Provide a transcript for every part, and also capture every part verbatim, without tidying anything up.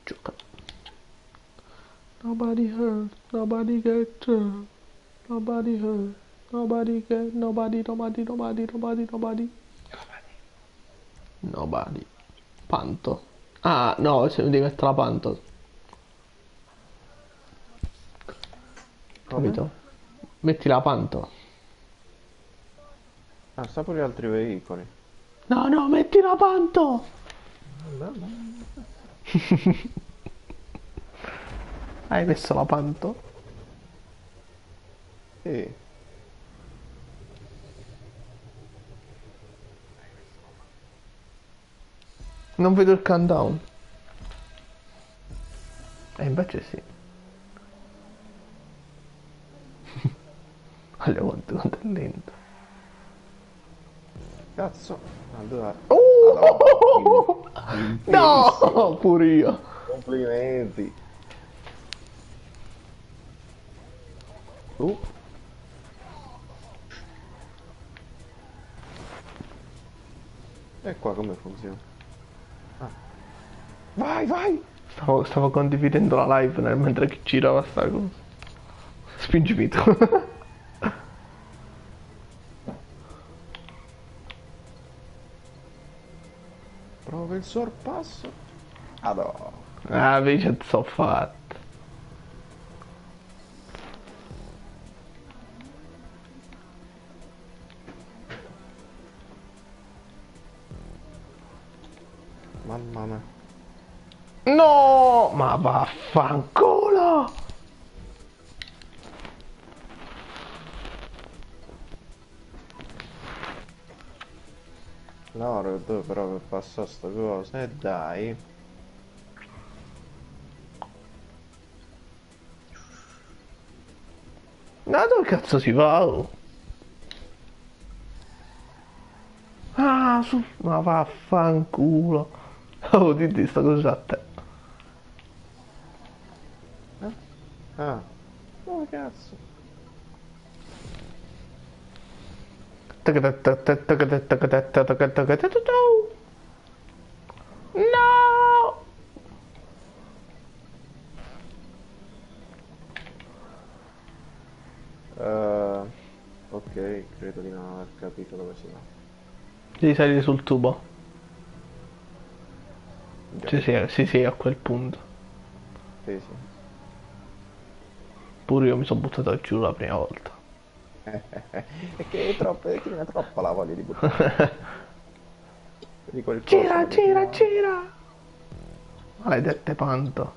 Gioca. Nobody hurt, nobody get hurt, nobody hurt, nobody get, nobody, nobody, nobody, nobody, nobody. Nobody. Panto. Ah, no, se mi devi mettere la panto. Come? Capito? Metti la panto. Ah, sta pure gli altri veicoli. No, no, metti la panto! Hai messo la panto? Sì. Non vedo il countdown. E invece sì. Guarda quanto, quanto è lento. Cazzo. Ah, dov'è? Oh! Madonna. No! Pure io. Complimenti. Uh. E qua come funziona? Ah. Vai, vai! Stavo, stavo condividendo la live nel, mentre che girava sta cosa. Spingimi tu. Prova il sorpasso. Ah no. Ah, invece ti so fatto. Mamma mia. No! Ma vaffanculo! Loro dove però per passare sta cosa? E dai. Ma dove cazzo si va? Oh? Ah, su... Ma vaffanculo. Oh, dite sta cosa a te. Eh? Ah. Oh cazzo. No! Uh, ok, credo di non aver capito dove si va. Devi salire sul tubo. Già. Sì, sì, sì, sì, a quel punto. Sì, sì. Pure io mi sono buttato giù la prima volta. È che è troppo, è che non è troppa la voglia di buttare. Di quel coso Gira, come si gira, chiama? gira! Maledette panto.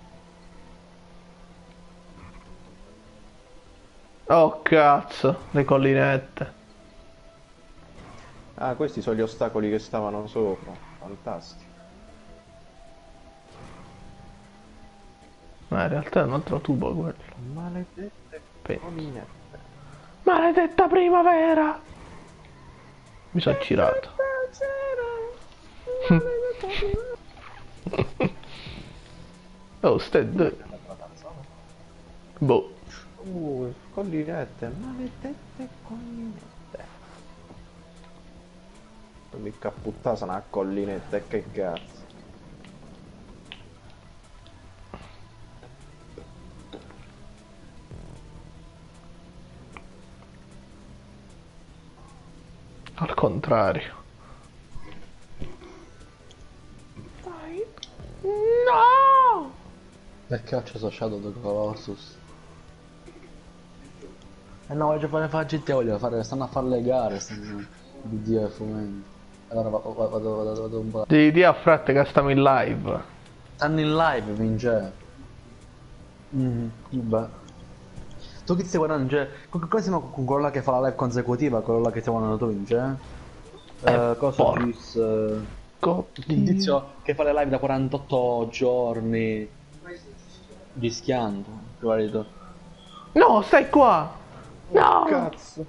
Oh cazzo, le collinette. Ah, questi sono gli ostacoli che stavano sopra. Fantastico. Ma in realtà è un altro tubo quello. Maledette Penso. collinette. Maledetta primavera! Mi sono girato. Oh, stai due. Boh. Uh, collinette, maledette collinette. Non mi capputtà sono a collinette, che cazzo. Al contrario. Dai. No! Perché ho acceso Shadow of the Colossus? Eh no, voglio fare fare G T A, voglio fare, stanno a fare le gare, stanno di Dio e fumenti. Allora vado, vado, vado, vado un po'. Di, di a frate che stiamo in live. Stanno in live, vince. Mm, vabbè. Tu chi stai guardando, cioè, con cosa siamo con quello là che fa la live consecutiva, quello là che stai guardando tu, vince? Eh, Eh, cosa porco bis, eh, il Dio. tizio che fa le live da quarantotto giorni, rischiando, guarda. No, stai qua! No! Cazzo.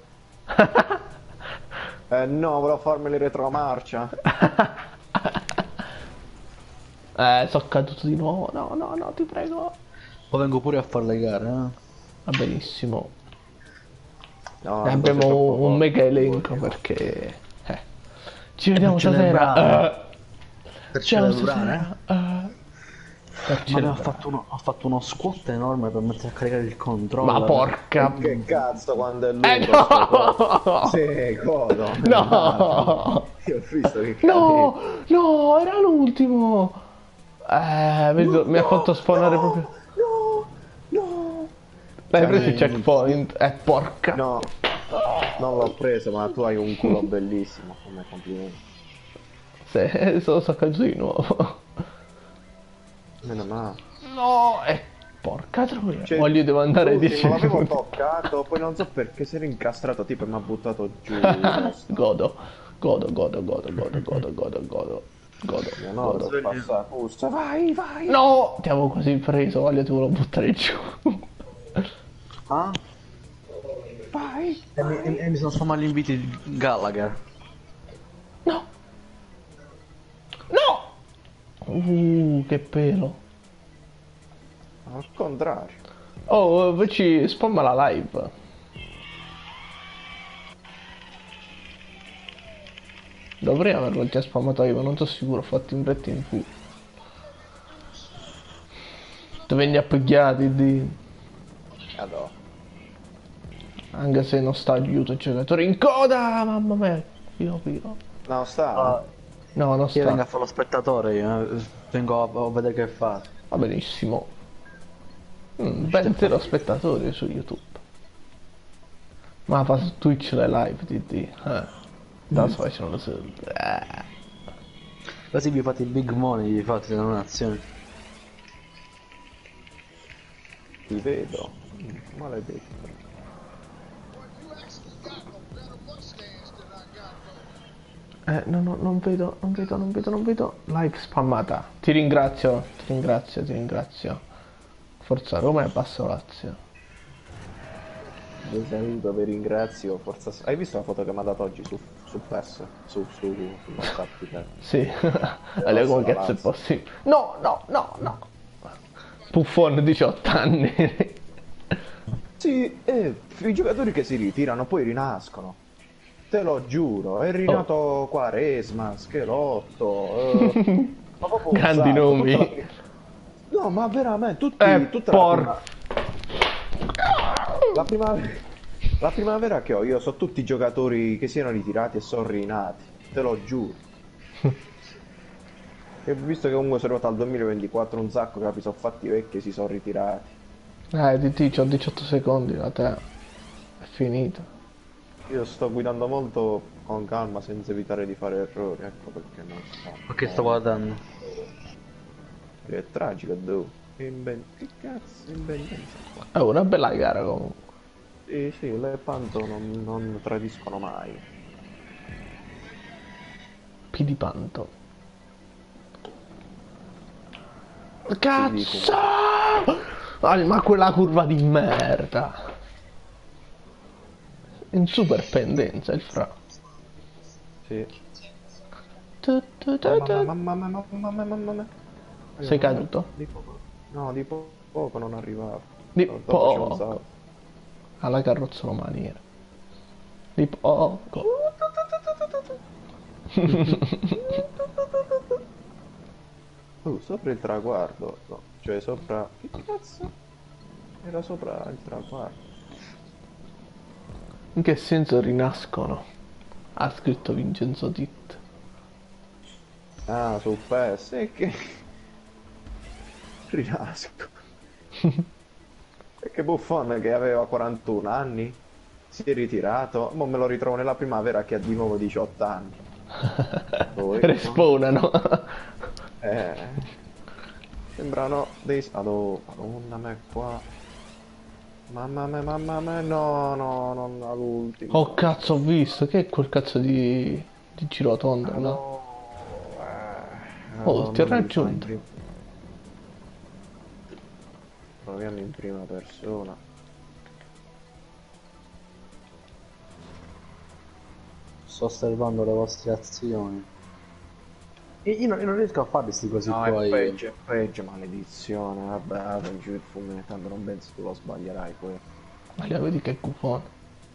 Eh no, volevo farmeli retromarcia. Eh, sono caduto di nuovo. No, no, no, ti prego. Poi vengo pure a fare le gare, eh. Va benissimo. No, Ne non sei troppo abbiamo un forte. mega elenco perché... Eh. Ci vediamo per stasera. celebrare. Eh. Per Ci vediamo celebrare, stasera. Eh. Ma ne ho fatto, uno, ho fatto uno squat enorme per mettere a caricare il controller. Ma porca... Che cazzo quando è lungo? Eh sto no! coso? Sì, coso. No! Io ho visto che No! No, era l'ultimo! Eh, vedi, No, mi ha no, fatto spawnare no, proprio... No, no. L'hai preso il Cioè, checkpoint? Eh, porca... No, non l'ho preso, ma tu hai un culo bellissimo, come complimenti. Se, sono saccaggio di nuovo. Meno male. No! Eh, porca troia. Cioè, Voglio, devo andare dieci l'ultimo l'avevo minuti. toccato, poi non so perché si era incastrato tipo e mi ha buttato giù. Godo, godo, godo, godo, godo, godo, godo, godo, godo, No, godo. devo passare, Puzza, vai, vai. No! Ti avevo quasi preso, voglio, ti volevo buttare giù. Ah? Vai. E mi, e- e mi sono spammato gli inviti di Gallagher. No! No! Uh, che pelo. Al contrario. Oh, invece spamma la live. Dovrei averlo già spammato io, ma non sono sicuro, ho fatto in fretta in fu. Ti vegni appicchiati di... Adò. Anche se non sta aiuto il giocatore in coda, mamma mia. Piro, piro. No, sta. Ah, No, non io vengo a sta. fare lo spettatore, io, eh. Vengo a, a vedere che fa. Va benissimo. Mm, ben zero spettatori su YouTube. Ma fa su Twitch le live, T T. Eh. Da so, ci sono sempre. Eh. Così vi fate i big money, vi fate le donazioni. Ti vedo. Mm, maledetto. Eh, no, no, non vedo, non vedo, non vedo, non vedo. Live spammata. Ti ringrazio, ti ringrazio, ti ringrazio. Forza Roma e Basso Lazio. Vi saluto, vi ringrazio. Forza... Hai visto la foto che mi ha dato oggi su, su P E S? Su, su, su WhatsApp? Cioè. Sì, allora come cazzo è possibile? No, no, no, no. Puffon diciotto anni. Sì, eh, i giocatori che si ritirano poi rinascono. Te lo giuro, è rinato Oh. Quaresma, Schelotto, eh, ma proprio un Grandi sacco, nomi. tutta la- No, ma veramente, tutti, Eh, tutta por... la prima... La primavera... La primavera che ho io so tutti i giocatori che si erano ritirati e sono rinati, te lo giuro. E visto che comunque sono arrivato al duemilaventiquattro un sacco che mi sono fatti vecchi e si sono ritirati. Eh, D T, c'ho diciotto secondi da te. È finita. Io sto guidando molto con calma senza evitare di fare errori, ecco perché non sto. Ma che sto guardando? È tragico, do. Inven... Che cazzo, inventenza qua. È una bella gara comunque. Sì, sì, le Panto non, non tradiscono mai. P di Panto. Sì, Cazzo! Ah, ma quella curva di merda. In super pendenza il fra. Sì. Tu, tu, tu, tu. Mamma, mamma, mamma, mamma, mamma, mamma. Sei caduto? Di poco. No, di po- poco non arrivavo. Di Dopo c'è un poco. salto. Alla carrozzomaniera. Di poco. Uh, sopra il traguardo. No, cioè sopra... Che cazzo? Era sopra il traguardo. In che senso rinascono? Ha scritto Vincenzo Titt. Ah, sul P E S. E che... Rinasco. E che Buffon che aveva quarantuno anni. Si è ritirato. Mo me lo ritrovo nella primavera che ha di nuovo diciotto anni. Poi, Respawnano. Eh... Sembrano dei... Madonna, madonna me qua... Mamma mia, mamma mia, no, no, non all'ultimo. Oh cazzo, ho visto. Che è quel cazzo di... di girotondo, no? No. Eh, Oh, ti ho Madonna, raggiunto. in prim- Proviamo in prima persona. Sto osservando le vostre azioni. E io non, io non riesco a fare questi così No, poi. è peggio, è peggio, maledizione. Vabbè, vado giù il fumo, tanto non penso tu lo sbaglierai poi. Ma li vedi che cufone.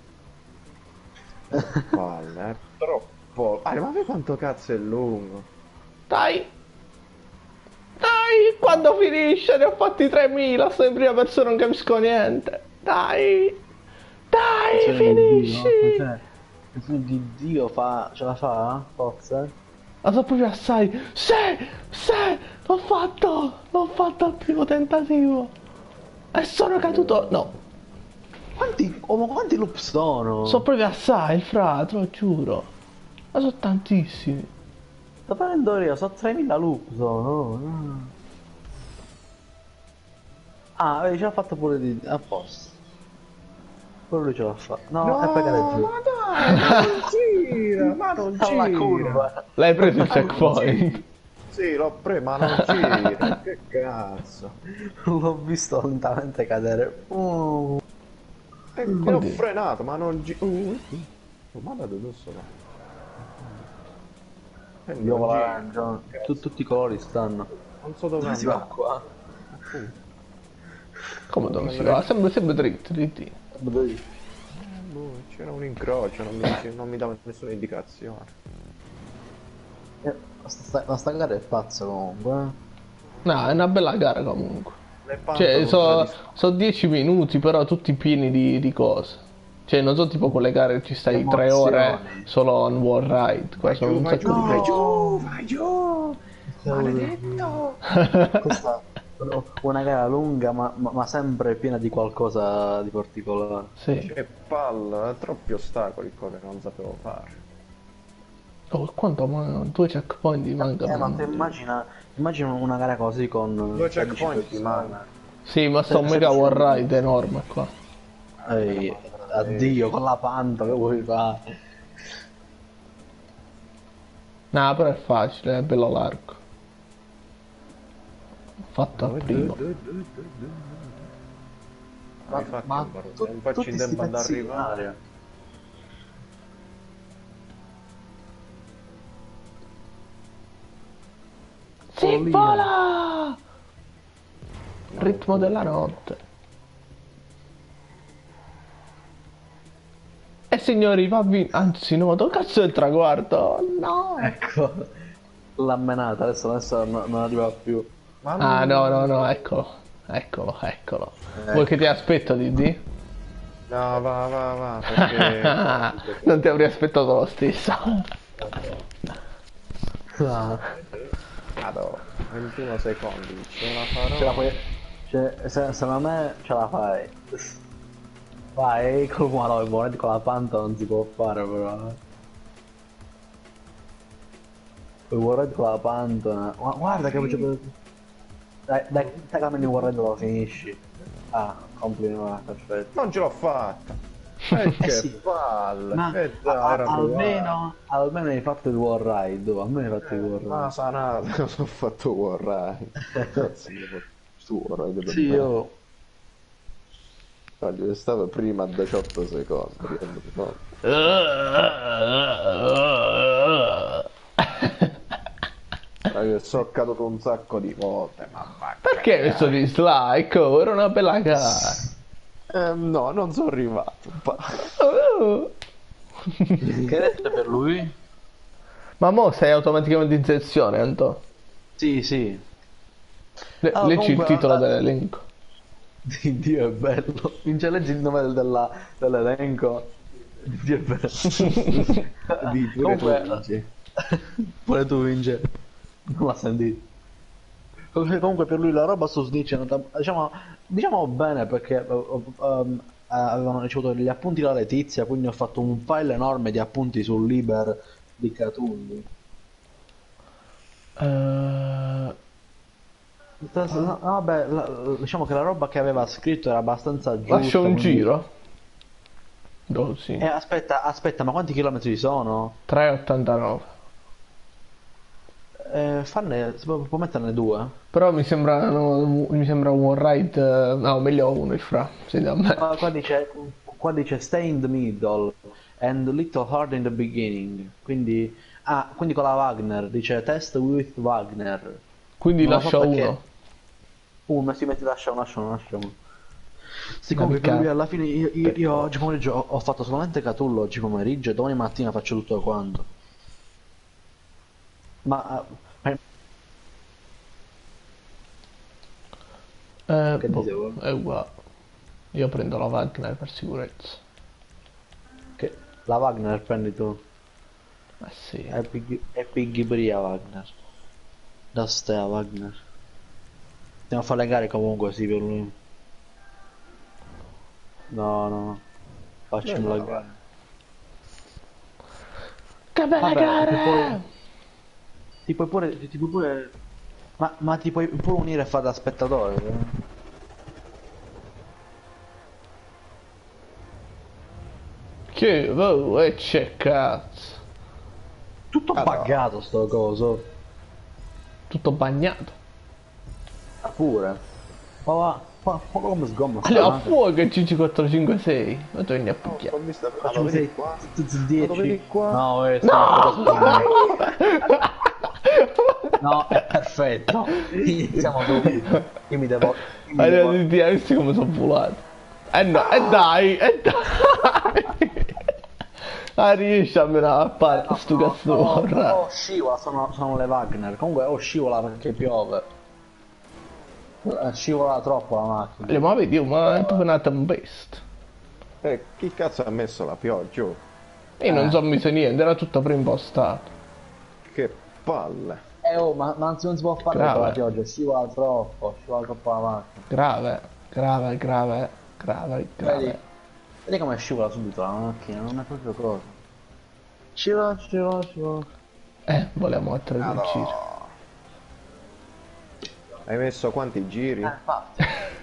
Palle, è troppo. Ah, ma vedi quanto cazzo è lungo? Dai! Dai, quando finisce? Ne ho fatti tremila, sto in prima persona, non capisco niente. Dai! Dai, finisci! Il figlio di Dio fa... ce la fa? Forza? La so proprio assai. Sì! Sì! L'ho fatto! L'ho fatto al primo tentativo! E sono caduto... No! Quanti... oh, ma quanti loop sono? So proprio assai, fra, te lo giuro. Ma sono tantissimi. Sto prendendo io, so tremila loop sono. Ah, vedi, ce l'ha fatto pure di... a posto. Pure lui ce l'ha fatto. No, No, e poi cade giù. ma dai, ma non gira, ma non Alla gira. curva. L'hai preso il checkpoint. Sì, l'ho preso, ma non gira. Che cazzo. L'ho visto lentamente cadere. Uh. E che ho frenato, ma non gira. Uh, uh. Ma da dove sono? E Io non con gira. l'arancia. Tu- tutti i colori stanno. Non so dove Dove si va andare. qua? Come dove si va? Sempre, sempre dritto, dritti. Dove- Boh, c'era un incrocio, non mi, dice- non mi dava nessuna indicazione. Eh, sta, sta, sta gara è pazza comunque. eh. No, è una bella gara comunque. Le panto Cioè, contro so, di- so dieci minuti, però tutti pieni di, di cose. Cioè, non so tipo quelle gare che ci stai tre ore Emozioni. solo on wall ride. Qua Vai sono giù, un vai sacco giù, di vai cose. giù, vai giù. Maledetto. Questa è una gara lunga ma, ma, ma sempre piena di qualcosa di particolare. Sì. Che palla, troppi ostacoli qua che non sapevo fare. Oh, quanto ma due checkpoint Eh, mancano? ma te immagina, immagina una gara così con Due sedici checkpoint persone. man. Sì, ma sto un Se- mega se- wall ride enorme qua. Ehi, addio con la panta che vuoi fare? No, però è facile, è bello largo. Fatto al primo. Ma, infatti, ma non tu- non faccio tutti in sti tempo ad pezzi in arrivare. aria. Si Follia. vola! Ritmo della notte. E signori, va via. Anzi, no, dove cazzo è il traguardo? No! Ecco, l'ha menata, adesso, adesso no- non arriva più. Ma Ah, non- no, no, no, eccolo. Eccolo, eccolo. Vuoi che ti aspetto, Didi? No, va, va, va, perché... Non ti avrei aspettato lo stesso. Ah, Vado, ventuno secondi, ce la farò. ce la puoi... Cioè, se, secondo me ce la fai. Vai, col no, il bonnet con la panta non si può fare però. Il warhead con la panta. Ma guarda che c'è. Dai, dai, tagliami il warhead lo finisci. Ah, complimenti, perfetto. Non ce l'ho fatta. Eh, che sì. palle. Ma Eh, a- dai, era almeno, almeno hai fatto il war ride, almeno hai fatto il war Ma ride. sanato, ho fatto Warride. Cazzo, io ho fatto Warride per Sì, me. io... Voglio, stavo prima a diciotto secondi. No. Io sono caduto un sacco di volte, ma va. Perché hai messo dislike? Oh, era una bella gara. Eh, no, non sono arrivato. pa- Oh. Che hai detto per lui? Ma mo sei automaticamente in sezione, Anto. Sì, sì. Le- Ah, leggi il comunque, titolo ah, dell'elenco. Dio è bello. Vince, leggi il nome della- dell'elenco. Dio è bello. Di pure Comunque- tu, Vinci. Pure tu vince. Non l'ha sentito. Comunque comunque per lui la roba su Snitch è andata, diciamo, diciamo bene perché eh, ehm, avevano ricevuto gli appunti da Letizia, quindi ho fatto un file enorme di appunti sul Liber di Catulli. Eh, No, vabbè, la- diciamo che la roba che aveva scritto era abbastanza giusta. lascia un quindi- giro. Oh, sì. Eh, aspetta, aspetta, ma quanti chilometri sono? tre virgola ottantanove. Eh, fanne, si può, può metterne due. Però mi sembra, no, mi sembra un one ride. eh, No, meglio uno il fra. Sì, da me. Qua, qua dice, qua dice stay in the middle and a little hard in the beginning. Quindi, ah, quindi con la Wagner, dice test with Wagner. Quindi Non lo so lascia perché. uno. Uno, si mette lascia uno, lascia uno, lascia uno. Sì, Ma comunque per perché? lui alla fine io, io- io oggi pomeriggio ho, ho fatto solamente Catullo oggi pomeriggio e domani mattina faccio tutto quanto. Ma... eh, Eh, Che boh, dicevo? è uguale. Io prendo la Wagner per sicurezza. Che la Wagner prendi tu. Eh sì. È Piggy, è Piggy Bria Wagner. Da Stea Wagner. Stiamo a fare le gare comunque, sì, per lui. No, no. Facciamo la gara. Che bella Vabbè, ti puoi, gara! ti puoi pure, ti puoi pure, ma, ma ti puoi pure unire e fare da spettatore. eh? Che oh, e c'è cazzo. Tutto Allora. buggato sto coso. Tutto bagnato. Ah, pure. Ma va, ma, ma come sgomma sta Allora, a macchina? fuoco il G G quattrocentocinquantasei. Ma tu ne Oh, appicchiamo. ho visto... Ah, lo Facciamo vedi sei, qua? dieci. Ma lo vedi qua? No, eh, No! no, è perfetto. Siamo subito. Io mi devo, io mi Allora, devo... ti ti hai visto come sono volato? Eh no, e dai, e dai! Ah, riesci almeno a parte sto cazzo di No, vorrà. oh, scivola, sono, sono le Wagner. Comunque, oh, scivola perché piove. Eh, Scivola troppo la macchina. Allora, ma vedi, oh, ma è proprio una tempesta. Eh, chi cazzo ha messo la pioggia? Oh? Io non Eh. so mica niente, era tutto preimpostato. Che palle. Eh oh, ma, ma non si non si può fare Grave. con la pioggia, scivola troppo, scivola troppo la macchina. Grave, grave, grave, grave, Vedi, grave. vedi come scivola subito la macchina, non è proprio cosa. Scivola, scivola, scivola. Eh, volevamo mettere il giro. Hai messo quanti giri? Eh, infatti.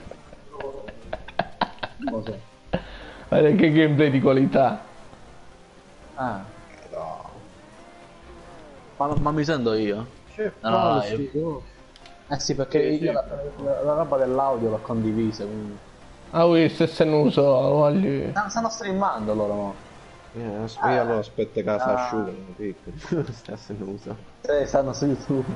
Non lo so. Guarda che gameplay di qualità. Ah, No. ma, ma mi sento io? Che No, palle, io- sì, oh. Eh sì, perché Sì, io sì. la, la- la roba dell'audio l'ho condivisa, quindi... Ah, oui, se se non uso, voglio... Ah, stanno streamando loro, mo. Eh, as- io allora aspetto che si Ah. asciugano, piccolo. Sta se non usa. Eh, stanno su YouTube.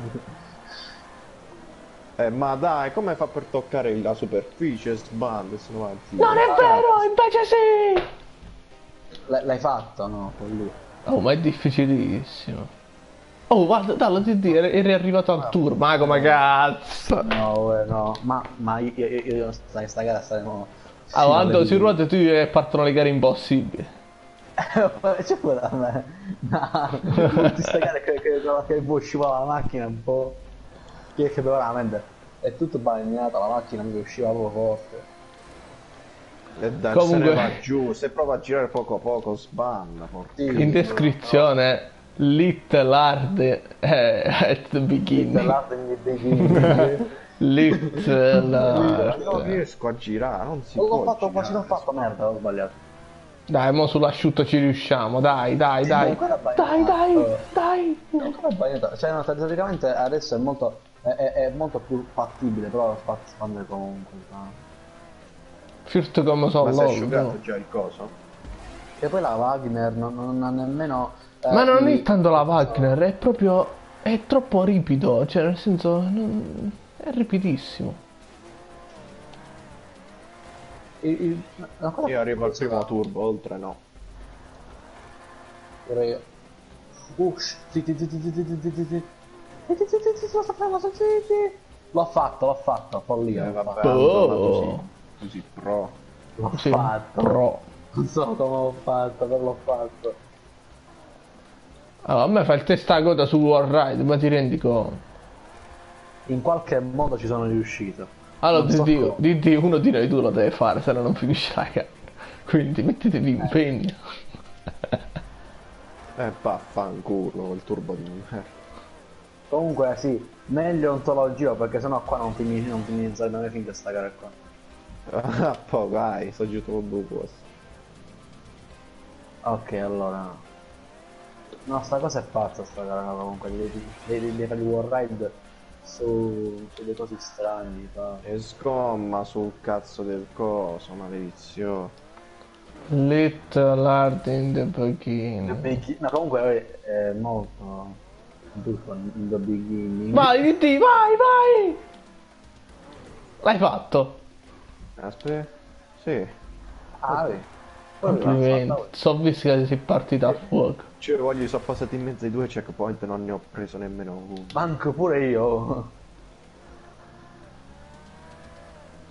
Eh, ma dai, come fa per toccare la superficie? Sbande, se no va zitto. Non è vero, invece sì! L- l'hai fatto, no? Con lui. Oh, ma è difficilissimo. Oh, guarda, dallo ti dire, eri arrivato al tour, ma come cazzo? No, eh, no, ma, ma io, io, io, io sta, sta gara saremo... Allora, quando si ruota tu e partono le gare impossibili. C'è quella da me. No, ti sta gara che, che, che può scivolare la macchina un po'. Che, che veramente è tutto bagnata, la macchina mi usciva proprio forte. E dai, Comunque- se ne va giù, se prova a girare poco a poco, sbanda. Porca. Sì, In descrizione, Little Hard eh, at the beginning. Dell'arte mi begini. Little Non Hard. riesco a girare, non si L'ho può fatto quasi, l'ho girare. fatto, merda, ho sbagliato. Dai, mo sull'asciutto ci riusciamo, dai, dai, dai. ancora Dai, bagnato. dai, dai. È ancora sbagliato, cioè no, teoricamente adesso è molto, è, è- è molto più fattibile, però lo fa espandere comunque. No? First come sono Ma si è loro. asciugato già il coso? E poi la Wagner non, non ha nemmeno... eh, Ma non i- è tanto la Wagner, è proprio... è troppo ripido, cioè nel senso... non- è ripidissimo. il- il- la cosa Io arrivo al più primo turbo, oltre no. Pure io. Ush, zitti, zitti, zitti, zitti, zitti, zitti. Zitti, zitti, zitti, lo sto facendo, zitti. L'ho fatto, l'ho fatto, follia. Eh, l'ho vabbè, fatto. Antonio, Oh. così, così pro. L'ho Sì, fatto. pro. Non so come l'ho fatto, però l'ho fatto. Allora, a me fa il testacoda su Warride, ma ti rendi conto? In qualche modo ci sono riuscito. Allora, Non so di, come. di, di uno di noi tu lo deve fare, se no non finisce la gara. Quindi mettetevi impegno. Eh, vaffanculo, il turbo di merda. Comunque sì, meglio un solo giro perché sennò qua non finisce, non finisce, non è finita sta gara qua. Ah, poi vai, sto giù tutto due questo. Ok, allora. No, sta cosa è pazza sta gara comunque, devi, devi, devi fare il warride su, su dei cose strane di fare. E sgomma sul cazzo del coso, maledizione. Little Hard in the beginning. No, comunque è molto buffo in the beginning. Vai, D D, vai, vai! L'hai fatto? Aspetta. Sì. Ah, Sì. sì. Poi l'ha Complimenti. fatta, So visto che sei partita a fuoco. Cioè, voglio, sono passati in mezzo ai due checkpoint e non ne ho preso nemmeno uno. manco pure io.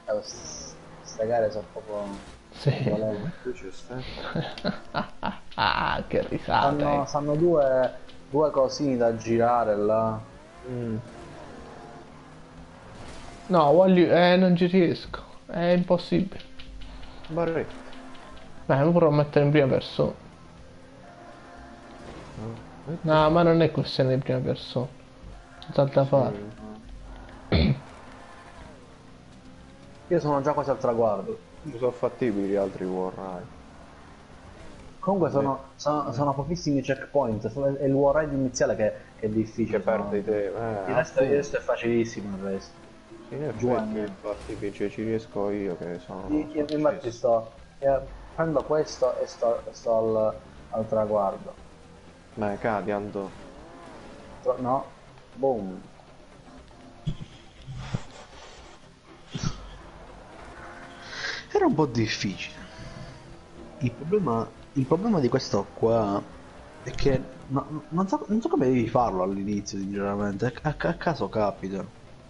Eh, s- Ste gare sono proprio... Sì. Volevo. Tu ci stai? Ah, che risate. Sanno, sanno due, due cosini da girare là. Mm. No, voglio... Eh, non ci riesco. È impossibile. Barretto. Beh, mi provo a mettere in prima persona. No. No, ma non è questione di prima persona. Non so da fare. Io sono già quasi al traguardo. Sono fattibili gli altri Warride. Comunque sono, sono, sono pochissimi checkpoint, sono- è il war ride iniziale che, che è difficile. Che perde sono- tempo. Il Eh, resto, il resto è facilissimo il resto. sì, in Giù a effetti, me. infatti, cioè, ci riesco io che sono... Io, io sono infatti sceso. sto, eh, prendo questo e sto, sto al, al traguardo. Ma cadi, Ando. Tro- no? Boom. Era un po' difficile. Il problema, il problema di questo qua è che no- non, so, non so come devi farlo all'inizio, sinceramente. A, a caso capita.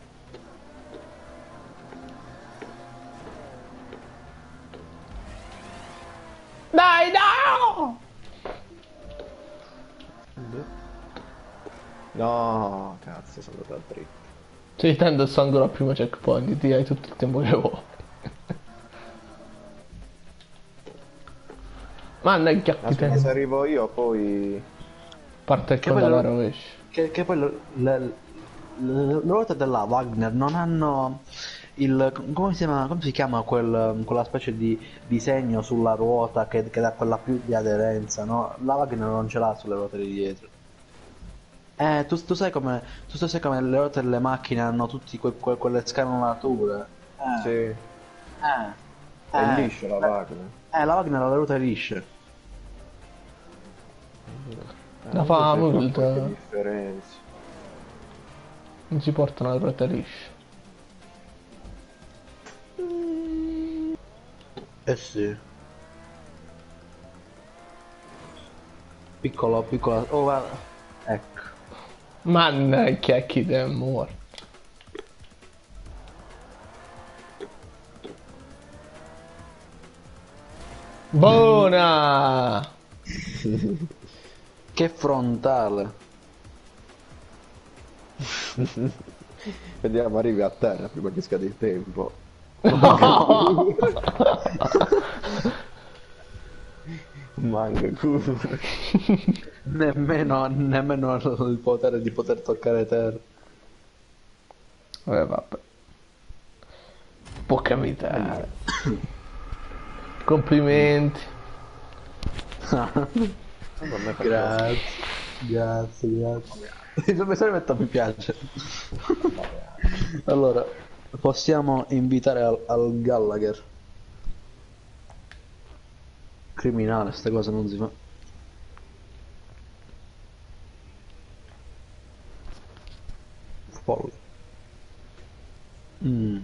Dai, no! No, cazzo, sono andato dritto. Cioè, tanto sto ancora al primo checkpoint, ti hai tutto il tempo che vuoi. Manda il chiacchi Aspetta, tempo. se arrivo io, poi... Parte il Che poi conto alla lo- rovescia. Che, che poi le, le, le- le ruote della Wagner non hanno il... come si chiama, come si chiama quel, quella specie di disegno sulla ruota che, che dà quella più di aderenza, no? La Wagner non ce l'ha sulle ruote di dietro. Eh, tu, tu sai come, tu sai come le ruote delle macchine hanno tutte que, que- quelle scanalature? Eh, Sì, eh, è eh, liscia la Wagner. eh, la Wagner ha le ruote lisce. Eh, La fa non so se fa multa. qualche differenza. Non si portano le ruote lisce. Eh sì. Piccolo, piccolo. Oh, guarda. Ecco. Manna il chiacchi te è morto. Buona! Che frontale. Vediamo, arrivi a terra prima che scadi il tempo. No! Manga culo. Nemmeno, nemmeno il potere di poter toccare terra. Vabbè, vabbè. Può capitare. Complimenti. Grazie, grazie, grazie. Mi sono metto mi piace. Allora, possiamo invitare al, al Gallagher. Criminale, ste cose non si fa. Folle. Mm.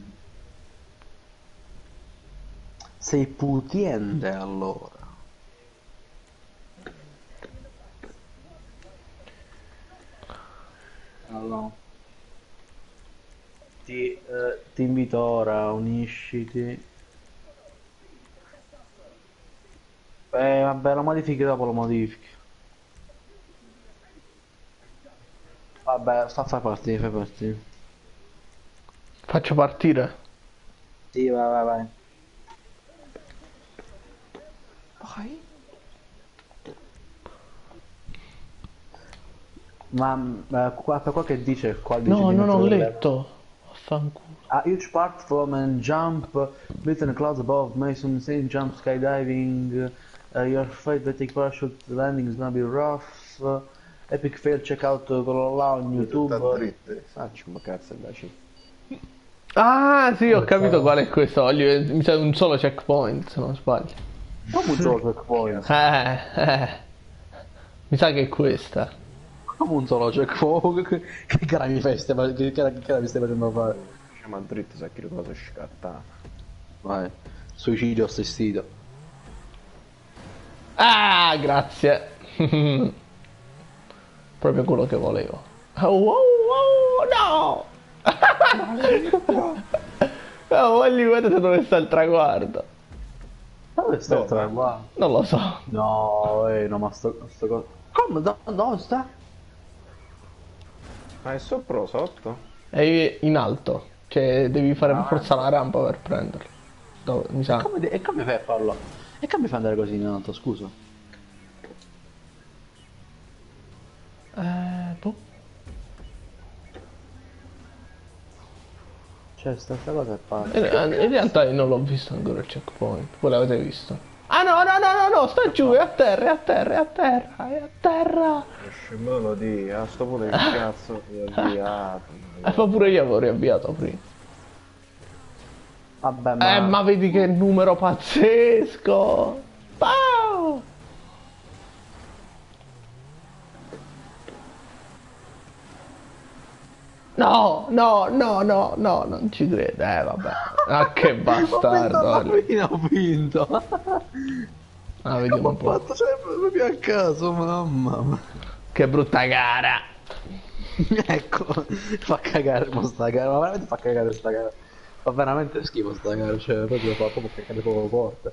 Sei putiente allora. Allora. Ti, eh, ti invito ora, unisciti. Eh, vabbè, lo modifichi dopo, lo modifichi. Vabbè, fa fai partire, fai partire. Faccio partire. Sì, vai, vai, vai. Vai. Ma eh, qua, per qua che dice? Qua dice No, di non ho mettere delle- letto. Vaffanculo. Uh, each part from a jump, built in the clouds above, Mason insane jump, skydiving, uh, your fight that take parachute landing is gonna be rough, uh, epic fail, check out uh, quello là on YouTube. Tutta dritte. Faccio ma cazzo da C. Ah, sì, ho capito qual è questo. Voglio- Mi sa un solo checkpoint, se non sbaglio. Come un solo checkpoint? Eh, eh. Mi sa che è questa. Come un solo checkpoint? Che, che cara mi fai, stai- che, che, che cara mi stai facendo fare? Ma dritto sa che cosa è scattata. Vai, suicidio assistito. Ah, grazie. Proprio quello che volevo. Oh, oh, oh, no! Oh, voglio vedere dove sta il traguardo. Dove sta il Dove? traguardo? Non lo so. No, eh, no, ma sto, sto cosa... Come? Do- dove sta? Ma è sopra o sotto? È in alto. Cioè, devi fare per forza Veramente? la rampa per prenderlo. Dove? Mi E sa. come, de- e come fai a farlo? E come fai ad andare così in alto, scusa? Eh, boh. Cioè, sta, sta cosa è pazza. In, in realtà io non l'ho visto ancora il checkpoint. Voi l'avete visto? Ah no, no, no, no, no, sta giù, è a terra, è a terra, è a terra, è a terra. Me lo di, a sto punto che cazzo mi ho avviato. Eh, ma pure io avevo riavviato prima. Vabbè, Eh, ma... ma vedi che numero pazzesco! Pow! No, no, no, no, no, non ci credo. Eh, vabbè. Ah, che bastardo. Ho guarda. vinto, ho vinto. Ah, vediamo un Ho po'. fatto sempre proprio a caso, mamma. Che brutta gara. Ecco, fa cagare mo sta gara, ma veramente fa cagare sta gara. Fa veramente schifo sta gara, cioè proprio fa proprio cagare proprio forte.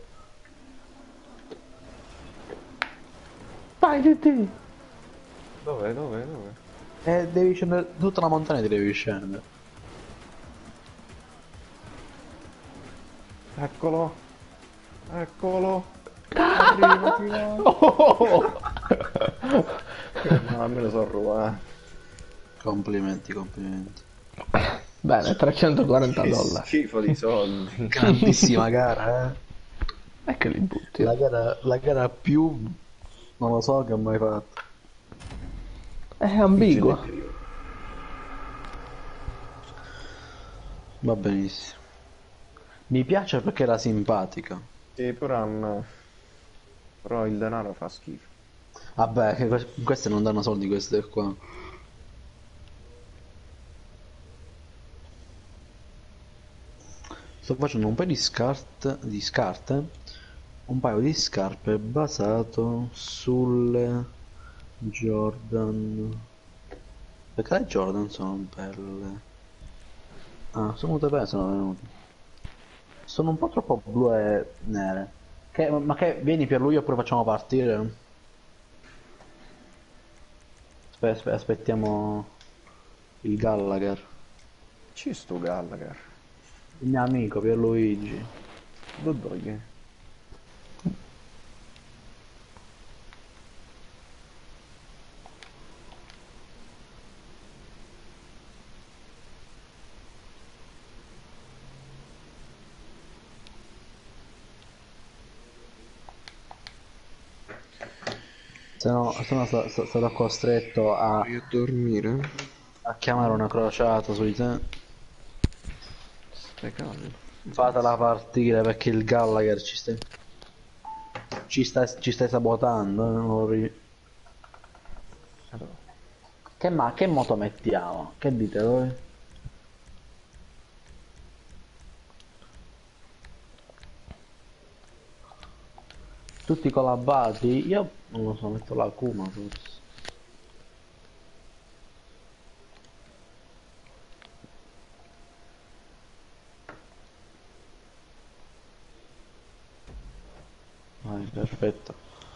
Vai, Titi. Dove, dove, dove? E devi scendere, tutta la montagna ti devi scendere. Eccolo. Eccolo. Arrivati là. Oh! No, almeno sono rubato. Complimenti, complimenti. Bene, trecentoquaranta Che dollari. schifo di soldi. Grandissima gara, eh. E che li butti? La gara, la gara più, non lo so che ho mai fatto. È ambigua. Va benissimo. Mi piace perché era simpatica. Sì, però, non- però il denaro fa schifo. Vabbè, che que- queste non danno soldi queste qua. Sto facendo un paio di scart di scarpe, un paio di scarpe basato sulle Jordan. Perché le Jordan sono belle. Ah, sono venute bene, sono venute. Sono un po' troppo blu e nere. Che, ma che vieni per lui oppure facciamo partire? Aspe- aspe- aspettiamo il Gallagher, Ci sto Gallagher. il mio amico Pierluigi. Dove? Se no, se no sa- sa- sarò costretto a, Vai a dormire? a chiamare una crociata su di te. Stai calmo. Fatela partire perché il Gallagher ci stai. Ci stai, ci stai sabotando, eh, non lo ri- Allora, Che ma che moto mettiamo? Che dite voi? Tutti collabati? Io non lo so, metto la Kuma forse. Vai, perfetto.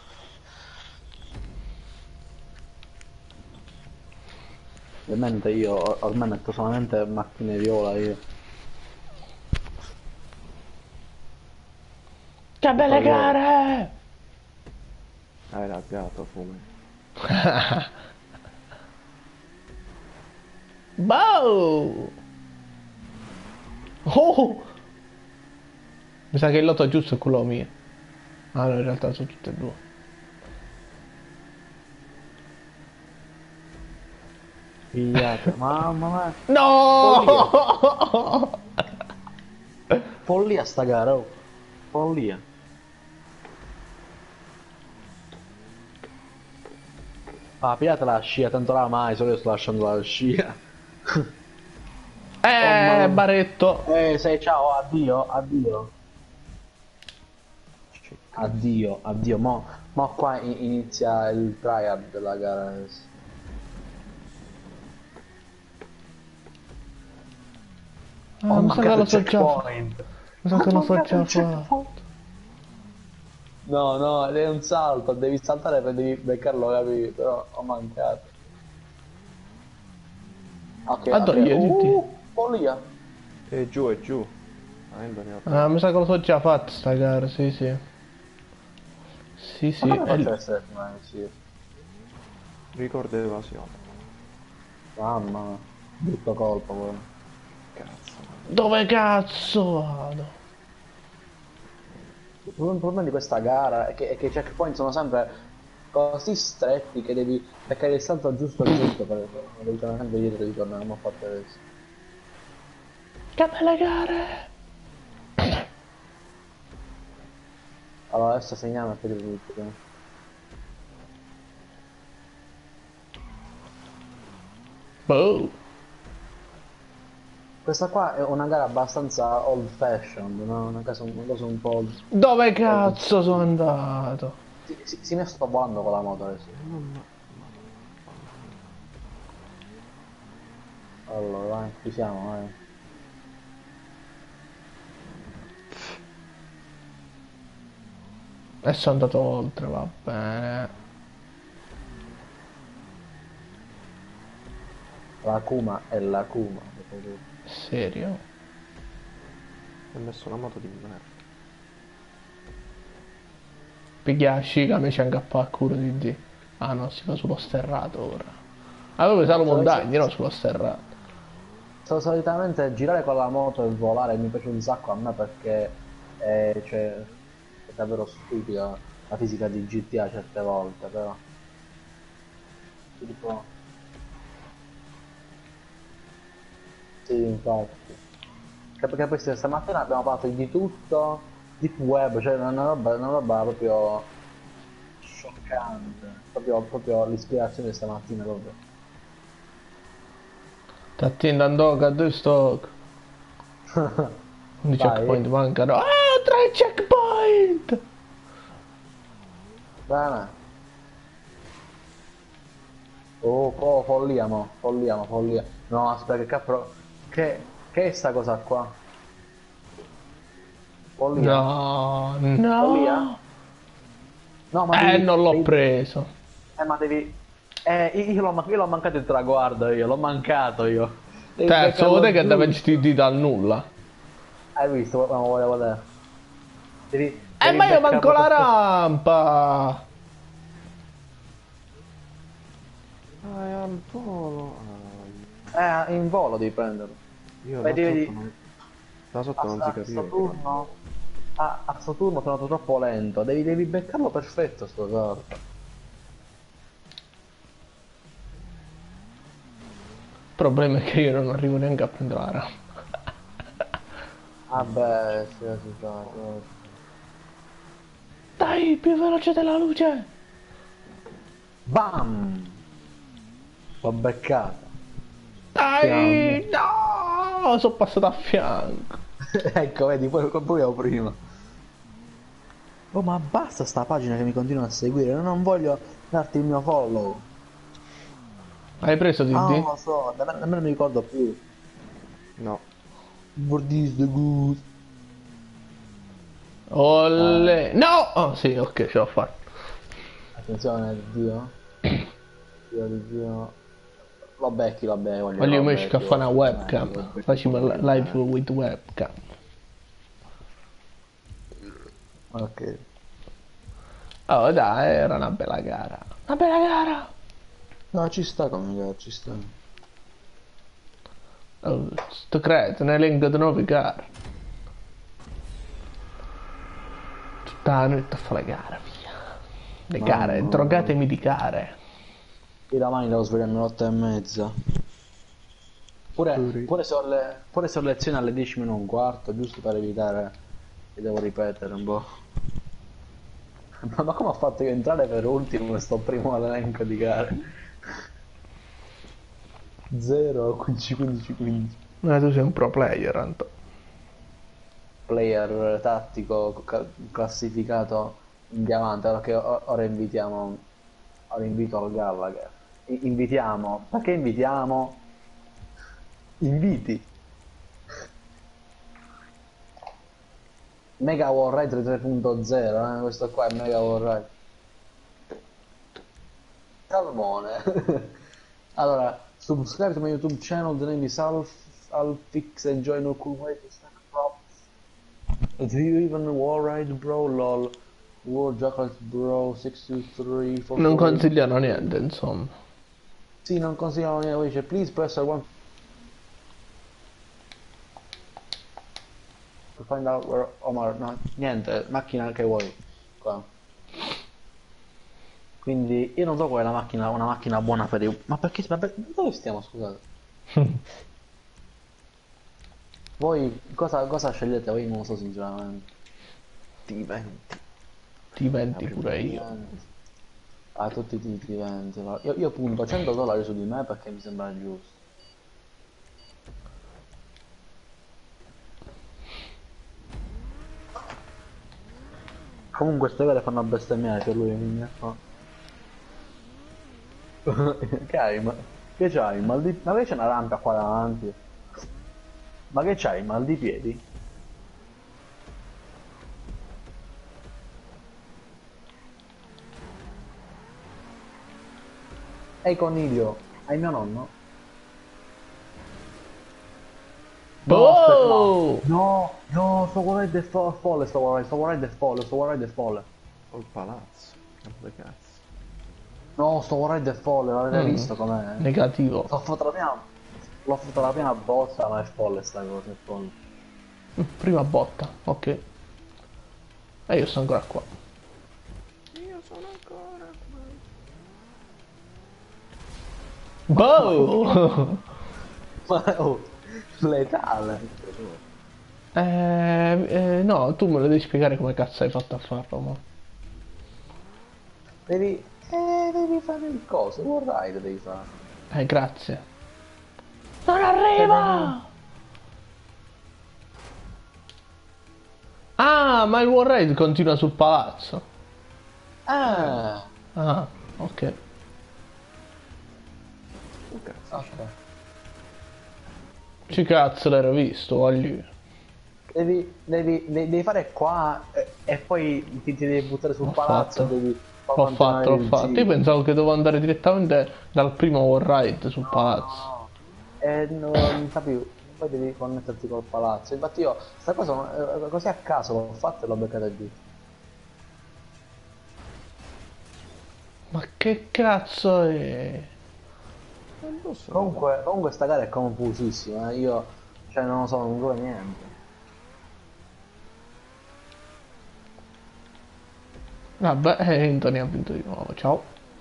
Ovviamente io ormai metto solamente macchine viola io. Che belle Poi- gare! hai raggato fume. Bow! Oh! Mi sa che il lotto giusto è quello mio. Ah no, in realtà sono tutte e due. Pigliate, mamma mia. No! Follia sta gara, oh. Follia. Ah, pigliate la scia, tanto la mai, solo io sto lasciando la scia. Eh, Baretto. Eh, sei ciao, addio, addio. Addio, addio, mo, mo qua i- inizia il tryhard della gara adesso. Ah, Ho mi sa che mancato lo il so già fa- checkpoint. Mi sa Ho che lo so mancato già il fare. checkpoint. No, no, è un salto, devi saltare per devi beccarlo, capito? Però ho mancato. Ok, Ah, ok. togliti. Uh, follia. E giù, e giù. Ah, io non ne ho Ah, tre. mi sa che lo so già fatto sta gara, sì, sì. Sì, Ma sì. come è faccio l- ad essere prima di sì? Ricordo evasione. Mamma mia, brutto colpo poi. Cazzo, Dove cazzo vado? Il problema il problema di questa gara è che, è che i checkpoint sono sempre così stretti che devi beccare il salto giusto giusto per devi tornare sempre dietro e ritornare, come ho fatto adesso. Che belle gare! Allora adesso segniamo e poi ti tutto. Eh. Boh. Questa qua è una gara abbastanza old fashioned, no? Una cosa, una cosa un po' old. Dove old- cazzo sono andato? Sì, sì, sì, mi sto volando con la moto adesso. Allora, vai, ci siamo, vai. E sono andato oltre, va bene. La Kuma è la Kuma. Dopo tutto. Serio? ho messo una moto di merda. Piglia sciga, mi c'è anche a culo di D. Ah no, si va sullo sterrato ora. Avevo usato So- so- montagne, no sullo sterrato. so- solitamente girare con la moto e volare mi piace un sacco a me perché è, cioè, è davvero stupida la fisica di G T A certe volte, però. Tipo, sì, infatti. Che perché poi stamattina abbiamo parlato di tutto, deep web, cioè una roba, una roba proprio scioccante, proprio, proprio l'ispirazione di stamattina proprio. Ti attendo a due stock. Un Vai, checkpoint mancano. Ah, tre checkpoint! bene. Oh, oh, follia, mo, follia, mo, follia. No, aspetta, che capro... Che, che è sta cosa qua? Follia? No, Follia? no. No, ma Eh, devi... non l'ho devi... preso. Eh, ma devi... Eh, io l'ho man- io l'ho mancato il traguardo, io, l'ho mancato io. Devi Terzo, te beccarlo che davanti giusto. ti dal nulla. Hai visto? No, voglio vedere. Devi, Eh, devi ma io manco beccarlo la perfetto. rampa. Ah, è al volo. Ah, Eh, in volo devi prenderlo. io là Vedi, sotto vedi, non, là sotto a, non si a sto capiva. turno, a, a sto turno sono andato troppo lento. Devi, devi beccarlo perfetto sto sorta. Il problema è che io non arrivo neanche a prendere la rampa. Vabbè, sì, si fa, sì. Dai, più veloce della luce. Bam! L'ho beccata. Fiamma. Dai, no, sono passato a fianco. Ecco, vedi, poi pure io prima. Oh, ma basta sta pagina che mi continua a seguire, non voglio darti il mio follow. Hai preso Ah, non Diddy? lo so, nemmeno, nemmeno mi ricordo più. No, For this the good. Eh, Olle. No! Oh, sì, ok, ce l'ho fatta. attenzione, Dio. Dio di Dio. Lo becchi, vabbè, voglio Voglio lo invece che becchi. fa una Eh, webcam. lo becchi Facciamo pure la- io. live Eh. with webcam. Ok. Oh, dai, era una bella gara. Una bella gara. No, ci sta come gara, ci sta. Oh, sto credo, un elenco di nuove gare. Tutta la notte a fare le gare, via. Le gare, Mamma mia. drogatemi di gare. Io domani devo svegliarmi alle otto e mezza. Pure, pure. pure, se ho le, pure se ho lezione alle dieci meno un quarto, giusto per evitare che devo ripetere un po'. Ma, ma come ho fatto io a entrare per ultimo e sto primo all'elenco di gare? zero, quindici, quindici, quindici. Ma tu sei un pro player, Anto. Player tattico ca- classificato in diamante, allora che o- ora invitiamo, ora invito al Gallagher. I- invitiamo, perché invitiamo? Inviti. Mega Warride tre punto zero, eh? Questo qua è Mega Warride. Salmone. Allora, subscribe to my YouTube channel, the name is Alf, Alfix, and join a cool way to stack props. Do you even Warride, bro? Lol. War Jackals, bro, six two three four. Non consigliano niente, insomma. Sì, non consigliano niente, dice, please press one to find out where Omar, no, niente, macchina che vuoi, qua. Quindi, io non so qual è la macchina, una macchina buona per i... Ma perché, ma per... dove stiamo, scusate? Voi, cosa, cosa scegliete? Voi non lo so sinceramente. Ti venti. Ti venti pure io. Ah, tutti ti, ti venti. Io, io punto cento dollari su di me perché mi sembra giusto. Comunque ste vere fanno bestemmiare per lui, quindi... Oh. Che hai? Ma... Che c'hai? Mal di... Ma perché c'è una rampa qua davanti? Ma che c'hai? Mal di piedi? Ehi coniglio, hai mio nonno? Boh! No, no, sto guardando il fo folle, sto guardando, sto guardando il folle, sto guardando il folle. Col palazzo. Che cazzo. No, sto guardando il folle, l'avete Mm. visto com'è? Negativo. L'ho fatto la prima, l'ho fatto la prima botta, ma è folle sta cosa, è folle. Prima botta, ok. E io sono ancora qua. Io sono ancora qua. Boh! Ma oh, letale. eh, eh, no, tu me lo devi spiegare come cazzo hai fatto a farlo, mo. Devi, eh, devi fare il coso, il ride devi fare. Eh, grazie. Non arriva! Ah, ma il Warride continua sul palazzo. Ah, Ah, ok. Oh, cazzo. ok. Ci cazzo l'ero visto, voglio. Devi, devi, devi, devi fare qua e, e poi ti, ti devi buttare sul L'ho palazzo fatto. e devi far L'ho continuare fatto, l'ho il fatto. giro. Io pensavo che dovevo andare direttamente dal primo Warride sul palazzo. No. E non capivo, poi devi connetterti col palazzo. Infatti io sta cosa eh, così a caso l'ho fatta e l'ho beccata giù. Ma che cazzo è? Non lo so. Comunque, comunque sta gara è confusissima, eh. Io cioè non lo so, non so niente. Vabbè, eh, Anthony ha vinto di nuovo, ciao.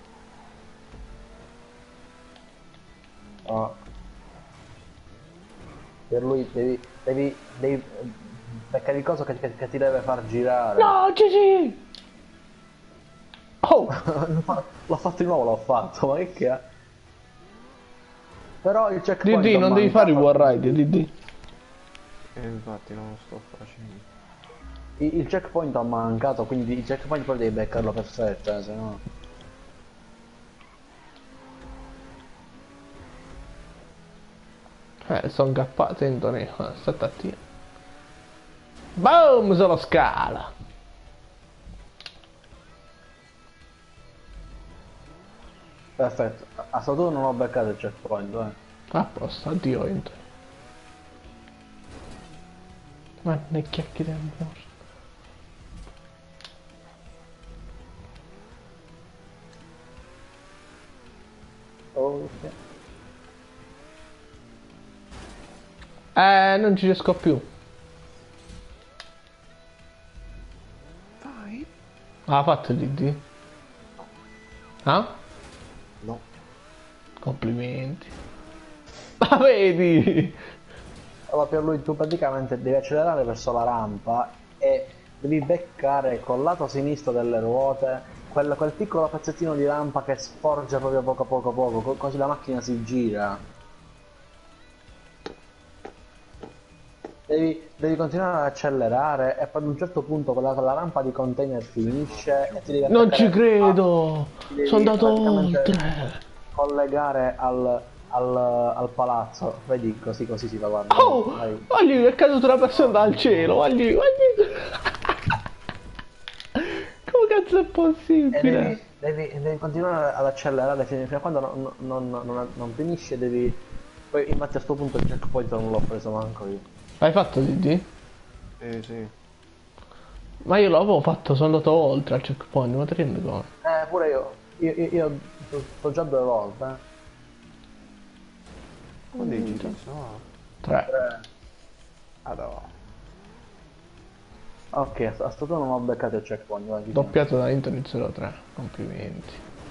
Oh. Per lui devi, devi, devi beccare il coso che, che, che ti deve far girare. No, Gigi! Oh! L'ho fatto di nuovo, l'ho fatto, ma che che Però il checkpoint Didi, l'ho non devi fare il mancato. Warride, Didi. E infatti non lo sto facendo. Il, il checkpoint ho mancato, quindi il checkpoint poi devi beccarlo perfetto, eh, se no... Eh, sono incappato, Anthony. Eh, state attenti. Boom, sulla scala. Perfetto, a Saturno non ho beccato il checkpoint, eh. A posto, addio, Anthony. Ma ne chiacchiere morto. Ok. Eh, non ci riesco più. Vai. Ah, ha fatto il Didi? Ah? No. Complimenti. Ma vedi? Allora per lui tu praticamente devi accelerare verso la rampa e devi beccare col lato sinistro delle ruote quel, quel piccolo pezzettino di rampa che sporge proprio poco poco poco, co- così la macchina si gira. Devi, devi continuare ad accelerare e poi ad un certo punto quella, quella rampa di container finisce e ti devi Non ci attaccare- credo! ti devi Sono andato praticamente oltre! collegare al, al, al palazzo. Vedi, così così si fa, guarda. Oh! Vai. Oggi è caduta una persona dal cielo! Oggi, oggi. cazzo è E possibile? devi, devi, devi continuare ad accelerare fino, fino a quando non, non, non, non- non finisce, devi... Poi infatti a sto punto il checkpoint non l'ho preso manco io. L'hai fatto Didi? Sì, sì. Ma io l'avevo fatto, sono andato oltre al checkpoint, ma ti rendi conto? Eh, pure io. Io, io, io sto, sto già due volte. Eh. Quanti giri sono? Tre. Eh, Madonna. Ok, a a sto punto non ho beccato il checkpoint. Vai, vicino. Doppiato da Anthony zero tre. Complimenti.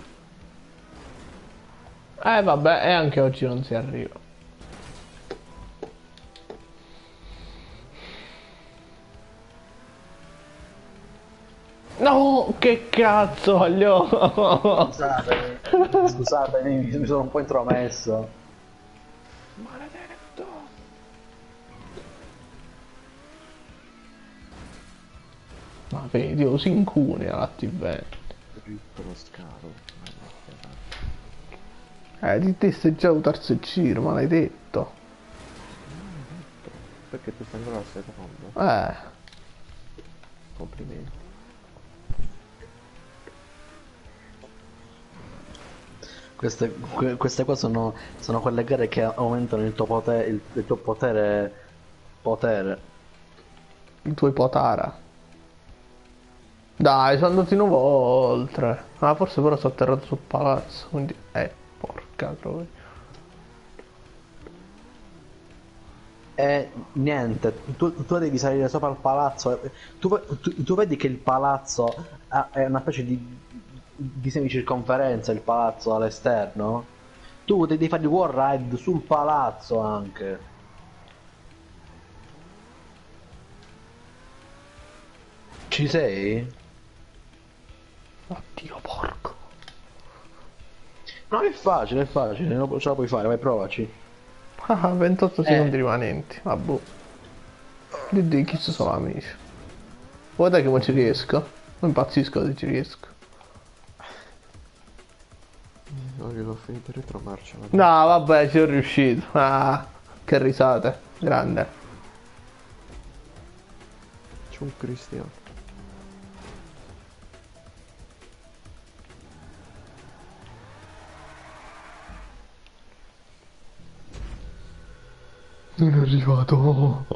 Eh vabbè, e anche oggi non si arriva. No, che cazzo, voglio. Scusatemi, scusatemi, mi mi sono un po' intromesso. Maledetto. Ma vedi, io si incunea la T V. Dritto lo scalo. Eh, di te sei già un terzo giro, maledetto. Perché tu stai ancora al secondo? Eh, Complimenti. Queste, que- queste qua sono, sono quelle gare che aumentano il tuo potere, il, il tuo potere, potere. i tuoi potara. Dai, sono andati nuovo oltre. Ah, forse però sono atterrato sul palazzo, quindi... Eh, porca troia. E niente, tu, tu devi salire sopra il palazzo. e- Tu, tu- tu vedi che il palazzo ha- è una specie di, di semicirconferenza, il palazzo all'esterno. Tu devi fare il wall ride sul palazzo anche. Ci sei? Oddio, porco. No, è facile, è facile, non ce la puoi fare, vai provaci. Ah, ventotto Eh. secondi rimanenti. Vabbè. Di di chi sono amici. Guarda che mo ci riesco. Non impazzisco se ci riesco. No, io l'ho finito in retromarcia. No, vabbè, ci sono riuscito. Ah, che risate. Grande. C'è un cristiano. Non è arrivato.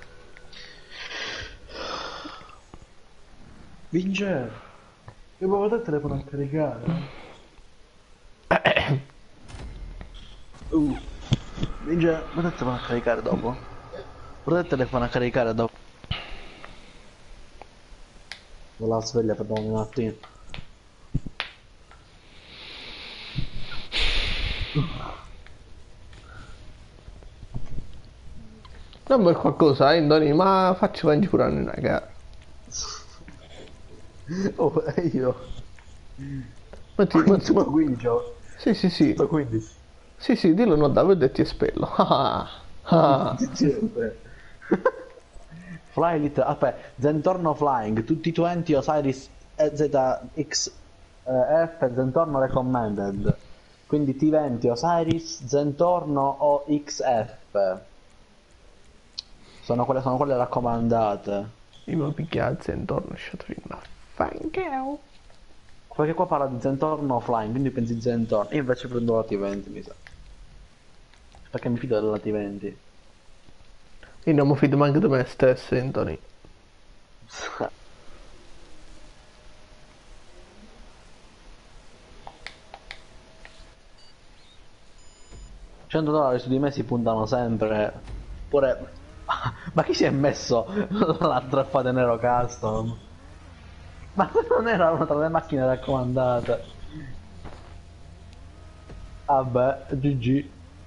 Vince, devo vedere il telefono a caricare. Uh, Vince, guarda il telefono a caricare dopo. Guarda il telefono a caricare dopo. Non la sveglia per domani mattina. Non per qualcosa, eh, Indoni, ma facci avanti pure una gara. Oh, e io. Ma ti, ma, Tutto ma- quindici. oh. sì, sì, sì. Tutto quindici. Sì, sì, dillo no Davide e ti espello. Ah, ah. Fly Little, aspetta, Zentorno Flying, tutti i venti Osiris E Z X eh, F, Zentorno Recommended. Quindi T venti Osiris, Zentorno O X F. Sono quelle, sono quelle raccomandate. Io mi picchiazzo intorno, sciatrina. Fangheo. Perché qua parla di Zentorno Flying, quindi pensi Zentorno. Io invece prendo la T venti, mi sa. Perché mi fido della T venti. Io non mi fido manco di me stesso, Anthony. cento dollari su di me si puntano sempre. Pure... Ma chi si è messo la trappata nero custom? Ma non era una tra le macchine raccomandate. Vabbè, G G.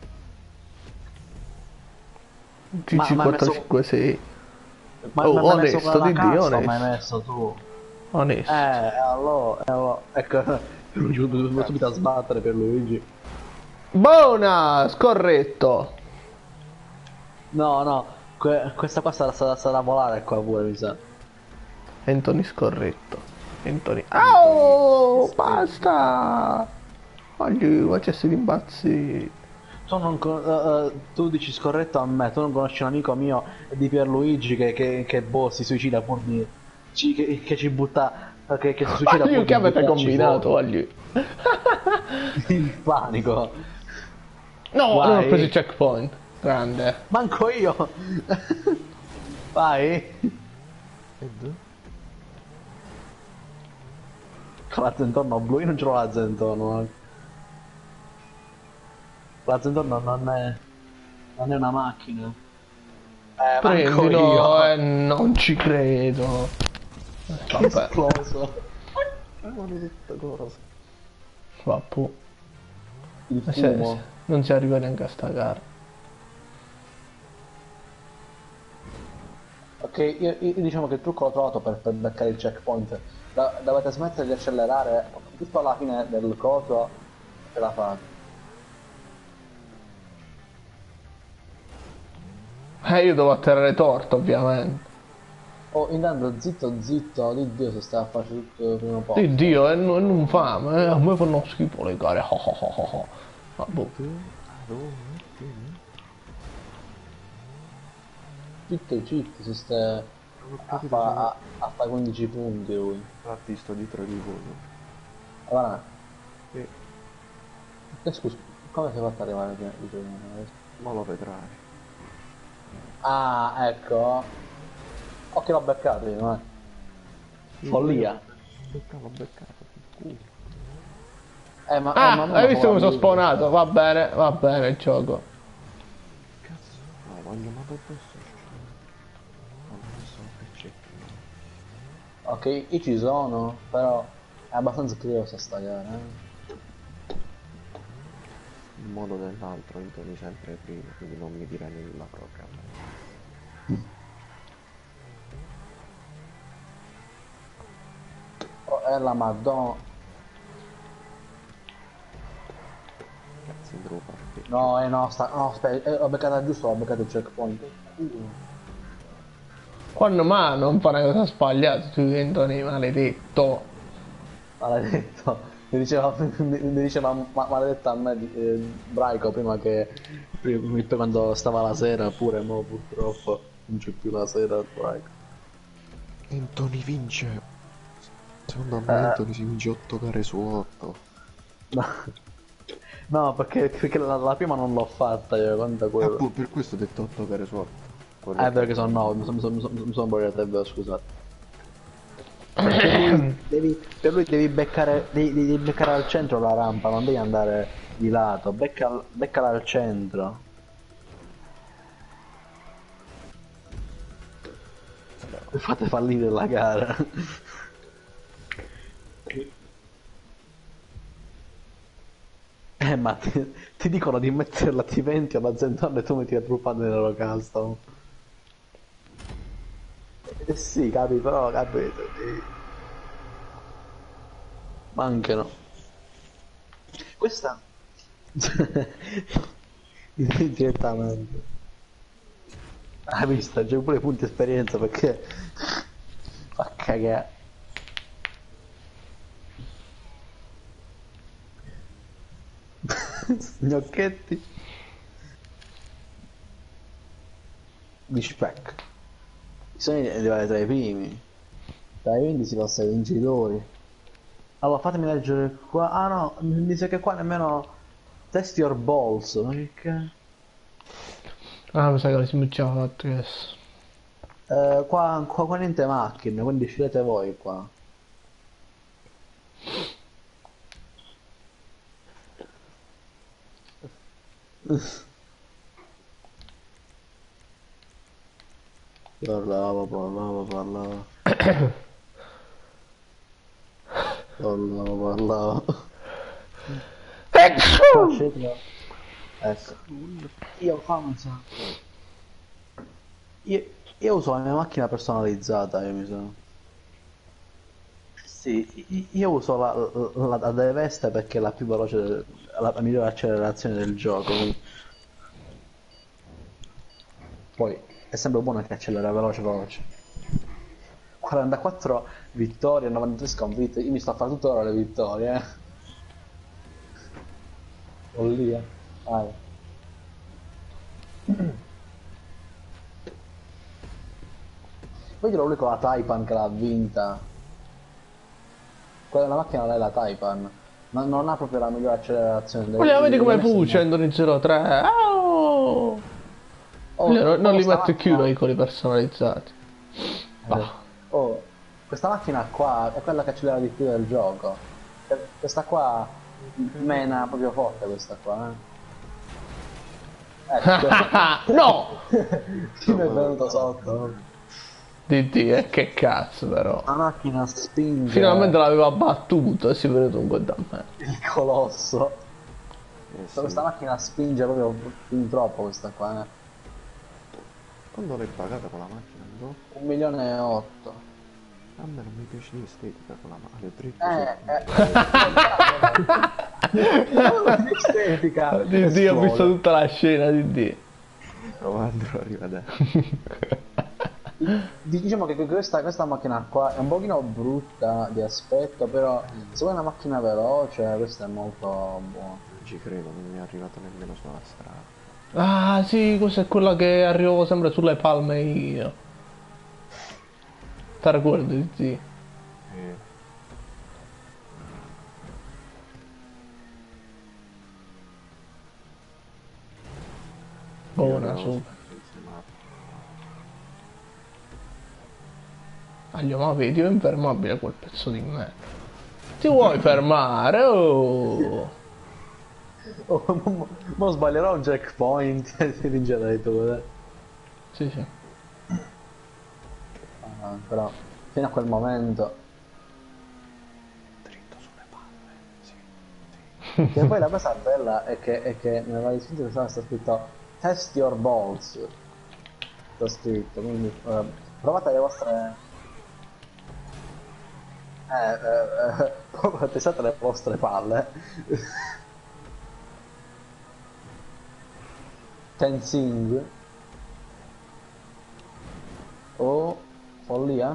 Ma- G G ma hai messo- quattro cinque sei. Ma Oh, ma- ma hai messo onesto, quella di Dio, custom, onesto. hai messo tu. Onesto. Eh, allora, eh, allora. Ecco, mi sono subito a sbattere per Luigi. Buona! Scorretto. No, no, que- questa qua sarà, sarà, sarà volare qua pure, mi sa. Anthony scorretto. Anthony. Oh, basta! Oggi facessi di imbazzi. Tu, non con- eh, eh, tu dici scorretto a me, tu non conosci un amico mio di Pierluigi che, che, che boh, si suicida pur di... ci- che, che ci butta Che, che si succede Voglio che avete combinato, voglio. Il panico. No, Vai. non ho preso il checkpoint. Grande. Manco io. Vai. Ed? Con la zentorno blu, io non ce l'ho la zentorno. La zentorno non è... non è una macchina. Eh, manco Prendilo, io. eh, non ci credo. Che esploso. Maledetta cosa. Vabbè. Il Se- se- fumo. non si arriva neanche a sta gara. Ok, io, io diciamo che il trucco l'ho trovato per, per beccare il checkpoint. Da- dovete smettere di accelerare giusto alla fine del coso e la fate. Eh, io devo atterrare torto, ovviamente. Oh, intanto zitto zitto, di Dio se stai a fare tutto prima o poi. Di Dio, e non, non fame, eh, a me fanno schifo le gare. Oh, oh, oh, oh. Vabbè. Zitto zitto se stai a fare a, a fa quindici punti lui. Infatti sto dietro di voi. Allora, Sì, che scusa, come sei fatto arrivare qui? Dice, ma lo vedrai. ah, ecco. Oh che l'ho beccato io, eh. Follia. Beccavo, beccavo. Uh, Eh, ma, Ah, eh, ma hai visto come sono lui- spawnato? Va bene, va bene il gioco. cazzo. No, voglio ma per questo. Ma non so perché. Ok, io ci sono, però è abbastanza curiosa sta gara, eh. In modo o nell'altro intoni sempre prima, quindi non mi dire nulla proprio. Oh, è la madonna. Cazzo in drupa. No, eh no, sta... no, aspetta, eh, ho beccato giusto, ho beccato il checkpoint. Uh. Quando ma non fa una cosa sbagliata, tu diventoni maledetto. Maledetto. Mi diceva, mi diceva ma, maledetta a me di- eh, Braico prima che prima, quando stava la sera pure, mo purtroppo non c'è più la sera Braico. Anthony vince. Secondo me Eh. Anthony si vince otto gare su otto. No, no perché, perché la, la prima non l'ho fatta io, conta quello. Ah, per questo ho detto otto gare su otto. Eh, è vero che sono nove, mi sono son, son, son, son sbagliato, è vero, scusate. Per lui devi, per lui devi beccare, devi, devi beccare al centro la rampa, non devi andare di lato, becca, beccala al centro. Fate fallire la gara. Eh, ma ti, ti dicono di mettere la T venti alla Zentorno e tu metti la truppa nella custom. Eh sì, capi, però capito. Sì. Mancano. Questa direttamente. Hai visto? C'è pure punti esperienza perché fa cagare. Gnocchetti di spec. Bisogna arrivare tra i primi. Tra i venti si passa ai vincitori. Allora fatemi leggere qua. Ah no, mi sa che qua nemmeno test your balls. Ma che cazzo? Ah, mi sa che l'abbiamo già fatto adesso. Eh, qua, qua, qua niente macchine, quindi scegliete voi qua. Parlava, parlava, parlava. Parlava, parlava. Ecco. Ecco. Io qua non so. Io, io uso la mia macchina personalizzata, io mi sa. Sì, i- io uso la, la, la De Vesta perché è la più veloce, del- la, la migliore accelerazione del gioco. quindi- Poi è sempre buono che accelera veloce veloce. quarantaquattro vittorie, novantatré sconfitte. Io mi sto a fare tutte ora le vittorie, eh. Follia. Vai. Poi lui con la Taipan che l'ha vinta. quella la macchina là è la Taipan. Ma non ha proprio la migliore accelerazione del Vogliamo vedere come del- fu cento zero tre. Oh! Oh, Io non, non oh, li sta metto più i macchina- veicoli personalizzati. Eh, Oh, questa macchina qua è quella che accelera di più del gioco. Eh, Questa qua mena proprio forte questa qua, eh. Ecco. No! Chi mi è venuto sotto? D D, eh, che cazzo però. La macchina spinge Finalmente l'aveva battuto e si è venuto un po' da me. il colosso. Eh sì. Questa macchina spinge proprio fin troppo questa qua, eh. Quando l'hai pagata con la macchina? No? Un milione e otto. A me non mi piace l'estetica con la macchina. Le Eh, dritte eh. Estetica. D D, ho visto tutta la scena, D D. Provando arriva da... Diciamo che questa, questa macchina qua è un pochino brutta di aspetto, però se vuoi una macchina veloce, questa è molto buona. Non ci credo, non mi è arrivato nemmeno sulla strada. Ah sì, questa è quella che arrivavo sempre sulle palme io. Ti ricordi, D D? Eh, Buona, io super. ero sul semaforo. Aglio, ma vedi, è infermabile quel pezzo di me. Ti vuoi fermare? Oh! Oh, mo, mo- mo sbaglierò un checkpoint e si vincerà detto cos'è. Sì, sì. Ah, però fino a quel momento. Dritto sulle palle. Sì, sì. Che poi la cosa bella è che, è che nella descrizione sta scritto test your balls. Sta scritto, quindi eh, provate le vostre. Eh, eh, eh, proprio testate le vostre palle. Tensing. Oh, follia.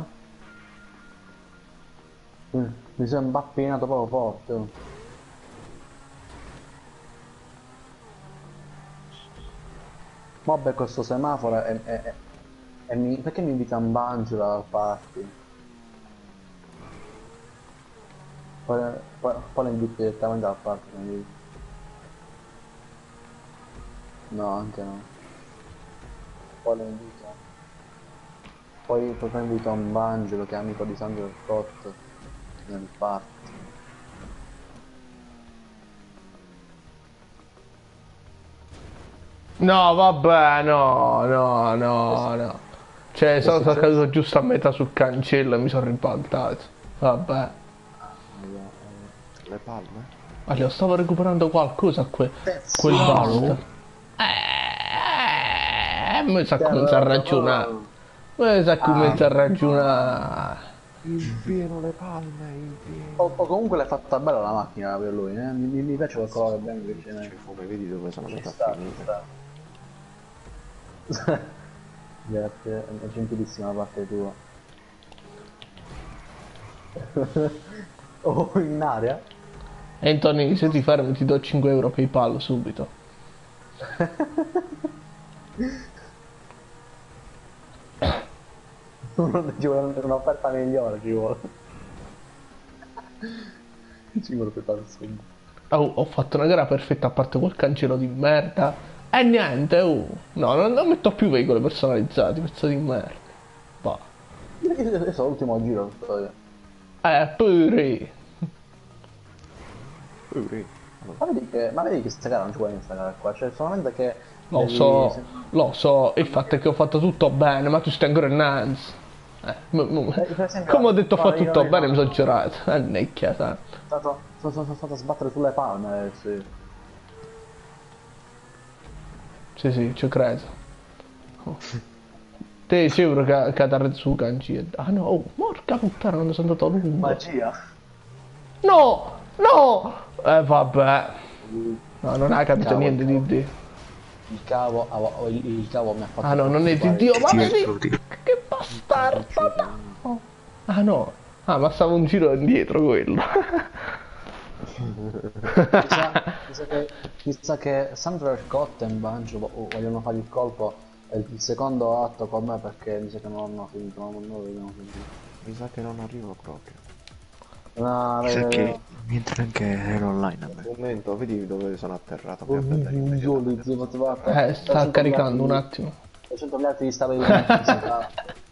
Mm, mi sono imbappinato proprio forte. Vabbè, questo semaforo è, è, è- è mi, perché mi invita un banjo dal party? Poi, poi, poi lo invito direttamente al party, quindi... No, anche no. Poi lo invito. Poi, poi lo invito a un banjo che è amico di Sandro Scott nel party. No, vabbè, no, no, no, no. Cioè, sono successo? caduto giusto a metà sul cancello e mi sono ribaltato. Vabbè. Le palme? Allora, stavo recuperando qualcosa a que quel No. basta. Eh, mi sa comincia a ragionare. Mi sa comincia a ragionare. In pieno le palme, in pieno. O, o comunque l'hai fatta bella la macchina per lui, eh? Mi, mi piace quel colore bianco che c'è. Cioè, come vedi dove sono Ci andato sta, a ci finire. sta. Grazie, è gentilissima da parte tua. Oh, in aria? Anthony, se ti fermi ti do cinque euro PayPal subito. Ci vuole un'offerta migliore, ci vuole. Ci vuole per fare subito. Oh, ho fatto una gara perfetta a parte quel cancello di merda. E niente, oh. No, non, non metto più veicoli personalizzati, pezzo di merda. Va. Adesso è l'ultimo giro, sto io. Eh, pure. Pure. Ma vedi che, ma vedi che sta gara non ci vuole in sta gara qua, cioè solamente che... Lo devi- so, se- lo so, il fatto è che ho fatto tutto bene, ma tu stai ancora innanzi. Eh, m- m- Eh, per esempio, come ho detto ho no, fatto io- tutto io- bene, mi sono girato. Eh, necchia, sa. Sono stato, sono, sono stato a sbattere sulle palme, eh, sì. Sì, sì, ci credo. Oh. Te sicuro che, che ti su cancia. Ah no, oh, porca puttana, quando sono andato a lungo. Magia. No, no! Eh, vabbè. No, non ha capito Cavolo, niente di te. Il cavo, ah, il, il cavo mi ha fatto... Ah no, non è di preoccupare. Dio, ma Sì, vedi? tutti. Che bastardo! No. Ah no, ah ma stava un giro indietro quello. Mi sa, mi sa che, mi sa che Sandra Scott e Banjo vo- vogliono fare il colpo è il secondo atto con me perché mi sa che non hanno finito, non non lo abbiamo finito. Mi sa che non arrivo proprio. No, Mi sa vedi, che vedi. mi entra anche Halo Online a Un me. momento, vedi dove sono atterrato. Mi Oh, aspetta minchia, minchioni, immediatamente. zio, ti guarda. Eh, sta caricando un attimo. trecento miliardi di stabilimenti, va.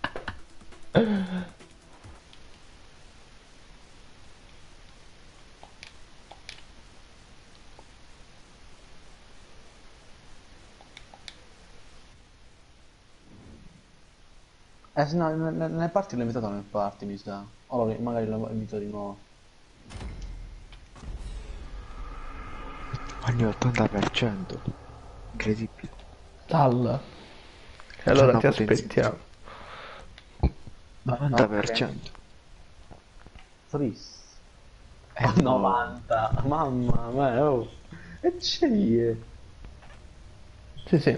Eh sì, no, nel, nel nel party l'ho invitato nel party, mi sa. Allora, magari lo invito di nuovo. Ogni ottanta per cento. Incredibile. Dal. E C'è allora una ti potenza in più. aspettiamo. Ok. novanta per cento. Tris. Eh Oh, no. novanta, mamma mia, oh. E c'è. Sì, sì.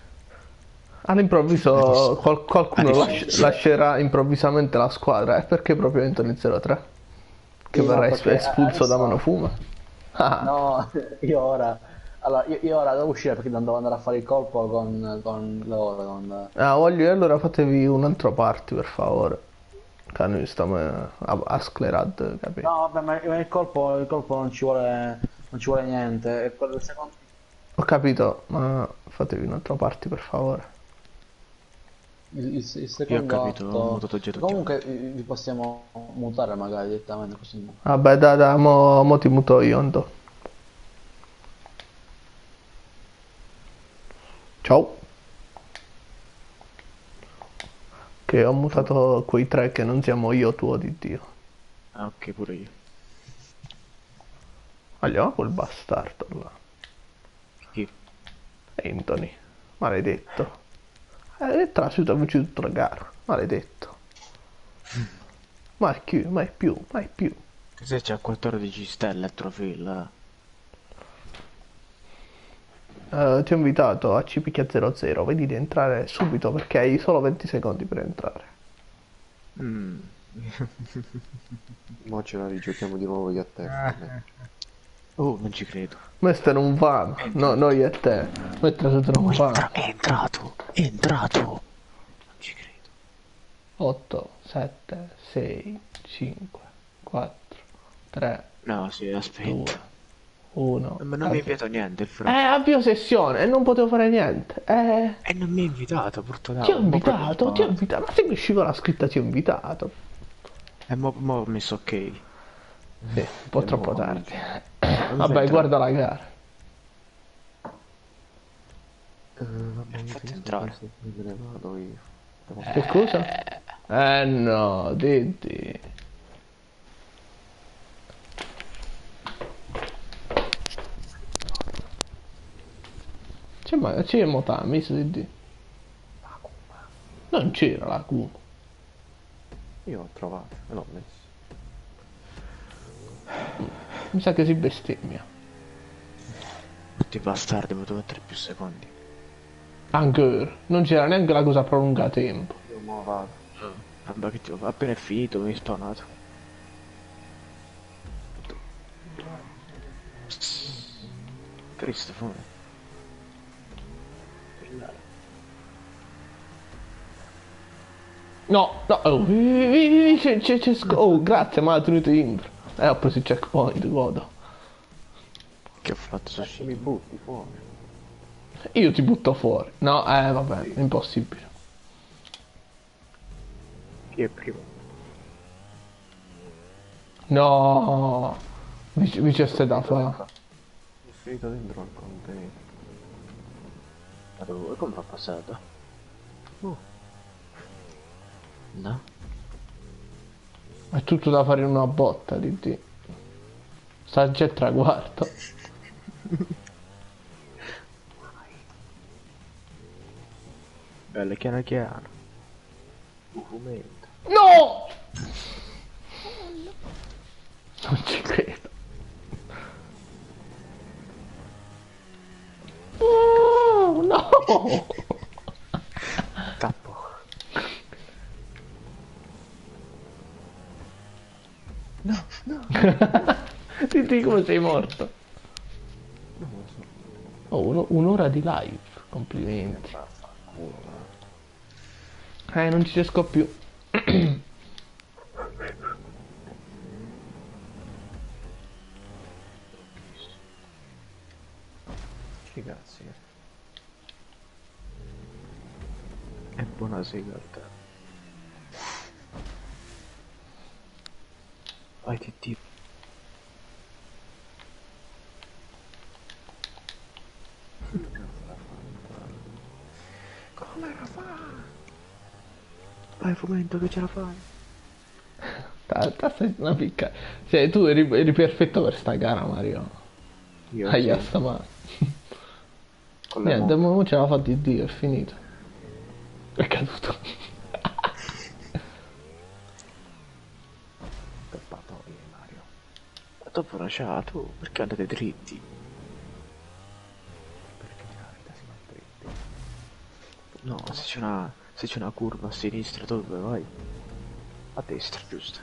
Addiss- All'improvviso qual- qualcuno lasci- Addirittura. lascerà improvvisamente la squadra. E perché proprio entro in zero tre? Che Sì, no, verrà es- perché a- espulso da adesso... Manofuma? Ah, No, io ora... Allora, io, io ora devo uscire perché devo andare a fare il colpo con, con loro, con... ah, voglio, e allora fatevi un altro party per favore. Che noi stiamo a, a sclerad, capì? No, vabbè, ma ma il colpo, il colpo non ci vuole, non ci vuole niente. È quello del secondo... Ho capito, ma fatevi un altro party per favore. Il, il- il Io ho secondo capito, ho atto... mutato già tutti Comunque quanti. vi vi possiamo mutare magari direttamente così. Vabbè, dai, dai, mo, mo ti muto io, Ando. Ciao. Che ho mutato quei tre che non siamo io, tuo di Dio. Ah, ok, pure io. Andiamo quel bastardo là. Chi? Anthony. Maledetto. È trasferito invece di tutta la gara. Maledetto. Mai più, mai più, mai più. Se c'ha quattordici stelle il trofeo. Eh, ti ho invitato a C Picchia zero zero. Vedi di entrare subito perché hai solo venti secondi per entrare. Mm. Mo ce la rigiochiamo di nuovo io a te. vabbè. Oh, non ci credo. Questo non va. No, noi e te. Questo non Oh, va. entra- è entrato, è entrato. Non ci credo. otto, sette, sei, cinque, quattro, tre, No, sì, due, aspetta. uno. Ma non mi ha inviato niente il Eh, frate. avvio sessione e non potevo fare niente. Eh, E non mi ha invitato, porto ti ho un po' invitato, ti ho preoccupato. invitato. Ma se mi usciva la scritta ti ho invitato. E mo, mo ho messo ok. Sì, un po' E troppo mo tardi. cominci. Vabbè, entrato? guarda la gara. Eh, vabbè, io Fatti ti entrare. sto me ne vado io. Devo- Che cosa? Eh no, Diddy. C'è ma c'è Motami, Diddy. Non c'era la Q. Io ho trovato e l'ho messo. Mi sa che si bestemmia. Tutti bastardi, potevo mettere più secondi. Ancora. Non c'era neanche la cosa prolunga tempo. Io mo vado. Vabbè, che ti ho appena è finito, mi hai spawnato. Cristoforo. No, no, oh, vi- vi- vi- c'è, c'è, c'è sc- oh, grazie, ma ha tenuto intro. Eh, ho preso il checkpoint, godo. Che ho fatto Se sushi? mi butti fuori. Io ti butto fuori. No, eh, vabbè, impossibile. Chi è primo? No, vi, vi c'è sta da fare. È finito dentro al container. Ma dove? Come fa passato? Oh. No? È tutto da fare in una botta, di Dio. Sta già il traguardo. Bello, chiaro chiaro. Un fumetto. No! Non ci credo. Oh, no! Tappo. Senti come sei morto. Oh, uno- un'ora di live. Complimenti. Eh, non ci riesco più. Sti cazzi. È buona sega a te. Vai ti ti. Come la fa? Vai Fumento che ce la fai. Ta- ta- stai una picca. Cioè, tu eri, eri perfetto per sta gara, Mario. Io Aia, sì, sta male. con le Niente, moto. mo ce l'ha fatta di Dio, è finito. È caduto. Scappatoie, Mario. Ma dopo una ciao, tu perché andate dritti? Perché nella vita si va dritti. No, se c'è una. Se c'è una curva a sinistra, tu dove vai? A destra, giusto?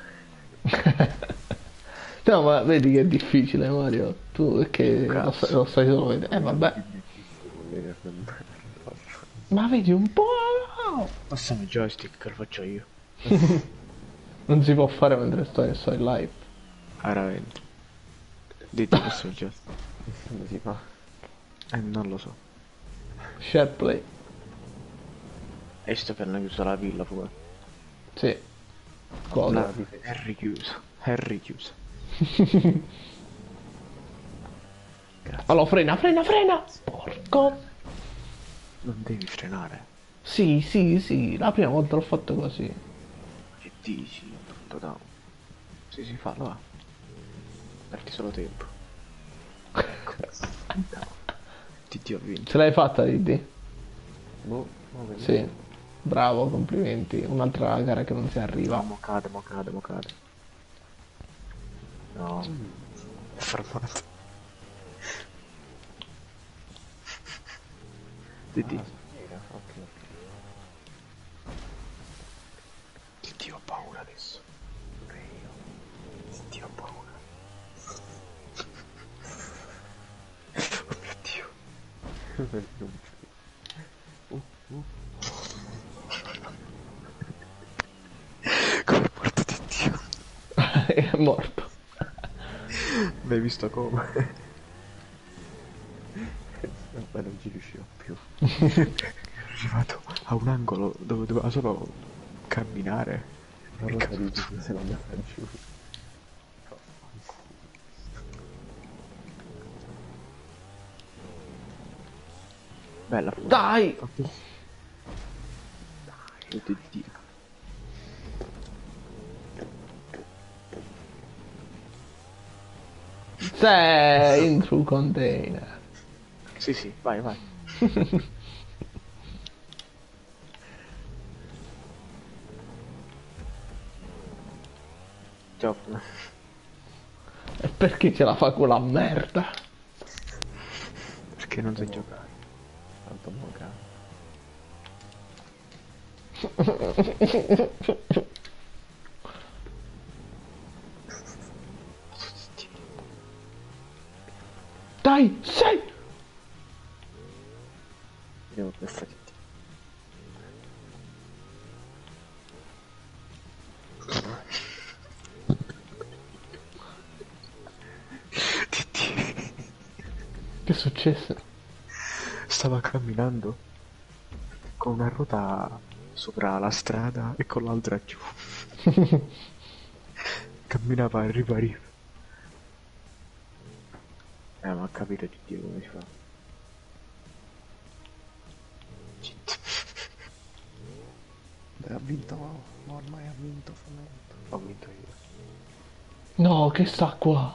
No, ma vedi che è difficile, Mario. Tu perché lo, Cazzo. sai- lo sai solo vedere. Eh, vabbè. Ma vedi un po'. Passami il joystick che lo faccio io. Non si può fare mentre sto, sto in live. Veramente. Dite passami il joystick. Come si fa? Eh, non lo so. Share play. E sto che hanno chiuso la villa pure. Sì. Cosa? La è richiusa. È richiusa. Allora, frena, frena, frena! Porco! Non devi frenare. Sì, sì, sì, la prima volta l'ho fatto così. Che dici? Tutto down. Se si fa, lo va. Perdi solo tempo. Ti ti ho vinto. Ce l'hai fatta, Didi? Boh, mo vediamo. Sì. Bravo, complimenti. Un'altra gara che non si arriva. No, mo cade, mo cade, mo cade. No. È fermato. Ti ti. Ah, scusa, ok, ok. Ti ti ho paura adesso. Pure io. Ti ti ho paura. Oh mio Dio. uh, uh. Come è morto di Dio? È morto. L'hai visto come? Vabbè, non ci riuscivo più. È arrivato a un angolo dove doveva solo camminare. Non lo dici se non andata giù. Bella fu. Dai! Dai, di Dio. Sei in true container. Sì, sì, vai, vai. Ciao. E perché ce la fa quella merda? Perché non sai giocare? Tanto moca. Dai, sei! Vediamo come fai. Che è successo? Stava camminando con una ruota sopra la strada e con l'altra giù. Camminava a riva riva. Eh, ma ha capito di Dio come si fa. Cheat. Beh, ha vinto, ma ormai ha vinto Fomento. Ho vinto io. No, che sta qua?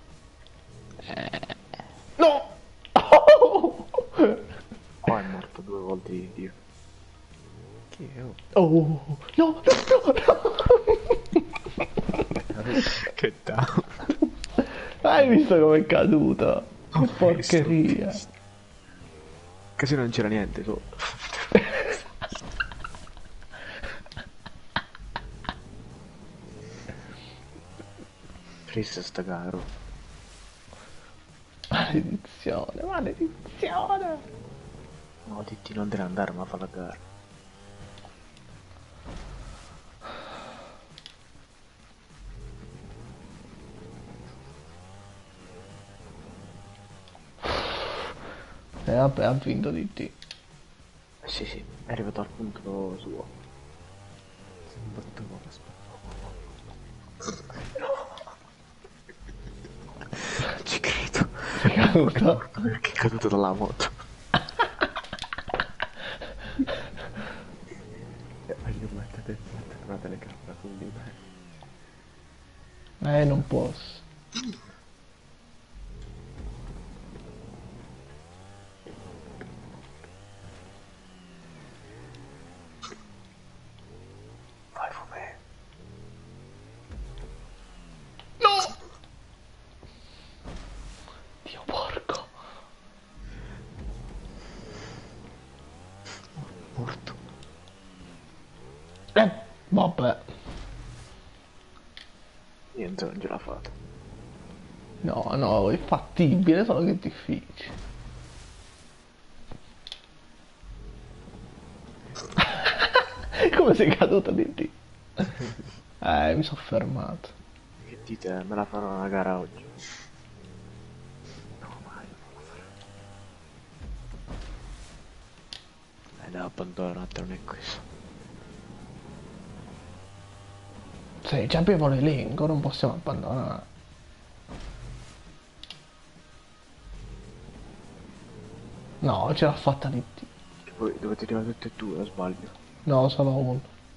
No! Oh! Qua è morto due volte di Dio. Chi è? Oh? Oh! No, no, no, no! Che down. Hai visto com'è caduto? Che Ho porcheria! visto. Che se non c'era niente sotto. Triste sta caro. Maledizione, maledizione! No, Titti non deve andare, ma fa la gara. E vabbè, ha vinto di te. Eh, sì, sì, è arrivato al punto suo. Ci credo. Sei caduto? Perché è caduto dalla moto. Voglio mettere una telecamera su di me. Eh, non posso. Vai, Fumè. Dio porco. Morto. Eh, vabbè. Niente, non ce l'ha fatta. No, no, è fattibile, solo che è difficile. Come sei caduto di te? Eh, mi sono fermato. Che dite? Me la farò una gara oggi. No, mai, non la farò. Eh, devo abbandonare, non è questo. Se già abbiamo l'elenco, non possiamo abbandonare. No, ce l'ha fatta di te. Che poi dovete arrivare tutte e due, o sbaglio? No, solo uno.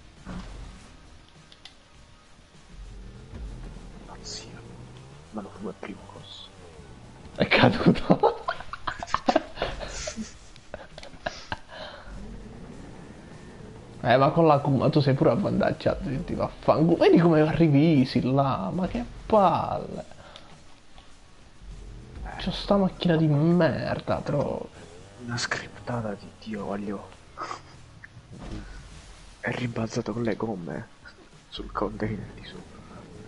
Pazzia. Ma non fu il primo corso. È caduto. Eh, ma con la Kuma tu sei pure avvantaggiato, ti vaffanculo. Vedi come arrivi là, ma che palle. C'ho sta macchina di merda, proprio. Una scriptata di Dio, voglio. È rimbalzato con le gomme sul container di sopra.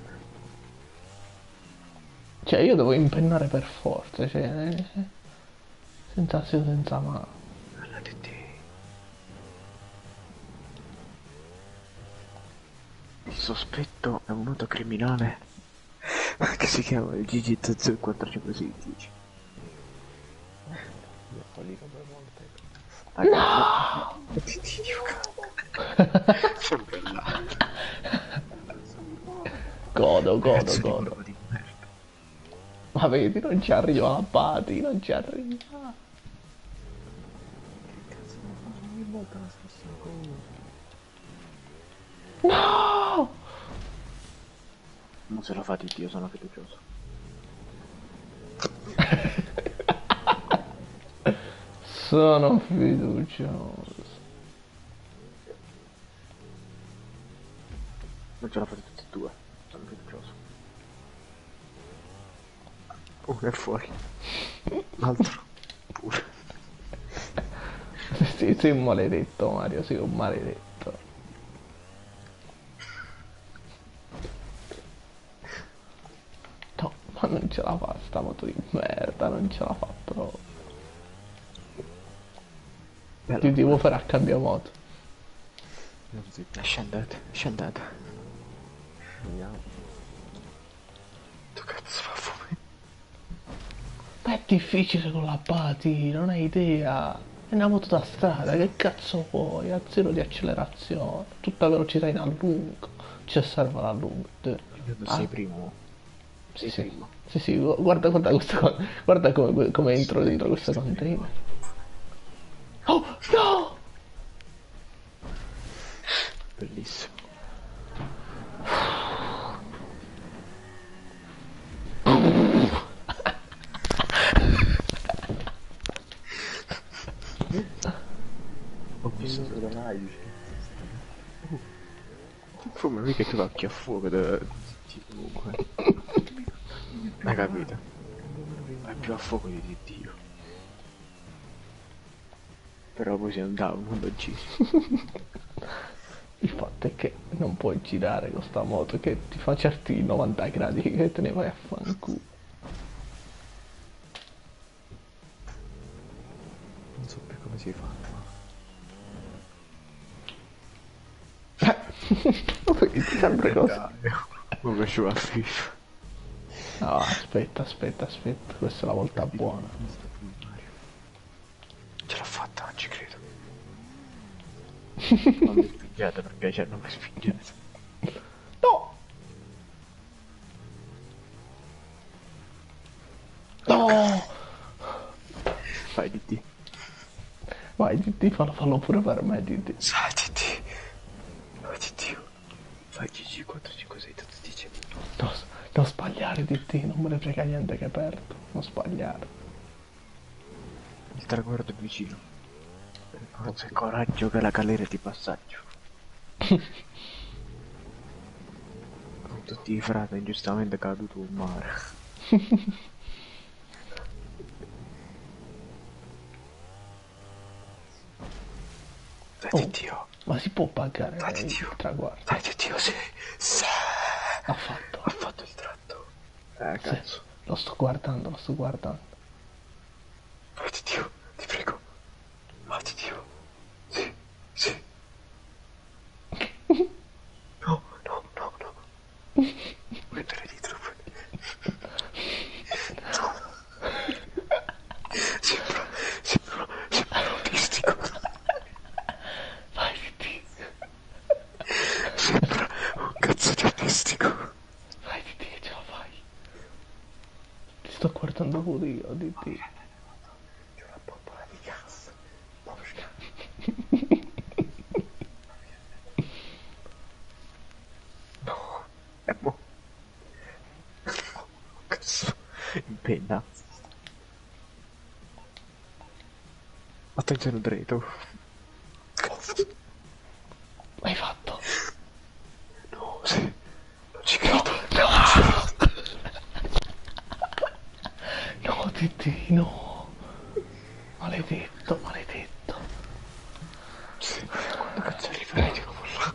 Cioè, io devo impennare per forza, cioè... eh, senza se senza ma. Guardate te. Il sospetto è un noto criminale che si chiama il Gigi Zazzo quattrocentosettici. Io sto lì come volte. No! Sempre là. Godo, godo, Cazzo di godo. curva di merda. Ma vedi, non ci arriva la Pati, non ci arriva. Che cazzo mi fa ogni volta la stessa cosa? No! Non se lo fate Dio, sono fiducioso. Sono fiducioso. Non ce la fate tutti e due, sono fiducioso. Uno è fuori. L'altro pure. Sì, sei un maledetto, Mario, sei un maledetto. No, ma non ce la fa sta moto di merda, non ce la fa proprio. Bella. Ti devo fare a cambio moto. Non zitto. Scendete, scendete. Andiamo. Tu cazzo fa fuori. Ma è difficile con la Pati, non hai idea. È una moto da strada, che cazzo vuoi? A zero di accelerazione, tutta velocità in allungo. Ci serve l'allungo. Ah. Sei primo. Sì, Sei sì. primo. Sì, sì, gu- guarda, guarda questo, co- guarda come, come entro dentro questo container. Oh, no! Bellissimo. Ho visto sulla live. Come mica che va a fuoco da... comunque. Hai capito? È più a fuoco di Dio. Però poi si andava un mondo ucciso. Il fatto è che non puoi girare con sta moto che ti fa certi novanta gradi che te ne vai a fanculo. Non so più come si fa. Vedi, sempre così. Non riuscivo a FIFA. No, aspetta, aspetta, aspetta, questa è la volta buona. Non mi spingete perché cioè non mi spingete. No! No! Vai di te. Vai, Didi, fallo, fallo pure per me, Didi. Vai di te. Vai di Dio. Vai G G quattro cinque sei tutti dice. Non, non sbagliare, Didi, non me ne frega niente che perdo. Non sbagliare. Il traguardo è vicino. Forza e coraggio che la galera è di passaggio. Con tutti i frati ingiustamente caduto in mare. Dai Oh, di Dio. ma si può pagare Dai di il Dio. traguardo? Dai di Dio, sì. Sì. Ha fatto. Ha fatto il tratto. Eh, Sì, cazzo. lo sto guardando, lo sto guardando. Vai di Dio, ti prego. Vai di Dio. Sì, sì. No, no, no, no. Prendere dietro. No. Sembra, sembra, sembra autistico. Vai, Didi. Sembra un cazzo di autistico. Vai, Didi, che ce la fai. Ti sto guardando pure io, Didi. C'è una bombola di gas. Porca. No. È mo. No, cazzo. Impenna. Attenzione dritto. Cazzo. L'hai fatto. No, sì. Non ci credo. No, Didi, no. Maledetto, maledetto. Sì. Quando cazzo arriverai di nuovo là?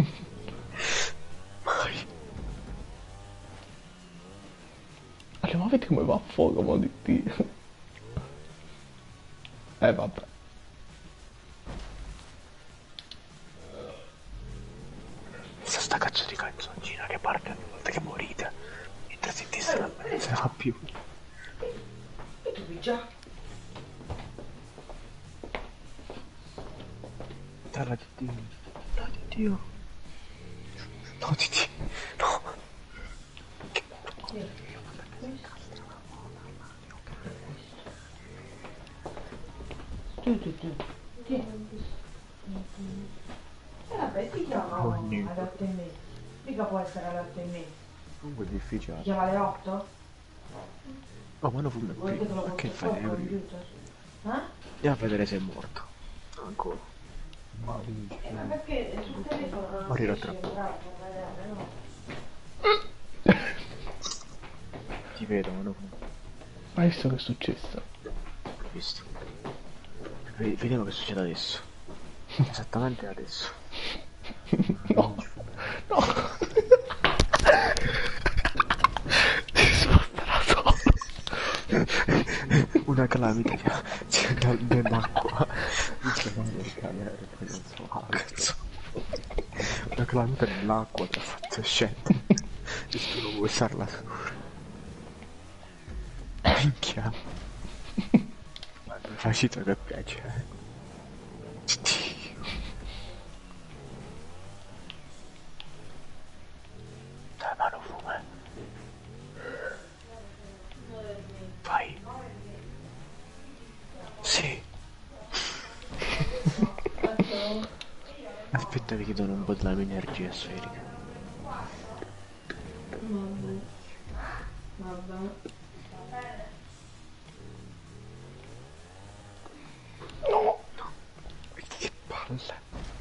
Mai. Allora, ma vedi come va a fuoco, mo Didi. Eh, vabbè. Questa sta cazzo di canzoncina che parte ogni volta che morite. Mentre si distrai, non se ne fa più. Già. Dalla di Dio. Dai di Dio. No di Dio. No. Tu, tu, tu. Tieni. E vabbè, ti chiamo alle otto e mezza. Mica può essere alle otto e mezza. Comunque è difficile. Ti chiama alle otto? Oh, ma non fumo Vuoi che te lo più. Ma che porto qua fai? al computer? Eh? Andiamo a vedere se è morto. Ancora. Eh, ma perché sul telefono non Morirà riesci tra a entrare a vedere, no? Ti vedo, ma non fumo. Hai visto che è successo? Ho visto. V- Vediamo che succede adesso. Esattamente adesso. No. No. Si sposterà solo. Una calamita c'è nell'acqua. Cazzo. Una calamita nell'acqua ti ha fatto scendere. E tu non vuoi starla su. Minchia. Ma mi fa uscire che piace. eh. Dio. Dai, mano fuma. Vai. Sì. Aspetta che chiedono un po' della mia energia sferica. Vabbè. Vabbè. Che palle.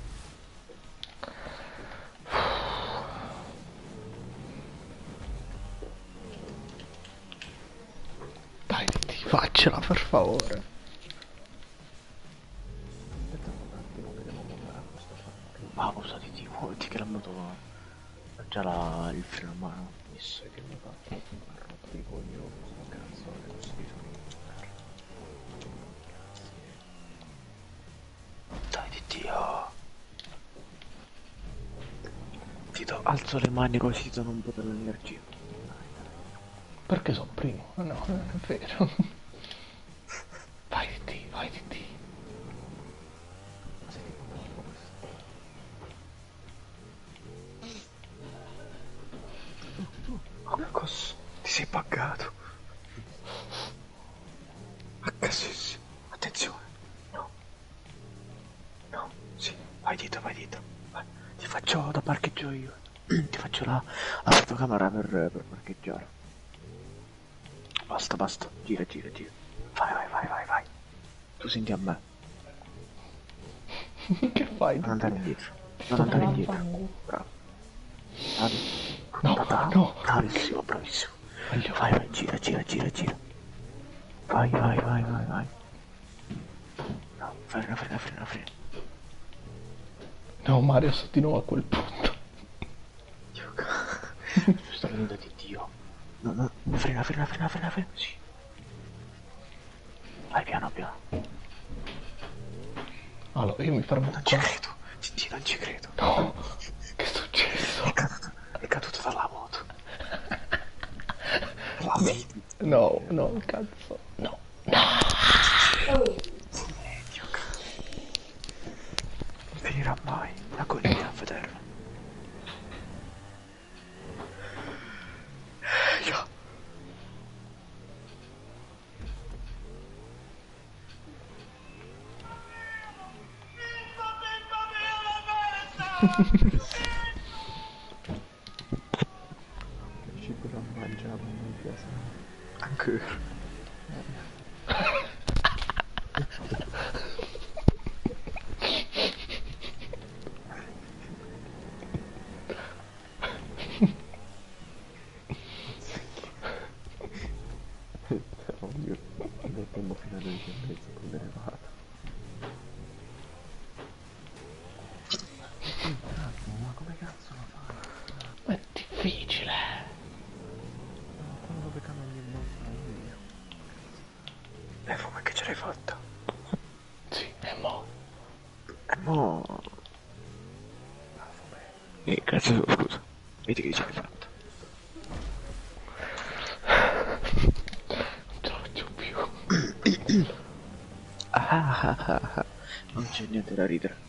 Dai, Didi, faccela per favore. Pausa di Dio, muoviti che la moto ha già la, il freno a mano. Messo che mi fa rotto i coglioni, sto cazzo, che non si Dai di Dio. Ti do, alzo le mani così ti do un po' dell'energia. Perché sono primo? No, non è vero. Vai, Didi, vai, Didi. sei buggato. A casissimo. Attenzione. No. No. Sì. Vai dito, vai dito. Vai. Ti faccio da parcheggio io. Ti faccio la, la fotocamera per, per parcheggiare. Basta, basta. Gira, gira, gira. Vai, vai, vai, vai, vai. Tu senti a me. Che fai? Non andare indietro. Non andare indietro. Bravo. Bravi. No, Bravo. no. Bravissimo, bravissimo. Voglio- Vai, vai, gira, gira, gira, gira. Vai, vai, vai, vai, vai. No, frena, frena, frena, frena. No, Mario, sto di nuovo a quel punto. Dio, sta venendo di Dio. No, no, frena, frena, frena, frena, frena. Sì. Vai piano, piano. Allora, io mi fermo Non ci qua. credo. Sì, non ci credo. No, che è successo? È caduto, è caduto dalla moto. La vedi? No, no, cazzo. No. Dio, cazzo. Non finirà mai. Una agonia a vederlo. Io. Ci però mangiare non mi piace. Ancora. Oddio, nel tempo fino alle dieci e mezza poi me ne vado. Ma come cazzo lo fai? Ma è difficile. Quando beccano ogni volta io. E come che ce l'hai fatta? Sì, e mo. E mo... Eh, cazzo, scusa. Vedi che ce l'hai fatta. Non ce la faccio più. Ah, ah, ah, ah. Non c'è niente da ridere.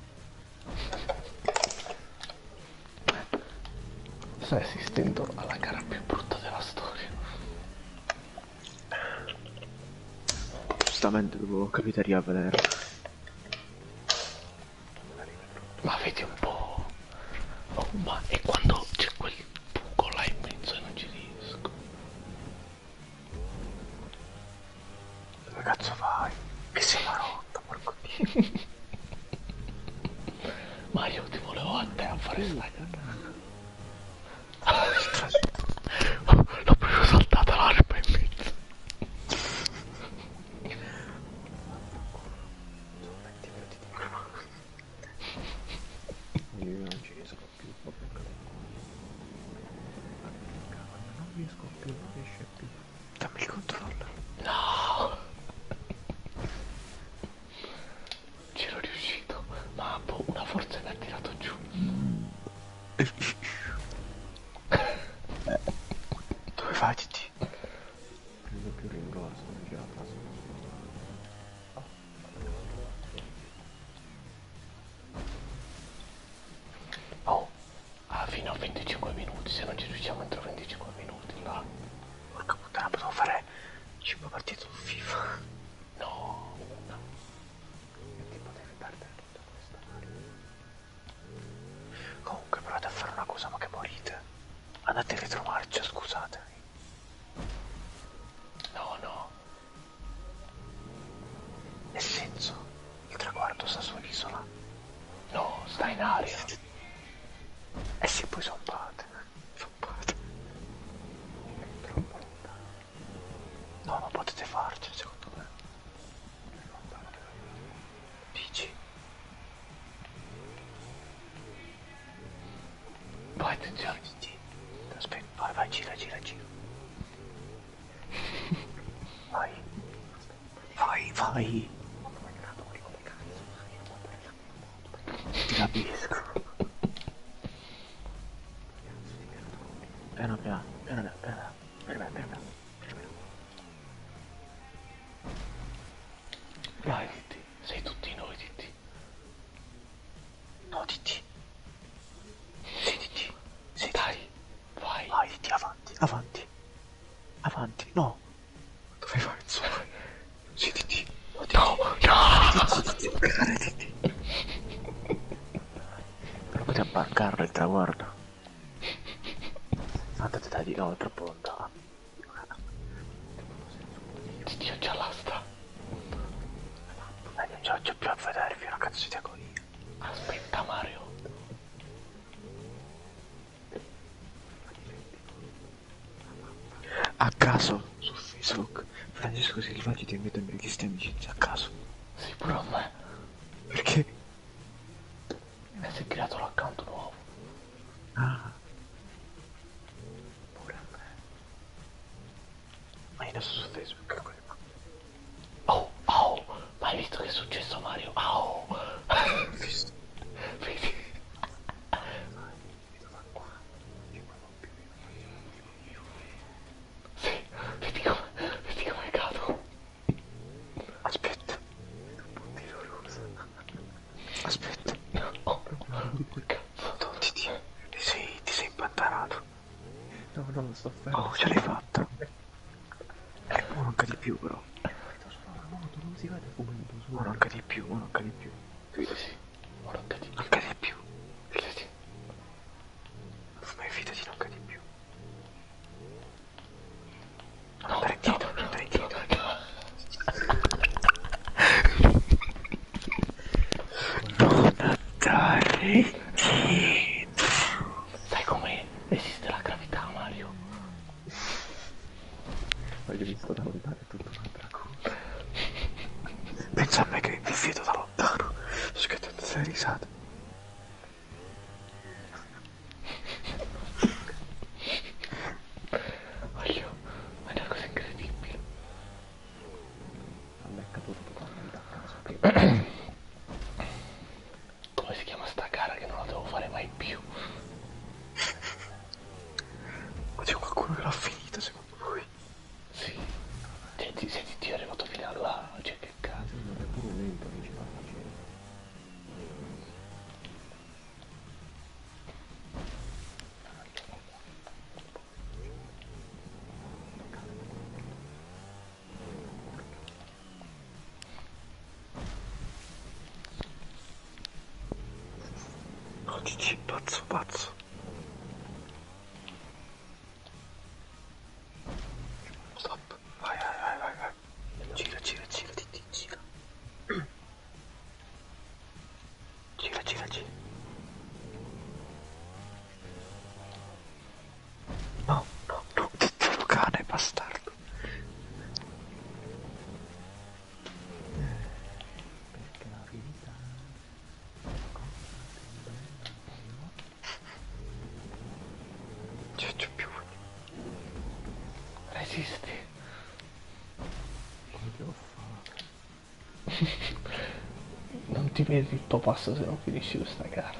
Sta assistendo alla gara più brutta della storia. Giustamente dovevo capitare a vedere. Ma vedi un po'. Oh, ma e quando c'è quel buco là in mezzo e non ci riesco? Dove cazzo vai? Che sei marotto, porco dio. Mario, ti volevo a te a fare sta gara. L'ho proprio saltata l'arma in mezzo. Io non ci riesco più, proprio non riesco più, non riesce più. Dammi il controllo. No! C'ero riuscito, ma boh, una forza mi ha tirato giù. Dove vai, Titi? Prendo più rimborso, non ce la faccio. Oh, ah, fino a venticinque minuti, se non ci riusciamo entro venticinque minuti là. Porca puttana, potevo fare cinque partite su FIFA. No, una. E ti potevi perdere tutta questa aria. Comunque provate a fare una cosa, ma che morite. Andate in retromarcia, scusatemi. No, no. Nel senso, il traguardo sta sull'isola. No, sta in aria. E se poi zompate. Zompate. È troppo lontano. No, non potete farci, secondo me. È lontano. Dici? Vai, attenzione. Sì. Aspetta, vai, vai, gira, gira, gira. Vai. Vai, vai. Ti capisco. Piano piano, piano piano, piano piano, piano piano, piano piano. Vai, Titti. Sei tutti noi, Titti. No, Titti. Sì, Titti. Sì, Dai, vai. vai, Titti, avanti, avanti. a barcarlo il traguardo. Andate dai, di no, è troppo lontano. Dio, già la sta. Dai, non ce la faccio più a vedervi, una cazzo di agonia. Aspetta Mario. A caso, su Facebook, Francesco Selvaggi ti invito a me che amicizia, a caso. Sì, pure a me. Perché? E si è creato l'account nuovo. Ah. Pure a me. Ma io non sono su Facebook, quello. Oh, oh, ma hai visto che è successo Mario? Oh. Ho visto. Vedi? Sì, vedi come, vedi come cado. Aspetta. Aspetta. Oh, cazzo. Oh, ti, ti, ti sei, ti sei impantanato. No, no, sto fermo. Oh, ce l'hai fatta. Eh, oh, manca di più però. Non si vede fumando su. Oh, manca di più, oh, manca di più. Sì, ora cadi. Manca di più. Sì, sì. Ma fidati, manca di più. Non No, andare no, indietro, non no, andare no, indietro. no. Non andare indietro. Sai come esiste la gravità Mario? Ma io ho visto da lontano è tutta un'altra cosa. Pensa a me che vi vedo da lontano. Sto scattando sei risate. Voglio, ma è una cosa incredibile. A me è caduto totalmente a caso. Come si chiama sta gara che non la devo fare mai più? Ma c'è qualcuno che l'ha finita secondo voi? Sì. Cioè, ti, se ti è arrivato fino a là, cioè che cazzo. Non è pure lento che ci fa facere. No, Gigi, pazzo, pazzo. Stop. Vai, vai, vai, vai, vai. Gira, gira, gira, Titi, gira. Gira, gira, gira. No, no, no, Titi, cane, bastardo. Perché la vita C'è, c'è più. Resisti. che ho fatto. Non ti vedi il tuo passo se non finisci questa gara.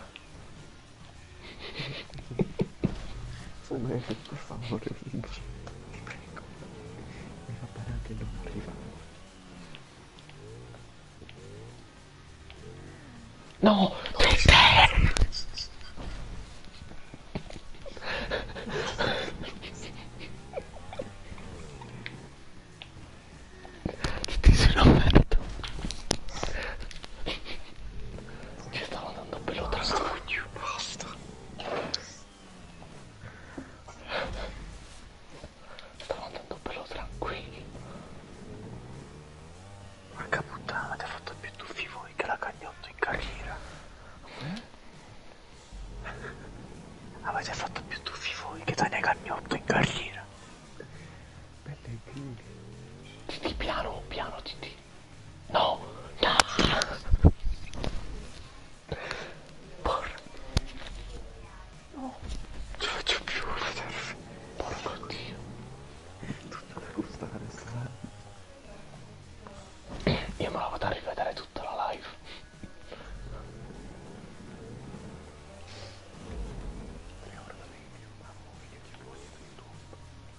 Fumetto, per favore, vinci. Ti prego. Mi fa bene anche non arrivare. No! Te! Ti sei una merda. Ci stavo andando bello tranquillo. Basta. Stavo andando bello tranquillo. Porca puttana, ti ha fatto più tuffi voi che la cagnotto in carriera. Avete fatto più tuffi voi che Tania Cagnotto in carriera. Pellegrini. Titi, piano, piano, Titi. No, no. Porca. Non ce la faccio più, vedervi. Porco Dio. Tutta da gustare sta. Io me la vado a rivedere tutta la live. Tre ore da video, ma un video di buoni su YouTube.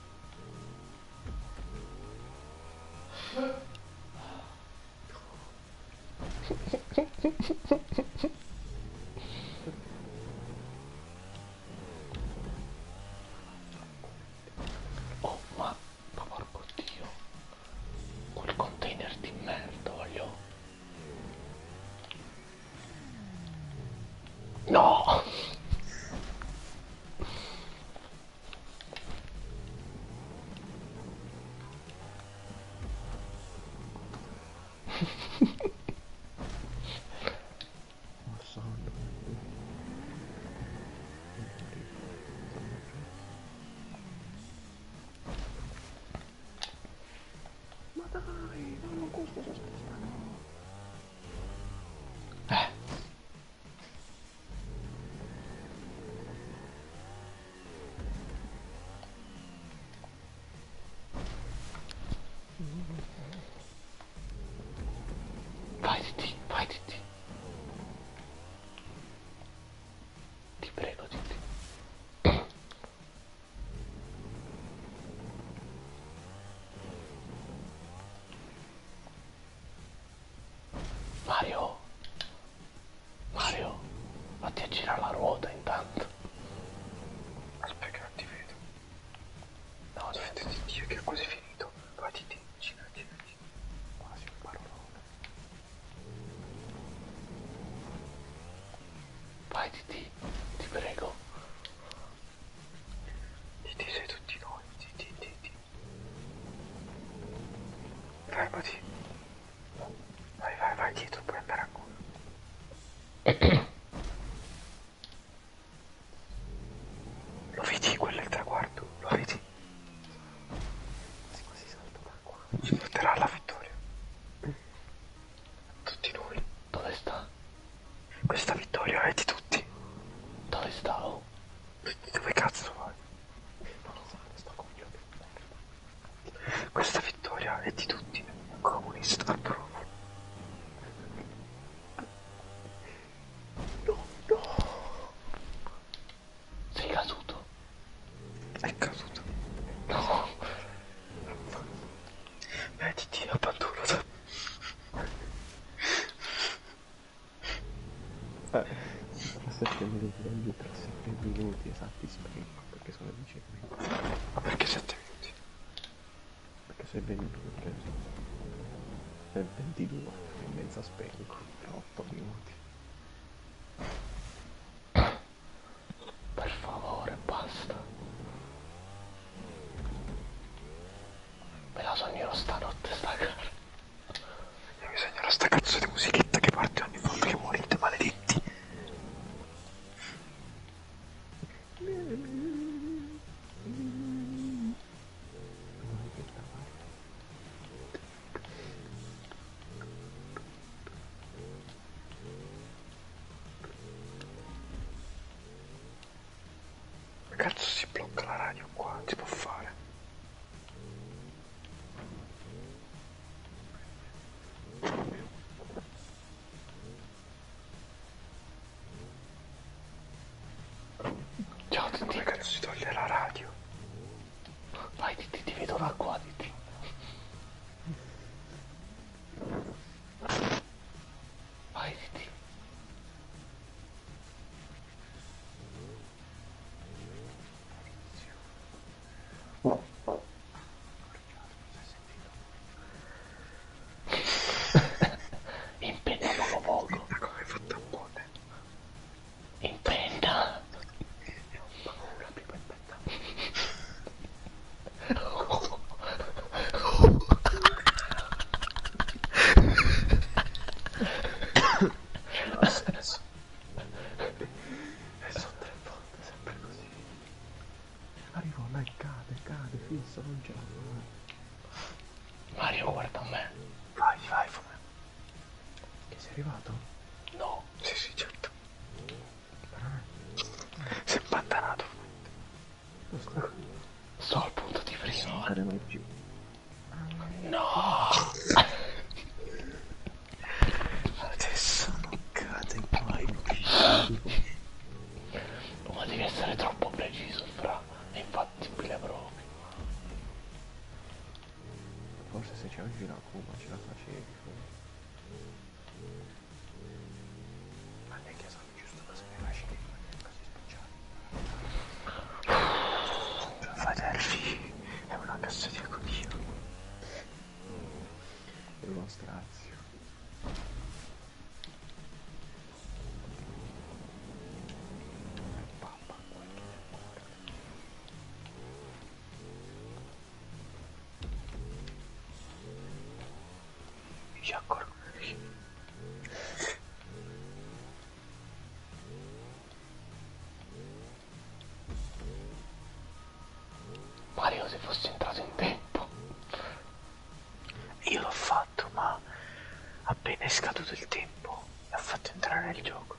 Oh, ma, ma porco Dio. Quel container di merda, voglio. No! Dove cazzo vai? Non lo so, sto coglione. Questa vittoria è di tutti. Comunista, approvo. Sei caduto? È caduto. No. Mettiti abbandonato. Eh, tra sette minuti, ogni tra sette minuti esatti spengo, perché sono le dieci e mezza. Ma perché sette minuti? Perché se ventidue, se ventidue e mezza spengo, tra otto minuti. Per favore, basta. Me la sognerò stanotte sta gara. Io mi sognerò sta cazzo di musichetta che parte ogni volta che morite, maledetti. Cazzo si blocca la radio qua, non si può fare. Ciao Titi. Come cazzo si toglie la radio? Vai Titi, ti vedo da qua Titi. Vai Titi. Impenna poco poco. Ma come hai fatto a buone? Impenna. Ho paura, prima aspetta. Non ha senso. E sono tre volte sempre così. Arrivo là e cade, cade, fisso, non ce la fa. Mario, guarda me. Vai, vai, fume. Che sei arrivato? No. Sì, sì, certo. Si è abbandanato. Lo sto Sto al punto di prima. non cade mai più. No. Adesso non cade mai più. Ma devi essere troppo preciso, fra. È infattibile proprio. Forse se ci avevi la Kuma ce la facevi. Ma non è che sono giusto cose più facili, cose speciali. Fratelli, è una cassa di agonia. È uno strazio. Papà, qualche tempo. Mi ci accorgo. Mario, se fossi entrato in tempo. Io l'ho fatto, ma appena è scaduto il tempo mi ha fatto entrare nel gioco.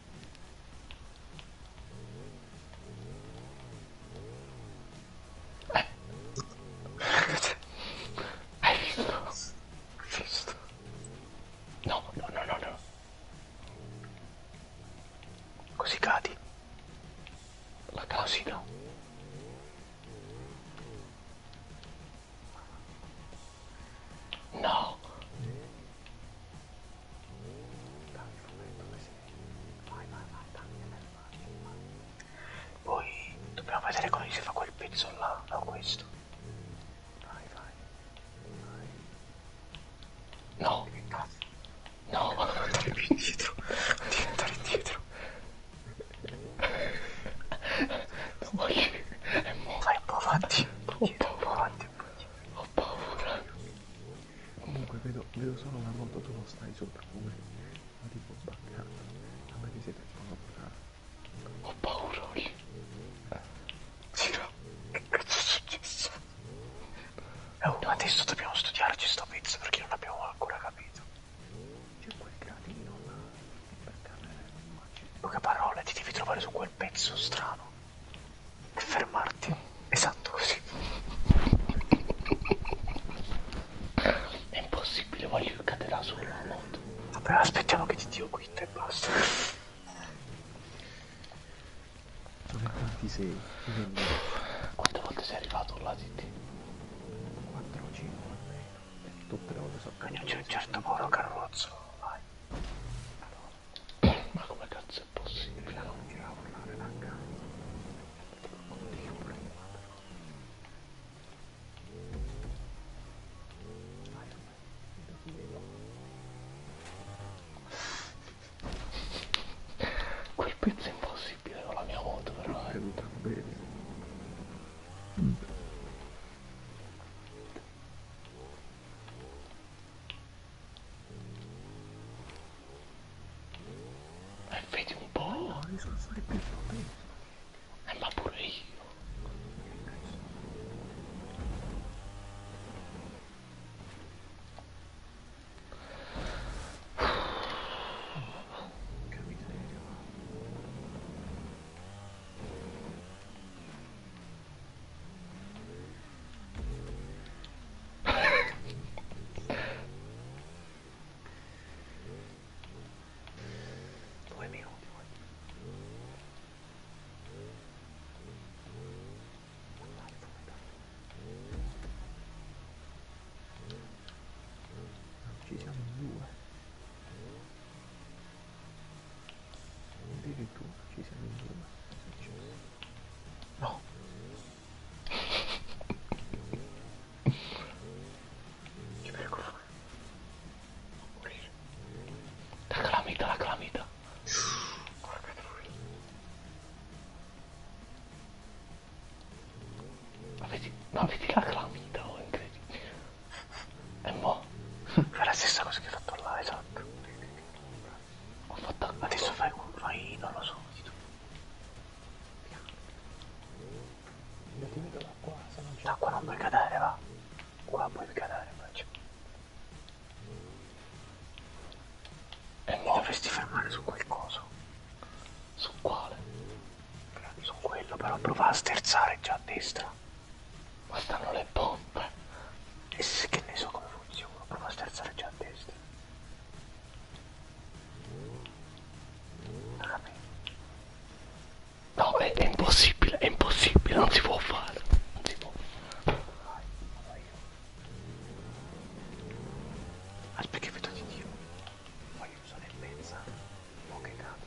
Eh. Hai visto? Visto? No, no, no, no, no. Così cadi. La Così casi no. no. Poi dobbiamo vedere come si fa quel pezzo là, no questo. Vai, vai. No. Che cazzo? No. Andare più indietro. Diventare indietro. Non voglio. È morto. Vai un po' avanti. Ho Indietro, un po' paura. avanti, un po' indietro. Ho paura. Comunque vedo, vedo solo la moto, tu non stai sopra come. Ma tipo baccato. A me ti siete sopra. Ho paura. Olli. Giro. Che cazzo è successo? Oh, adesso dobbiamo studiarci sto pezzo perché non abbiamo ancora capito. C'è quel gradino là. Per camera, immagino. Poche parole, ti devi trovare su quel pezzo strano. e fermarti. Esatto così. È impossibile, voglio cadere da solo la moto. Vabbè, aspettiamo che ti dico quinta e basta. Sono ventisei. Quindi Quante volte sei arrivato là di te? quattro o cinque almeno. E tutte le volte sono Non caduto. c'è un certo modo, Carrozzo. Vai. Ma come cazzo è possibile? Non tirare a urlare raga. Oddio prima però. Vai, vai, ti vedo. Quel pezzo è impossibile con la mia moto, però. È Eh. caduta bene. Eh, vedi un po'. No, riesco a fare più problemi. Eh, ma pure io. Che miseria. Due minuti. Ci siamo in due. Addirittura ci siamo in due. Cosa è successo? No. Ci prego. Non morire. La calamita, la calamita. Porca troia. Ma vedi, ma vedi la calamita, oh, incredibile. E mo'? Fai la stessa cosa che hai fatto là, esatto. Ho fatto Adesso fai, fai non lo so, di tu. Io ti vedo da qua, se non c'è. Da qua non puoi cadere, va. Qua puoi cadere, invece. E Ti mo'? dovresti fermare su quel coso. Su quale? Su quello, però prova a sterzare già a destra. Ma stanno le pompe. E se che ne so come funziona, prova a sterzare già a destra. Non capito? No, è, è impossibile, è impossibile, non si può fare. Non si può. Aspetta che vedo di Dio. Voglio usare in mezza. Oh che cazzo.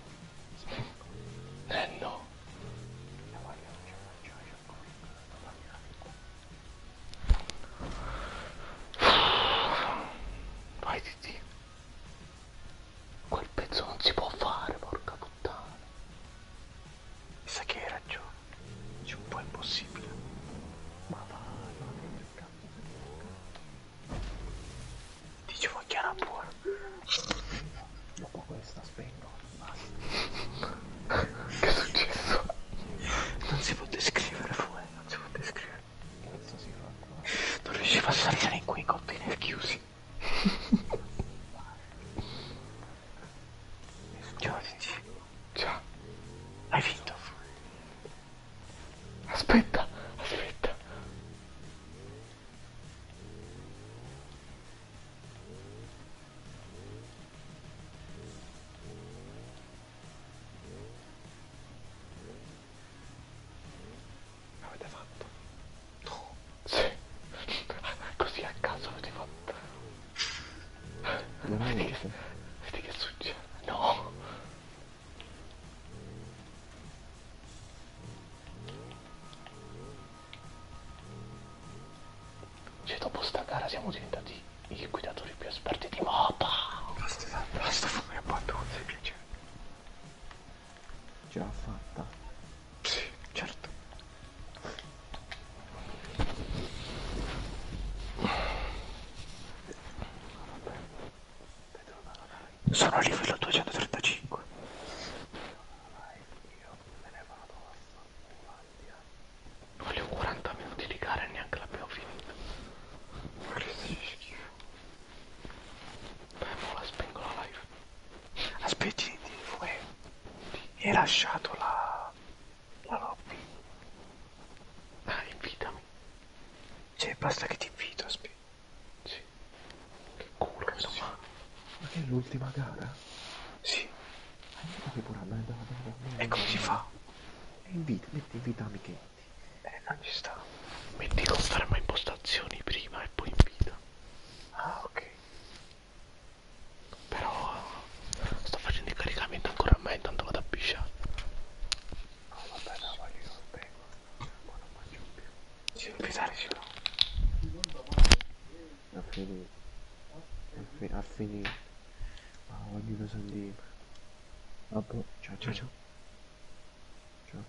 Eh no. E voglio non c'è mangiare ancora. Non voglio Vai di Dio. Quel pezzo non si può fare, porca puttana. mi sa che hai ragione. C'è un po' impossibile. Ma va, ma che cazzo se ne Dicevo chiara buona. dopo questa spengo. Basta. Che è successo? Non si può descrivere fuori, non si può descrivere. Cazzo si fa qua? Non riuscivo a salire in quei container chiusi. Ciao Titi. Ciao. Hai vinto. Aspetta, aspetta. Avete fatto? No. Sì. Così a caso avete fatto. Vedi che, vedi che succede? No. Cioè, dopo sta gara siamo diventati i guidatori più esperti di moto. Basta, basta fumare un po' per piacere. Ce l'ha fatta. Sì, certo. Sono a livello duecentotrentacinque. Io me ne vado a Fanculandia. Voglio quaranta minuti di gara e neanche l'abbiamo finita. Beh, mo la spengo la live. Aspetti, Fue. Mi hai lasciato la... la lobby. basta che ti invito, aspetta. Sì. Che culo, Cazzo. insomma. Ma che è l'ultima gara? Sì. Invitami pure a me, dai, dai, dai. E come si fa? E invita, metti, invita amichetti. Eh, non ci sta. Metti conferma impostazioni prima e poi invita. Ah, ok. Però sto facendo i caricamenti ancora a me, intanto vado a pisciare. No, vabbè, no, voglio io, prego. Poi non mangio più. Ci devo invitare, sicuro. Ha finito. Ha, fi- ha finito. Ah, voglio sentire. Vabbè, ciao ciao. Ciao. Ciao.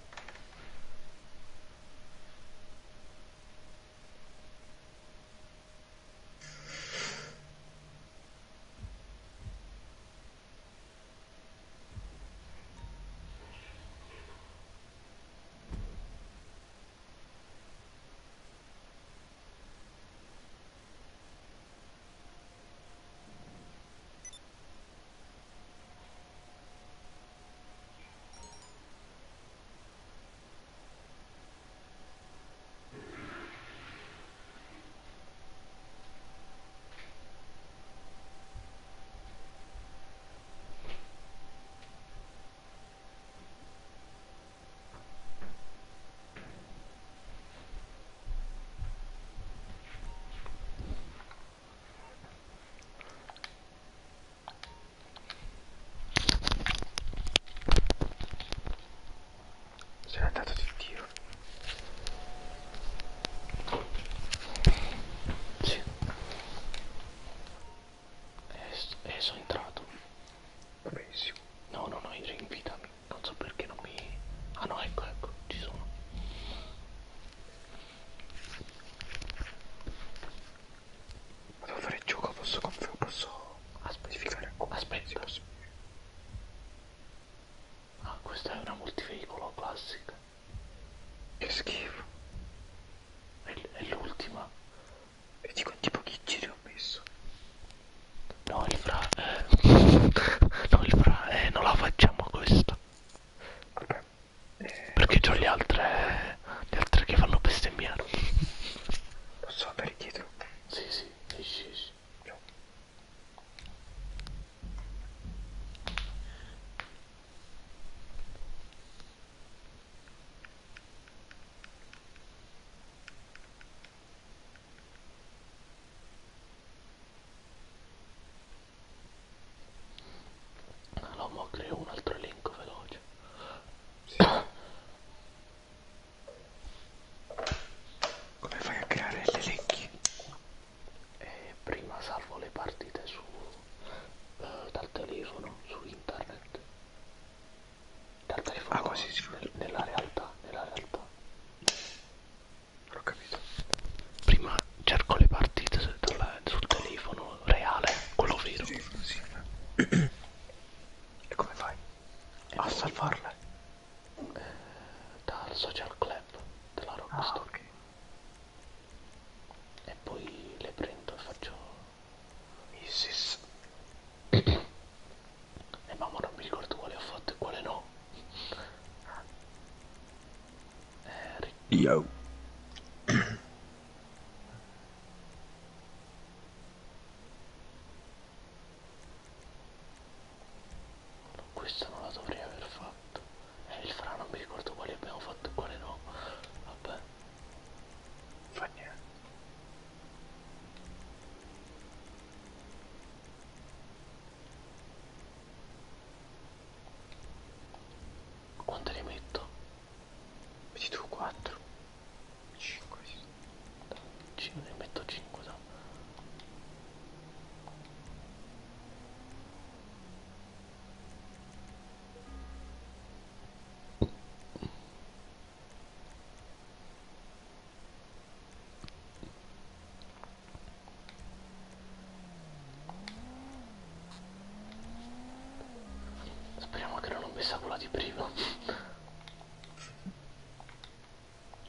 Se n'è andato di Dio. Sì. E, e sono entrato. Va benissimo. No, no, no, rinvitami. Non so perché non mi... Ah no, ecco, ecco, ci sono. Ma devo fare il gioco, posso conf- posso Aspetta, modificare alcune. Sì, aspetta. posso. Ah, questa è una multiveicolo classica. Che schifo. È, è l'ultima. E di quanti pochi giri ho messo? No, il fra... Eh... No, il fra... Eh, non la facciamo questa. Vabbè. Eh, Perché c'ho le altre... Le altre che fanno bestemmiare. posso andare dietro? Sì, sì, sì, sì, sì. No. Allora, mo creo un altro elenco veloce. Sì. Come fai a creare gli elenchi? E prima salvo le partite su... eh, dal telefono, su internet. Dal telefono, Ah, così si fa. nel- nella realtà, nella realtà. Non ho capito. Prima cerco le partite su- dal- sul telefono reale, quello vero. Telefono, sì. E come fai? E A poi, salvarle? eh, dal social club della Ah, Rockstar. ok. E poi le prendo e faccio... Isis. E mamma non mi ricordo quale ho fatto e quale no. Eh, ri- Yo. questa non la dovrei aver fatto. E il fra non mi ricordo quali abbiamo fatto e quale no. Vabbè. Fa niente. Quante ne metto? Vedi tu, quattro. cinque, sì. Ci ne metto cinque, da. Speriamo che non ho messa quella di prima.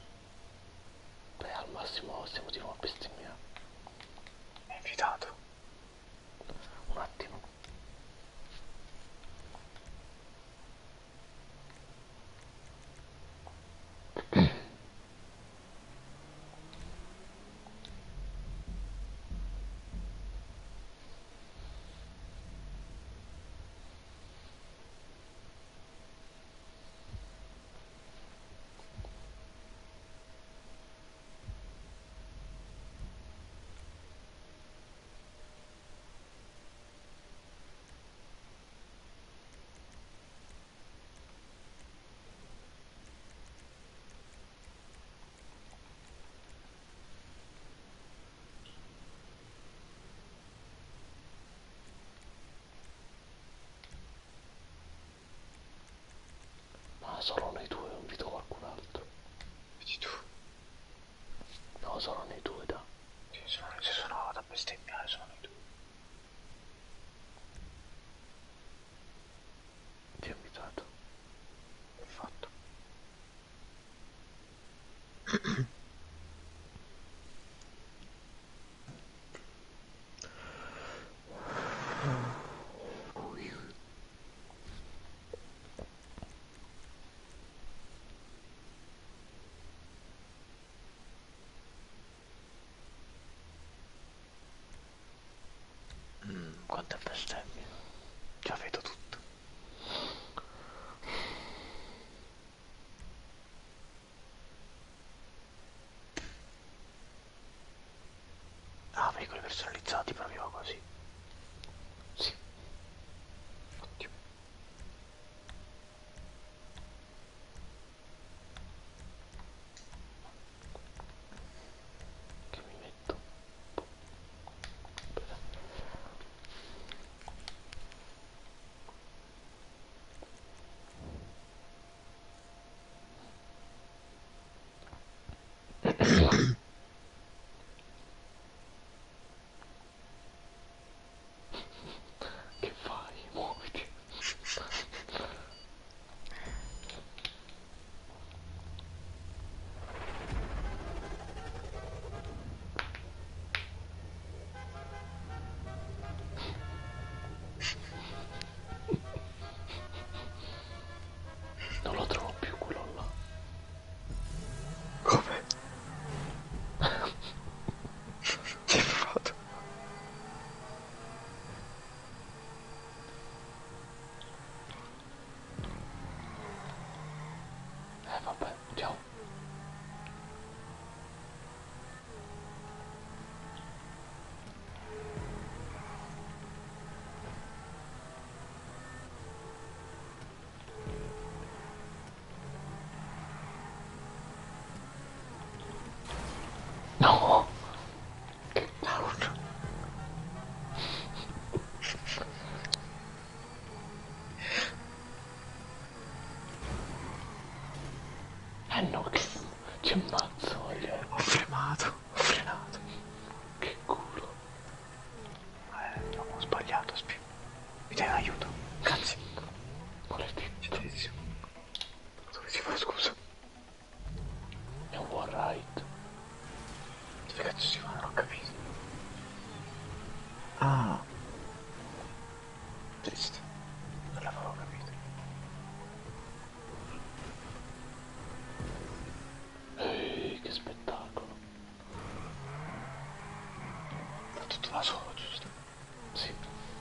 Mm, quante bestemmie. Già vedo tutto. Ah, veicoli personalizzati proprio così. Sì. Ottimo. Che mi metto? Che fai? Muoviti. Non lo trovo più quello là. Come? Che foto? Eh vabbè, ciao. No! Paolo. Eh no, che... Ci ammazzo, voglio. Ho fremato, ho frenato. Che culo. Eh, ho sbagliato, spio. Mi dai un aiuto? Grazie. Volete? Gentilissimo. Dove si fa, scusa? È un wall ride. Dove cazzo si fa? Non ho capito. Ah. Triste. Non l'avevo capito. Ehi, che spettacolo. Fa tutto da solo, giusto? Sì.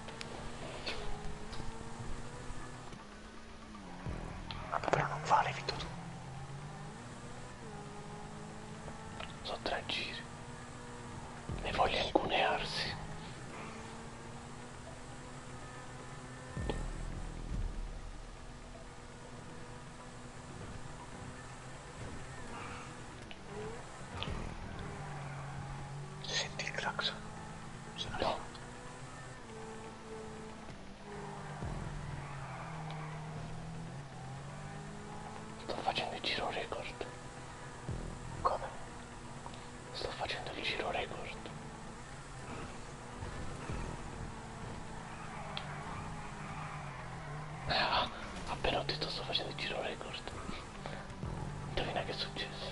Vabbè, però non vale, vinto tu. So tre giri. Ne voglia incunearsi. Senti il clacson? Sono No. arrivato. Sto facendo il giro record. Come? Sto facendo il giro record. Ah, appena ho detto sto facendo il giro record. Indovina che è successo?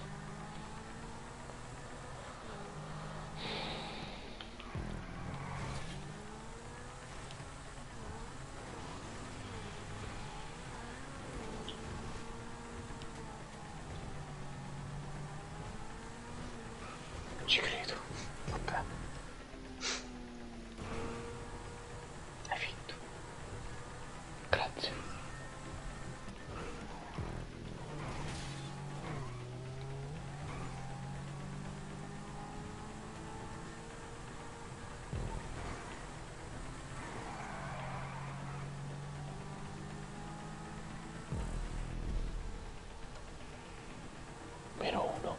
Non ci credo. Vabbè. Hai vinto. Grazie. Meno uno.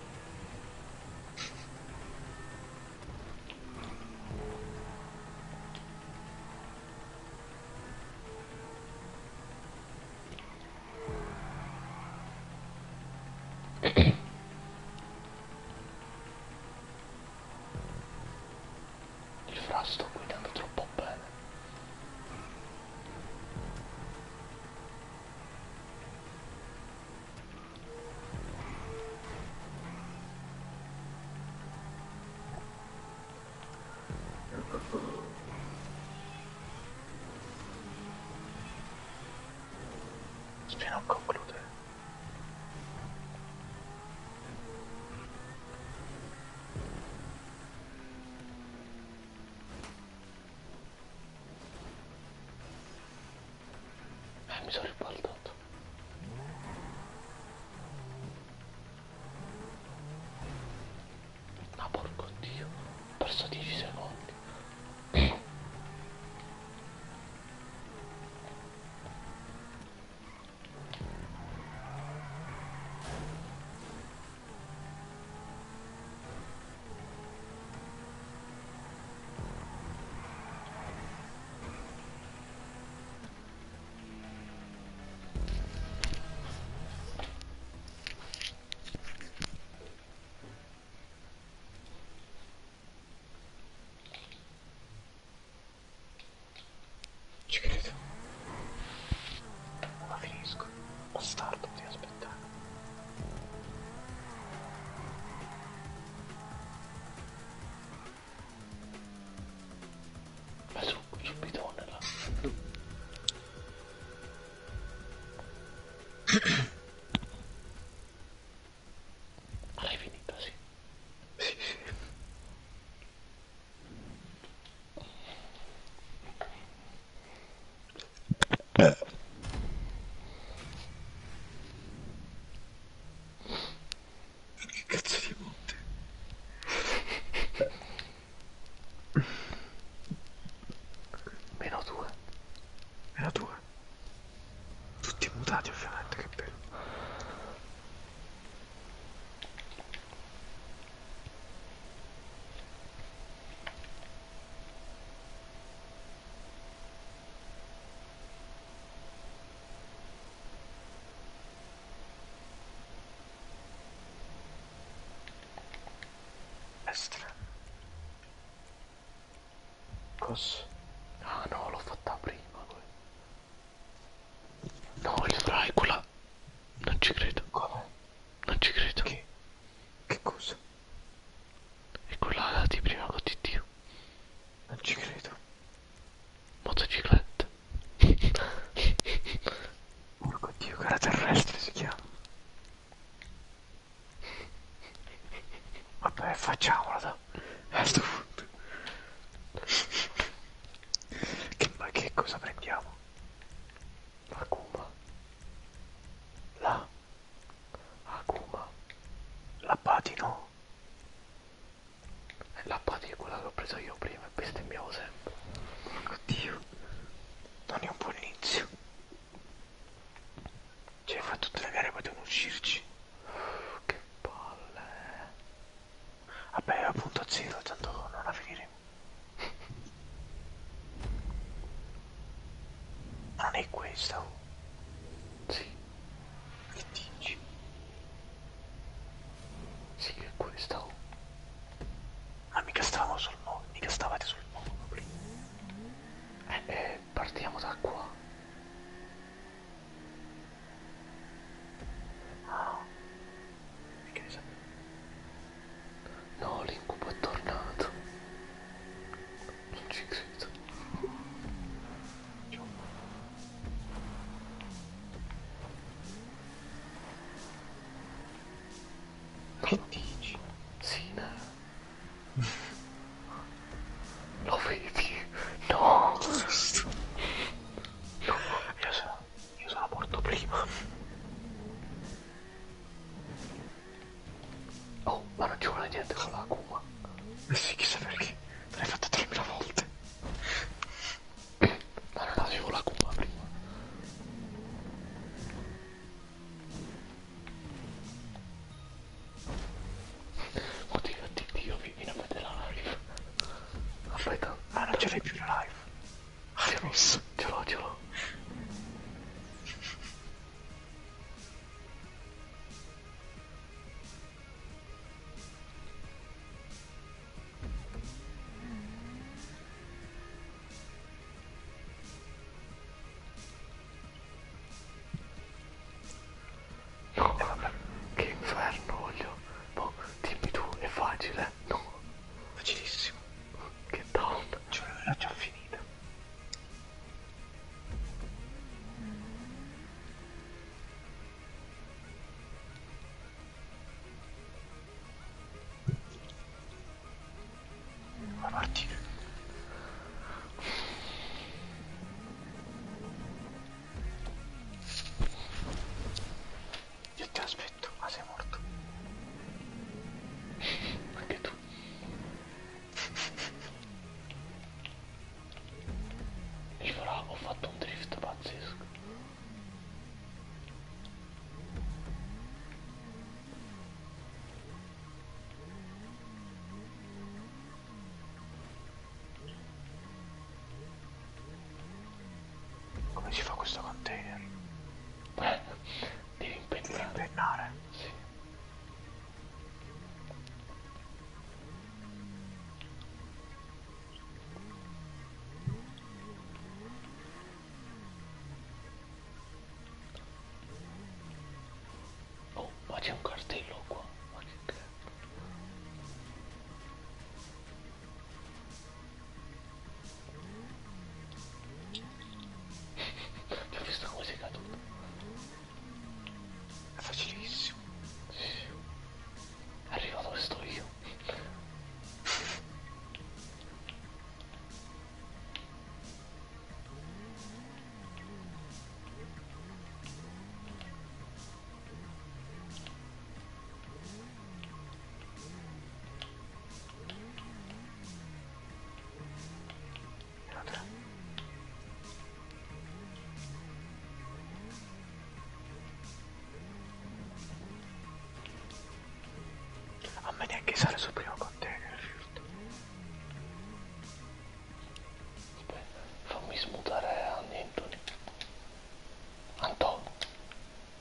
Il fra sto guidando troppo bene. Spia non concludere. Eh, mi sono ribaltato. Ma porco Dio, ho perso dieci secondi. Ci credo. Ma finisco. Bastardo, devi aspettare. Ma su, subitone là. Ma l'hai finita, sì. Sì, sì. Che cazzo di monte? Meno due. Era tua. Tutti mutati ovviamente, che bello. Destra. Cos. Ah no, l'ho fatta prima. No, il fry, quella. Non ci credo. Come? Non ci credo. Che? Che cosa? È quella di prima con T T. Non ci credo. Motocicletta. Porco Dio, gara terrestre si chiama. Vabbè, facciamola da. A sto punto. Che, ma che cosa prendiamo? Akuma. La, Akuma. la patino. E la pati è quella che ho preso io prima e bestemmiavo sempre. Porco Dio. Non è un buon inizio. Cioè, fa tutte le gare potevano uscirci. Che palle. Vabbè, a punto zero, tanto non la finiremo. Ma non è questa, oh. Sì, Che dici? sì che è questa. Oh. Ma mica stavamo sul mondo, mica stavate sul mondo prima. Eh, eh, partiamo da qua. Ah, mica ne sapevo. No, l'incubo è tornato. Non ci credo. Che dici? Sì, no. Lo vedi? No. Io sono, io sono morto prima. Oh, ma non ci vuole niente con l'Akuma. Eh sì, chissà perché. Me l'hai fatta tremila volte. Ma non avevo l'Akuma prima. Oddio, Dio, vieni a vedere la live. Aspetta. Ah, non ce l'hai più la live. Ah, l'hai messo. Ce l'ho, ce l'ho.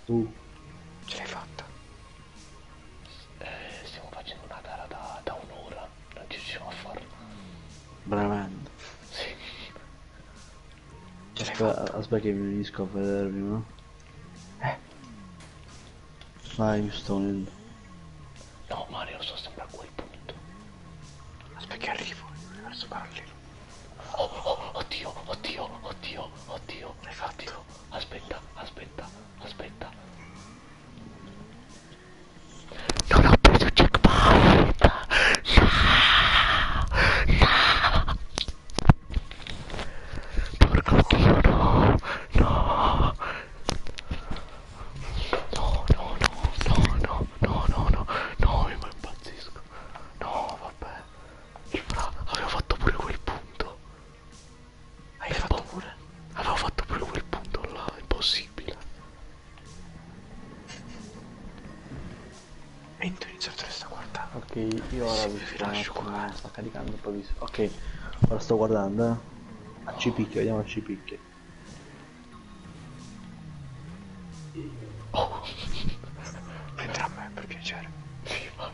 Tu, Ce l'hai fatta? Eh, stiamo facendo una gara da, da un'ora, non ci riusciamo a farlo. veramente. Sì. Ce l'hai Aspetta, fatta? aspetta che mi riesco a vedermi, no? Eh, Vai, mi sto unendo. No, Mario, sto sempre a quel punto. aspetta che arrivo, verso parallelo. Oh, oh, oddio, oddio, oddio, oddio. L'hai fatto? Oddio. Aspetta, aspetta, aspetta. Non ho preso il checkpoint. No, no. Porco Dio, no, no. No, no, no, no, no, no, no, no, no, io mi impazzisco. No, vabbè. Il fra, avevo fatto pure quel punto. Hai fatto pure? Avevo fatto pure quel punto là, impossibile. Mentre ho iniziato a sta guardando. Ok, io ora Sì, vi vi sto un lascio attimo, qua. sta caricando un po' di... Ok, ora sto guardando, eh. A Cipicchio, vediamo a Cipicchio. Oh, Mentre a me, per piacere. sì, vai.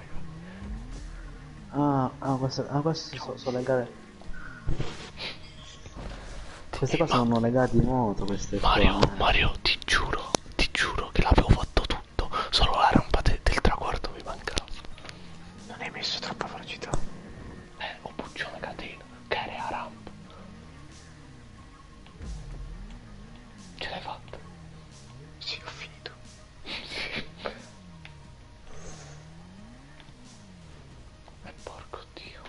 Ah, ah, queste, ah, queste so- sono le gare. Queste qua sono le gare di moto, queste Mario, qua. Mario, ti giuro, ti giuro che l'avevo fatto tutto. Solo la rampa de- del traguardo mi mancava. Non hai messo troppa velocità. Eh, ho bucciato una catena, che era la rampa. Ce l'hai fatta? Sì, ho finito. E porco Dio.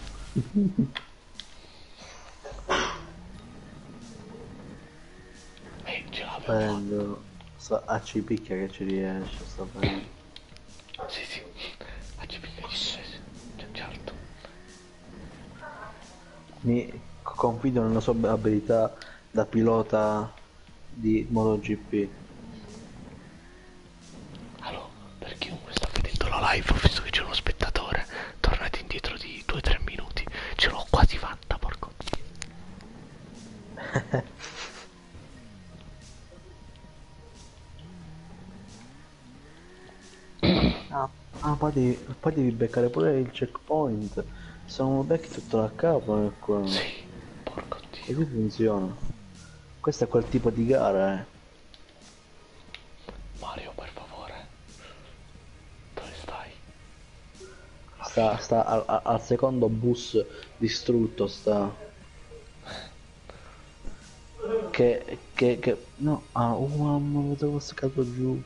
Eh, ce l'avevo fatta. Prendo... Sto a Cipicchia che ci riesce, sto prendendo. Sì, sì. A C P che ci sei. Cioè, certo. Mi confido nella sua abilità da pilota di MotoGP. Allora, per chiunque sta vedendo la live, ho visto che c'è uno spettatore. Tornate indietro di due tre minuti. Ce l'ho quasi fatta, porco Dio. Ah, ah, poi devi, poi devi beccare pure il checkpoint. Se non lo becchi tutto da capo, è qua. Sì, porco Dio. Così funziona. Questo è quel tipo di gara, eh. Mario, per favore. Dove stai? Sta, sta al, al- al secondo bus distrutto, sta. Che, che, che, no, ah, oh mamma, mi trovo scatto giù.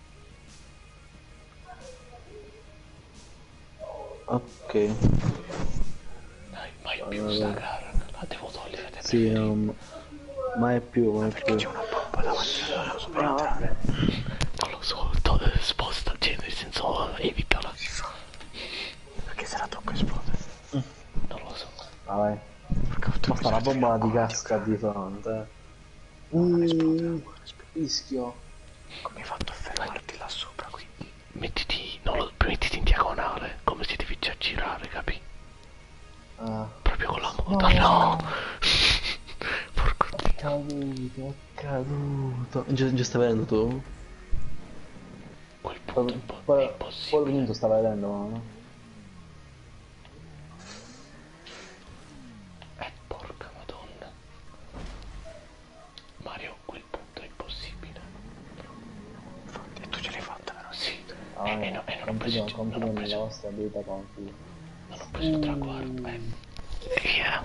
Ok, Dai, mai più sta gara. La devo togliere dai sì, preferiti. um, mai più, mai Perché più. c'è una bomba davanti a loro, non per entrare. Non lo so, to- eh, sposta, cioè nel senso evitala. Si fa. Perché se la tocco esplode. Non lo so. Vai. Perché ho fatto Ma sta la bisogno bomba di di una casca bomba di fronte. Non esplode, Uh, non esplode. rischio. Come hai fatto a fermarti là sopra qui? Mettiti, non lo, mettiti in diagonale, come se devi già girare, capi? Ah, Proprio con la moto. No! Porco Dio. caduto, è caduto. Già, già stai vedendo tu? Quel punto è, impo- è Poi impossibile. punto sta vedendo, no? Eh, porca madonna. Mario, quel punto è impossibile. Infatti, e tu ce l'hai fatta, vero? Sì. Ah, e, e no- e non ho preso, il- non confido ho nella preso, vostra abilità, confido. non ho preso il traguardo. Eh. Via.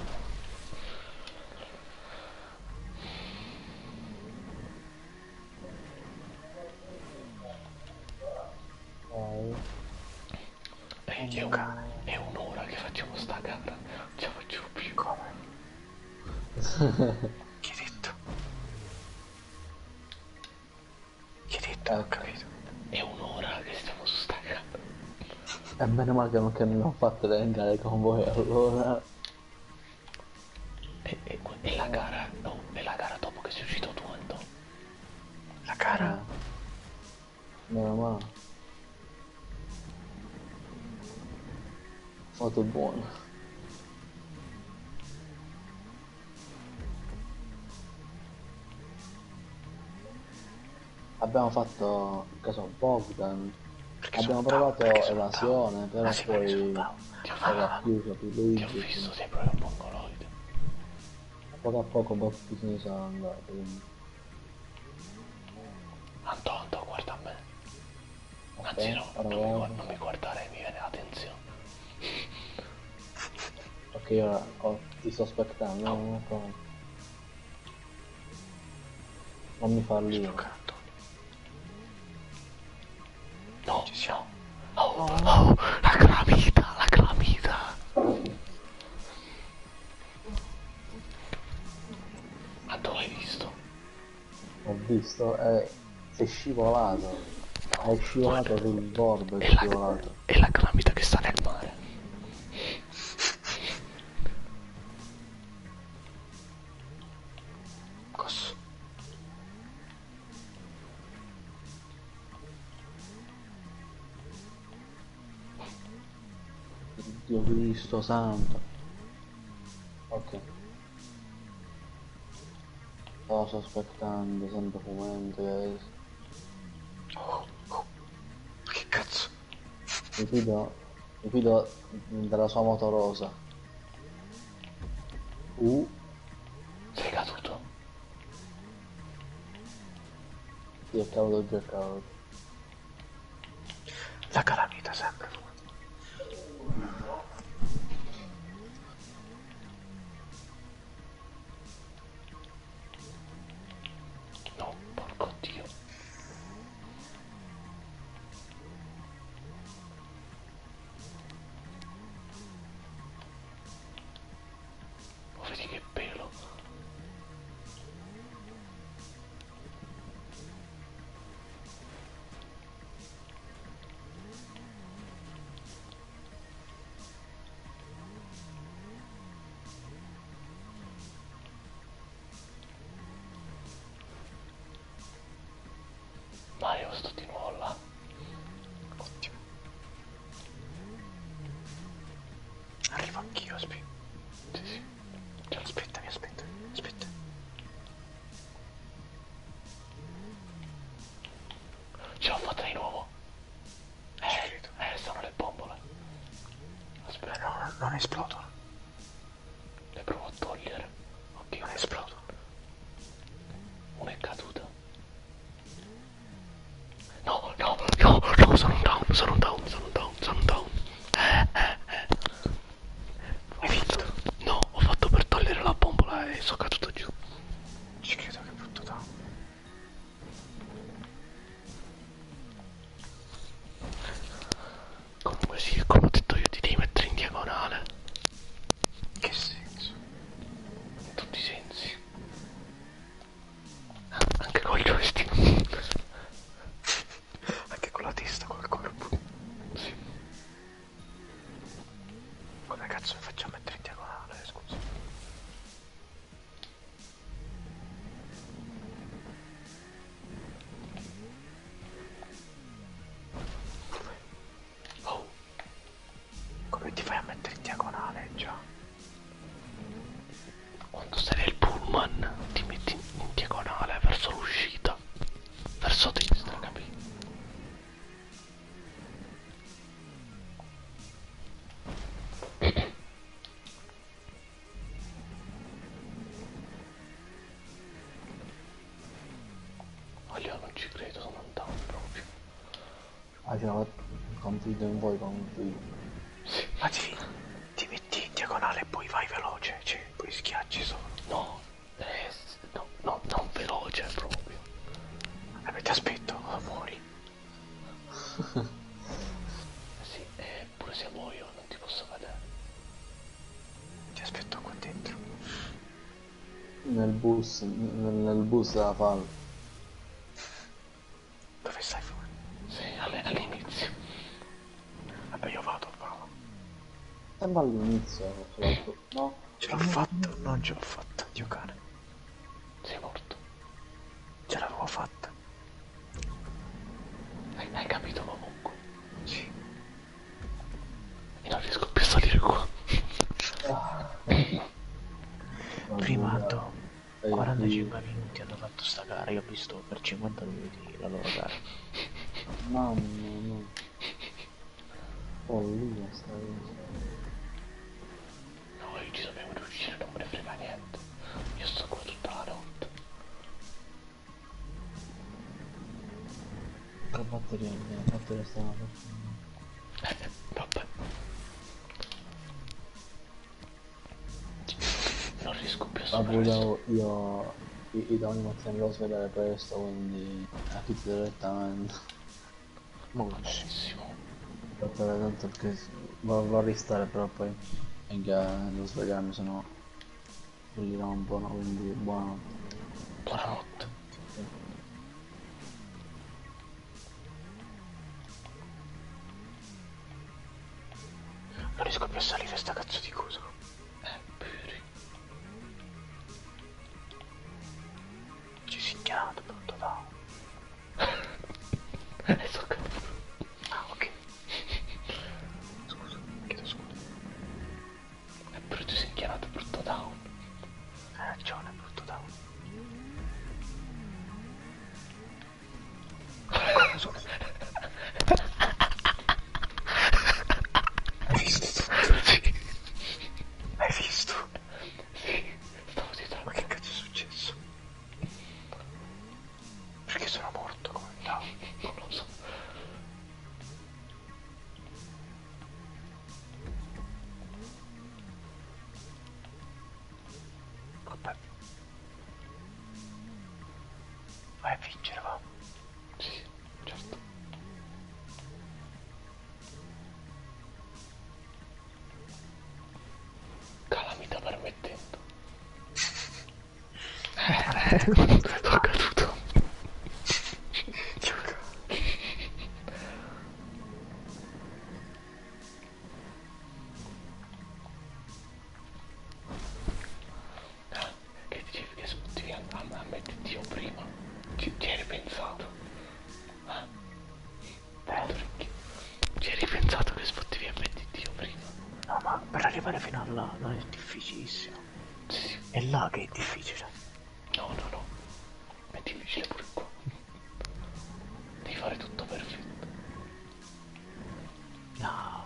Vai. Eh, è, un- è un'ora che facciamo sta gara. Non ce la faccio più. Come? Chi hai detto? Chi hai detto? Non ho capito. È un'ora che stiamo su sta gara. E meno male che non, che non ho fatto le gare con voi allora. E, e, e la gara, no, è la gara dopo che sei uscito tu, Anto. La gara? Meno male. Foto buona. abbiamo fatto, che so, Bogdan, Perché abbiamo sono down, provato perché sono evasione, down. però Ah sì, perché sono poi down. era chiuso più Ti ho Luigi, visto, sei proprio un mongoloide. poco a poco un po' tutti se ne sono andati, quindi, Anto, Anto, guarda a me. ok, Anzi no, ora non mi, guard- guardo. non mi guardare, mi viene la tensione. Ok, ora oh, ti sto aspettando, no, no, no, non mi Mi fallire. sblocca Antonio. No, Ci siamo. no. Oh, oh, la calamita, la calamita. Anto, l'hai visto? Ho visto, eh, sei scivolato, No, hai scivolato guarda, sul bordo, hai è la, scivolato. è la calamita che sta nel mare. Cosa? Dio Cristo santo. Ok. Sto aspettando, sempre fumante, guys. Oh, oh. Ma che cazzo? Mi fido, mi fido della sua moto rosa. Uh, Sei caduto? sì, è caduto già, è caduto. La calamita sempre. No, porco Dio. Oh, vedi che pelo. Mario, sto di nuovo là. Ottimo. Arrivo anch'io, aspetta. Sì, sì. Cioè, aspettami, aspetta. Aspetta. Ce l'ho fatta di nuovo. Ci Eh, credo. eh, sono le bombole. Eh, Aspetta, no, non esplodono. le provo a togliere. Ok, Non una esplodono. Una è caduta. No, no, no, no, sono un down, sono un down, sono un down, sono un down. Eh, eh, eh. Ho Hai vinto. fatto- No, ho fatto per togliere la bombola e sono caduto giù. Ci credo che è brutto down. Comunque sì, come ho detto io, ti devi mettere in diagonale. In che senso? In tutti i sensi. Anche col joystick. Anche con la testa, col corpo. Sì. Come cazzo mi faccio a mettere in diagonale, scusa? Oh, Come ti fai a mettere in diagonale, già? quando sei nel pullman ti metti in, in diagonale verso l'uscita. Verso destra, capito? Oh, io non ci credo, sono un down proprio. Ah, ce l'ho confido in voi, confido. Ma ti, ti metti in diagonale e poi vai veloce, cioè, poi schiacci solo. No, eh, no, no, non veloce proprio. E poi ti aspetto, oh, muori. Eh sì, eh, pure se muoio non ti posso vedere. Ti aspetto qua dentro. Nel bus, nel, nel bus della Fal. Dove stai fuori? Sì, alle- all'inizio. Vabbè, io vado, Paolo. Sembra all'inizio, ce l'ho fatto. No? Ce l'ho fatto, non ce l'ho fatta, Dio cane. Sei morto. Ce l'avevo fatta. Hai, hai capito comunque. Sì. E non riesco più a salire qua. Ah. Prima Oddio. ando Ehi, quaranta cinquantacinque minuti hanno fatto sta gara, io ho visto per cinquanta minuti la loro gara. Mamma mia. Follia sta cosa. Noi ci dobbiamo riuscire, non me ne frega niente. Io sto qua tutta la notte. La batteria, la batteria sta Eh, vabbè. Non riesco più a Ma superare. io, io, io domani mattina mi devo svegliare presto, quindi a tutti direttamente. Benissimo. Tanto perché vo- vorrei stare però poi mica devo svegliarmi, sennò brillirà un po', no? Quindi buonanotte. Buonanotte. Non riesco più a salire sta cazzo di cosa. Eh, puri. Ci si è chiamato brutto da. Eh, so capito. Ah, ok. Scusa, chiedo scusa. Eh, però ti sei chiamato brutto down. Hai ragione, brutto da. Hai visto tutto? Sì, Hai visto? sì, stavo dietro. Ma che cazzo è successo? Perché sono morto come no? Non lo so. Vabbè. Vai a vincere, va. Sì, certo. Calamita permettendo. Eh, sono caduto. Gioca. Che dicevi che sputtavi a, a, a metterti io prima? Ci, ci hai ripensato? Eh? Prendo orecchio. Ci hai ripensato che sputtavi a metterti io prima? No, ma per arrivare fino a là non è difficilissimo. Sì. È là che è difficile. No, no, no. È difficile pure qua. Devi fare tutto perfetto. No.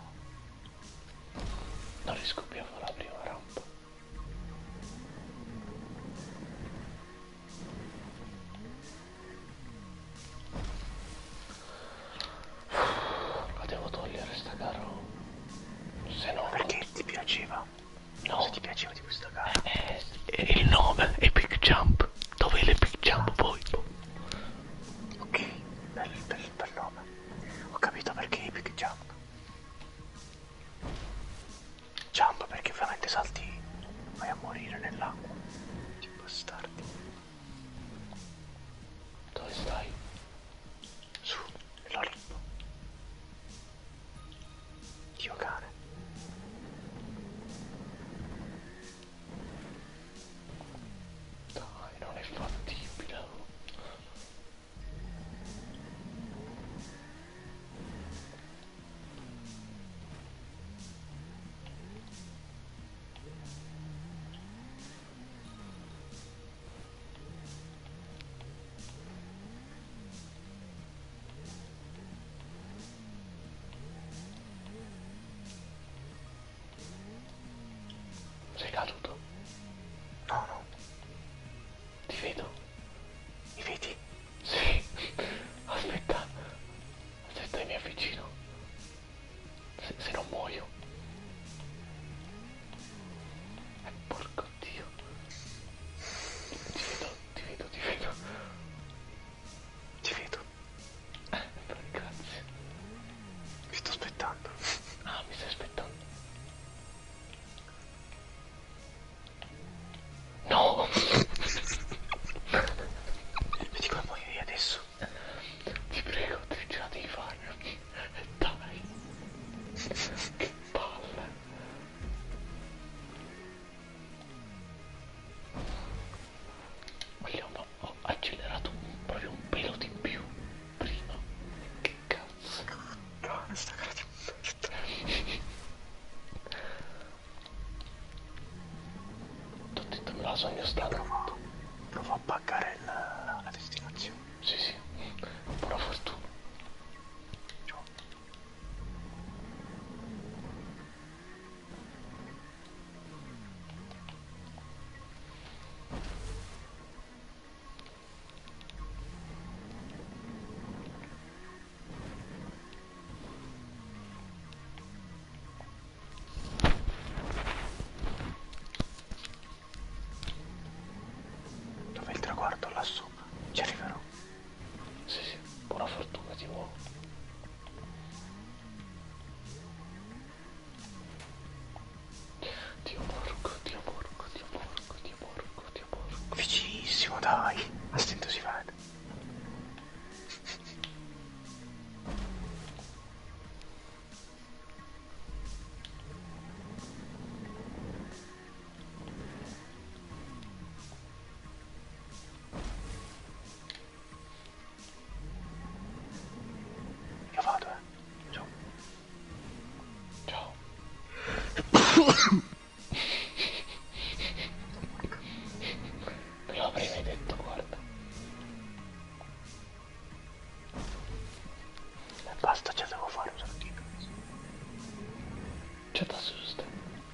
Non riesco più a fare la prima rampa. La devo togliere sta gara. Se no... Perché ti piaceva? No. Cosa ti piaceva di questa gara? Eh, eh, il nome, Epic Jump. Dov'è l'Epic Jump poi? Ok, bel, bel, bel nome. Ho capito perché Epic Jump. Jump perché ovviamente salti, vai a morire nell'acqua. Che bastardi. Dove stai? Su, nell'Olimpo. Dio cane. Dai, non è fattibile. Sei caduto? No, no, Ti vedo? mi vedi? Sì. Aspetta. Aspetta, mi avvicino. Se, se non muoio. Eh, porco Dio. Ti vedo, ti vedo, ti vedo. Ti vedo. Eh, grazie. Ti sto aspettando. Ah, mi stai aspettando. No! Vedi come muoio io adesso? Ti prego, ti ce la devi fare. E dai. Che palle. Ma io no, ho accelerato un- proprio un pelo di più prima. Che cazzo. No, sta cara di merda. T'ho detto me la sogno stanotte. fa paggare il, la destinazione. Sì, sì. Buona fortuna. Ciao. Dov'è il traguardo là sopra? Ci arriverò. Sì, sì. Buona fortuna di nuovo. Dio porco, Dio porco, Dio porco, Dio porco, Dio porco. Vicinissimo, dai. A stento si vede. Io vado, eh. Ciao. Ciao. Me lo avrei mai detto, guarda. E basta, ce la devo fare un salutino. C'è da giusto.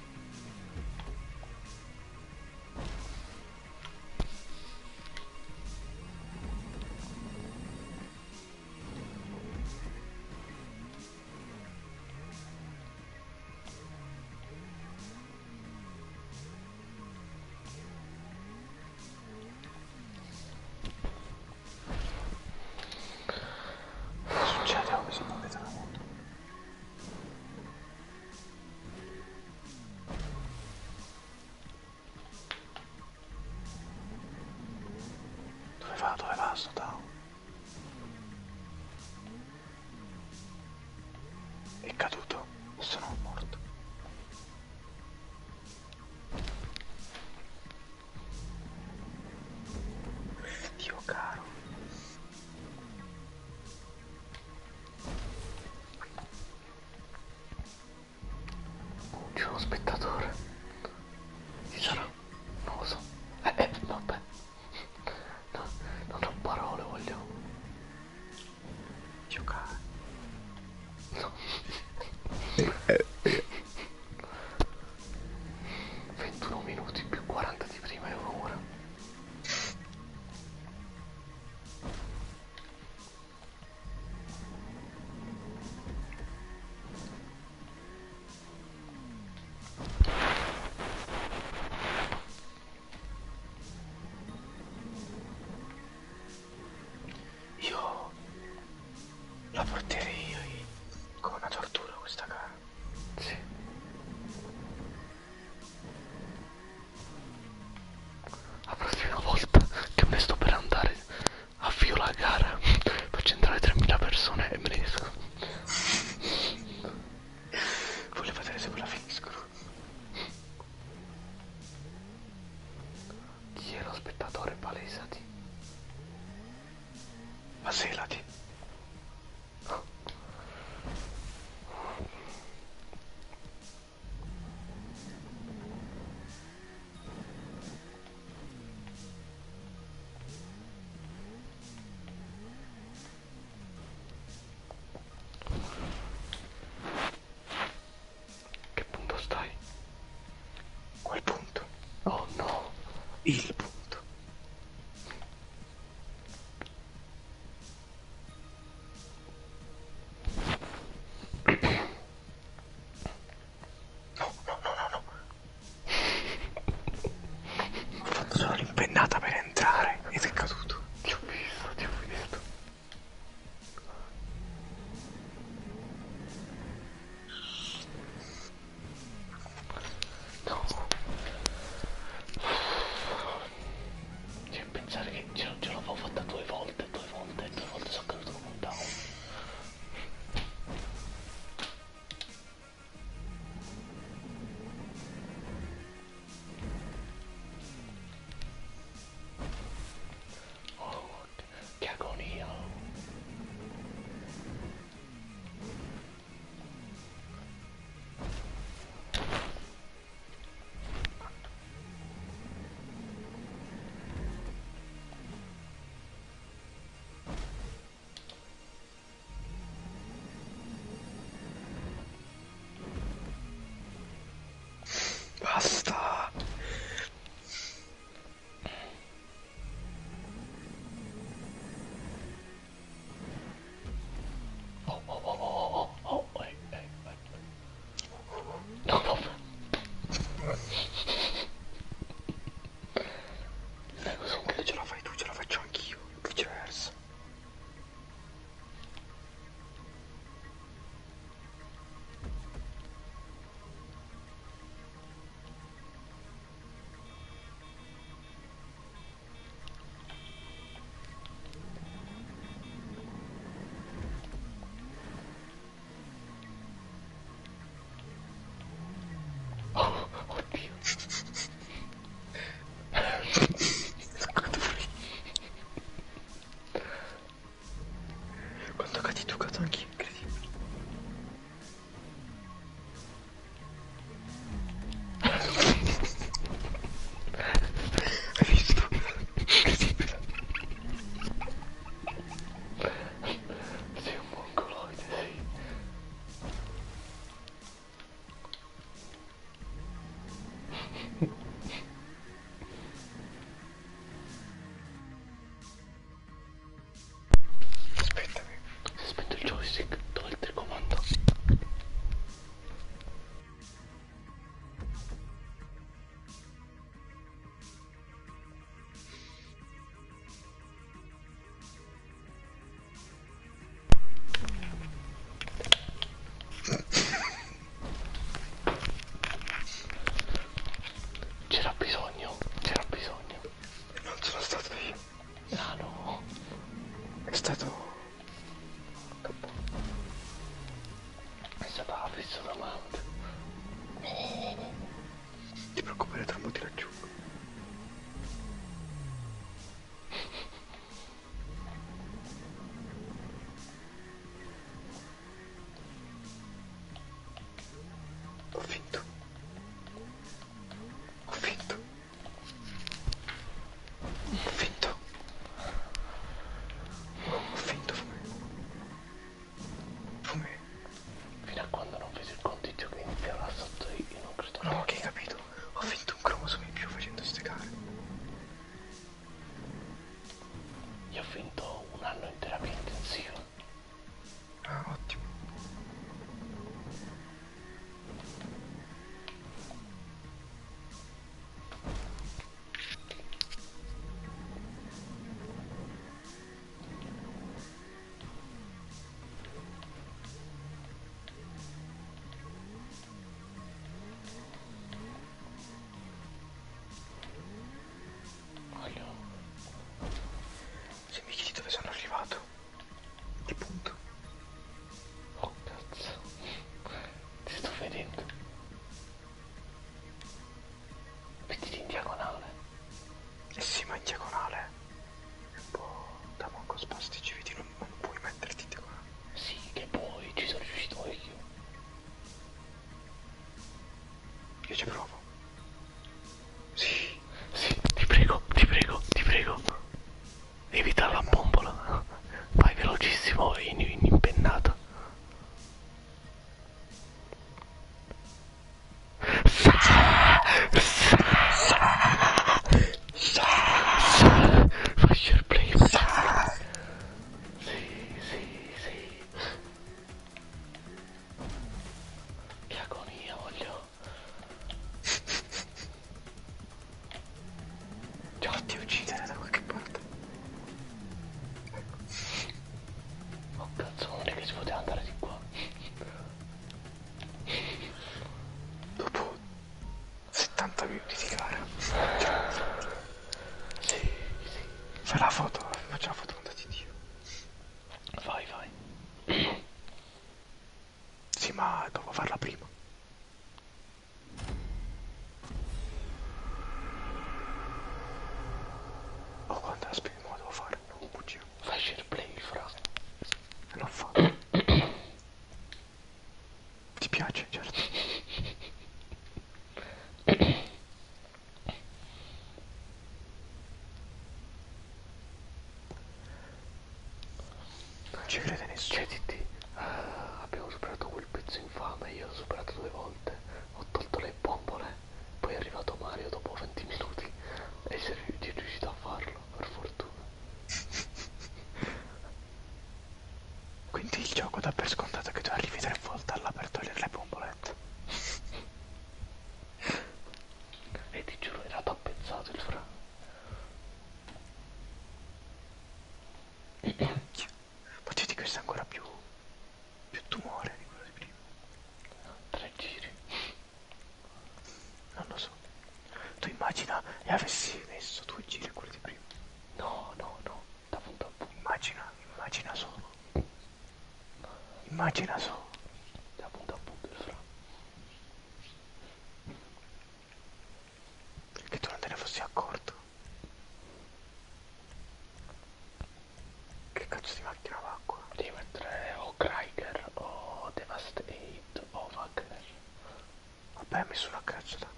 Cosa succede? Come si muove la moto? Dove va? Dove va sto tao? È caduto e sono morto. Dio caro. C'è uno spettatore. Chi sarà? Non lo so. Eh, eh, vabbè. No, non ho parole, voglio. Dio caro. No. ventuno minuti più quaranta di prima e ora. Io la porterei come una tortura questa gara. Sì. La prossima volta che me ne sto per andare, avvio la gara, faccio entrare tremila persone e me ne esco. Voglio vedere se poi la finiscono. Chi è lo spettatore? Palesati. Ma selati. Che punto stai? Quel punto. Oh no. Il punto. No, no, no, no, no. Ho fatto solo l'impennata per entrare ed è caduto. Ti ho visto, ti ho visto. No. Ah, visto da mount. Ti preoccupare, tra un po' ti raggiungo. Ho vinto. Ho vinto. Ho vinto. Ho vinto, Fumi. Fumi. Fino a quando non vedi il conteggio che inizierà sotto io, non credo. No, che hai capito? Ho vinto un cromosoma in più facendo ste gare. Io ho vinto un anno in terapia intensiva. Ah, ottimo. Voglio... Se mi chiedi dove sono arrivato, ti punto. Oh cazzo. Ti sto vedendo. Mettiti in diagonale. E sì, ma in diagonale. È un po' da monco spastici, vedi, non, non puoi metterti in diagonale. Sì, che poi ci sono riuscito io. Io ci provo. Sì. Sì, ti prego, ti prego, ti prego. Evita la bombola. Vai velocissimo e in, in impennata. Fai share play. Sì, sì, sì. Che agonia voglio. Già ti uccidere da qualche parte. Oh cazzo, non è che si poteva andare di qua. Dopo settanta minuti di gara. Sì, sì. Fai la foto, faccio la foto quando ti dico. Vai, vai. Sì, ma devo farla prima. Oh, quando la spiego, ma devo fare, non buggio. Fai share play, fra. L'ho fatto. Ti piace, certo. Non ci crede nessuno. Cioè, Titti, eh, abbiamo superato quel pezzo infame, io l'ho superato due volte, ho tolto le bombole, poi è arrivato Mario dopo venti minuti e sei riu- riuscito a farlo, per fortuna. Quindi il gioco dà per scontato che tu arrivi tre volte alla per togliere le bombolette. E ti giuro, era tappezzato il fra. Ma ti dico, questo è ancora più, più tumore di quello di prima. Tre giri. Non lo so. Tu immagina e avessi messo due giri a quello di prima. No, no, no, da punto a punto, Immagina, immagina solo. Immagina solo. da punto a punto il fra. Che tu non te ne fossi accorto. Che cazzo di macchina va qua? Devi mettere o Krieger o Devastate o Wagner. Vabbè, ho messo una cazzo d'acqua.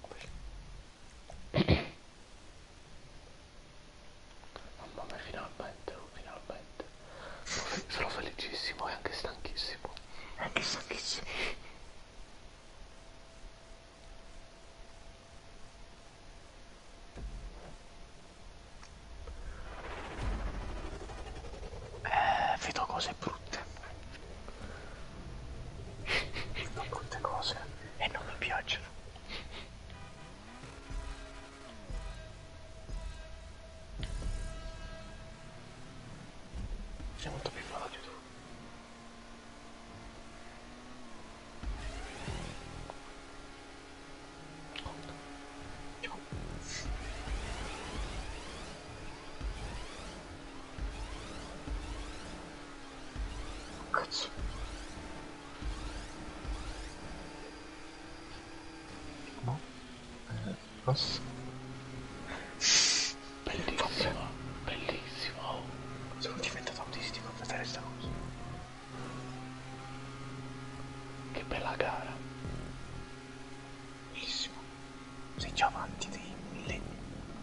Mamma mia, finalmente, oh, finalmente. Sono, fe- sono felicissimo e anche stanchissimo. Anche stanchissimo. Eh, vedo cose brutte. Vedo brutte cose e non mi piacciono. No? Eh, posso? Bellissimo, bellissimo. Sono diventato autistico a vedere sta cosa. Che bella gara. Bellissimo. Sei già avanti dei millenni.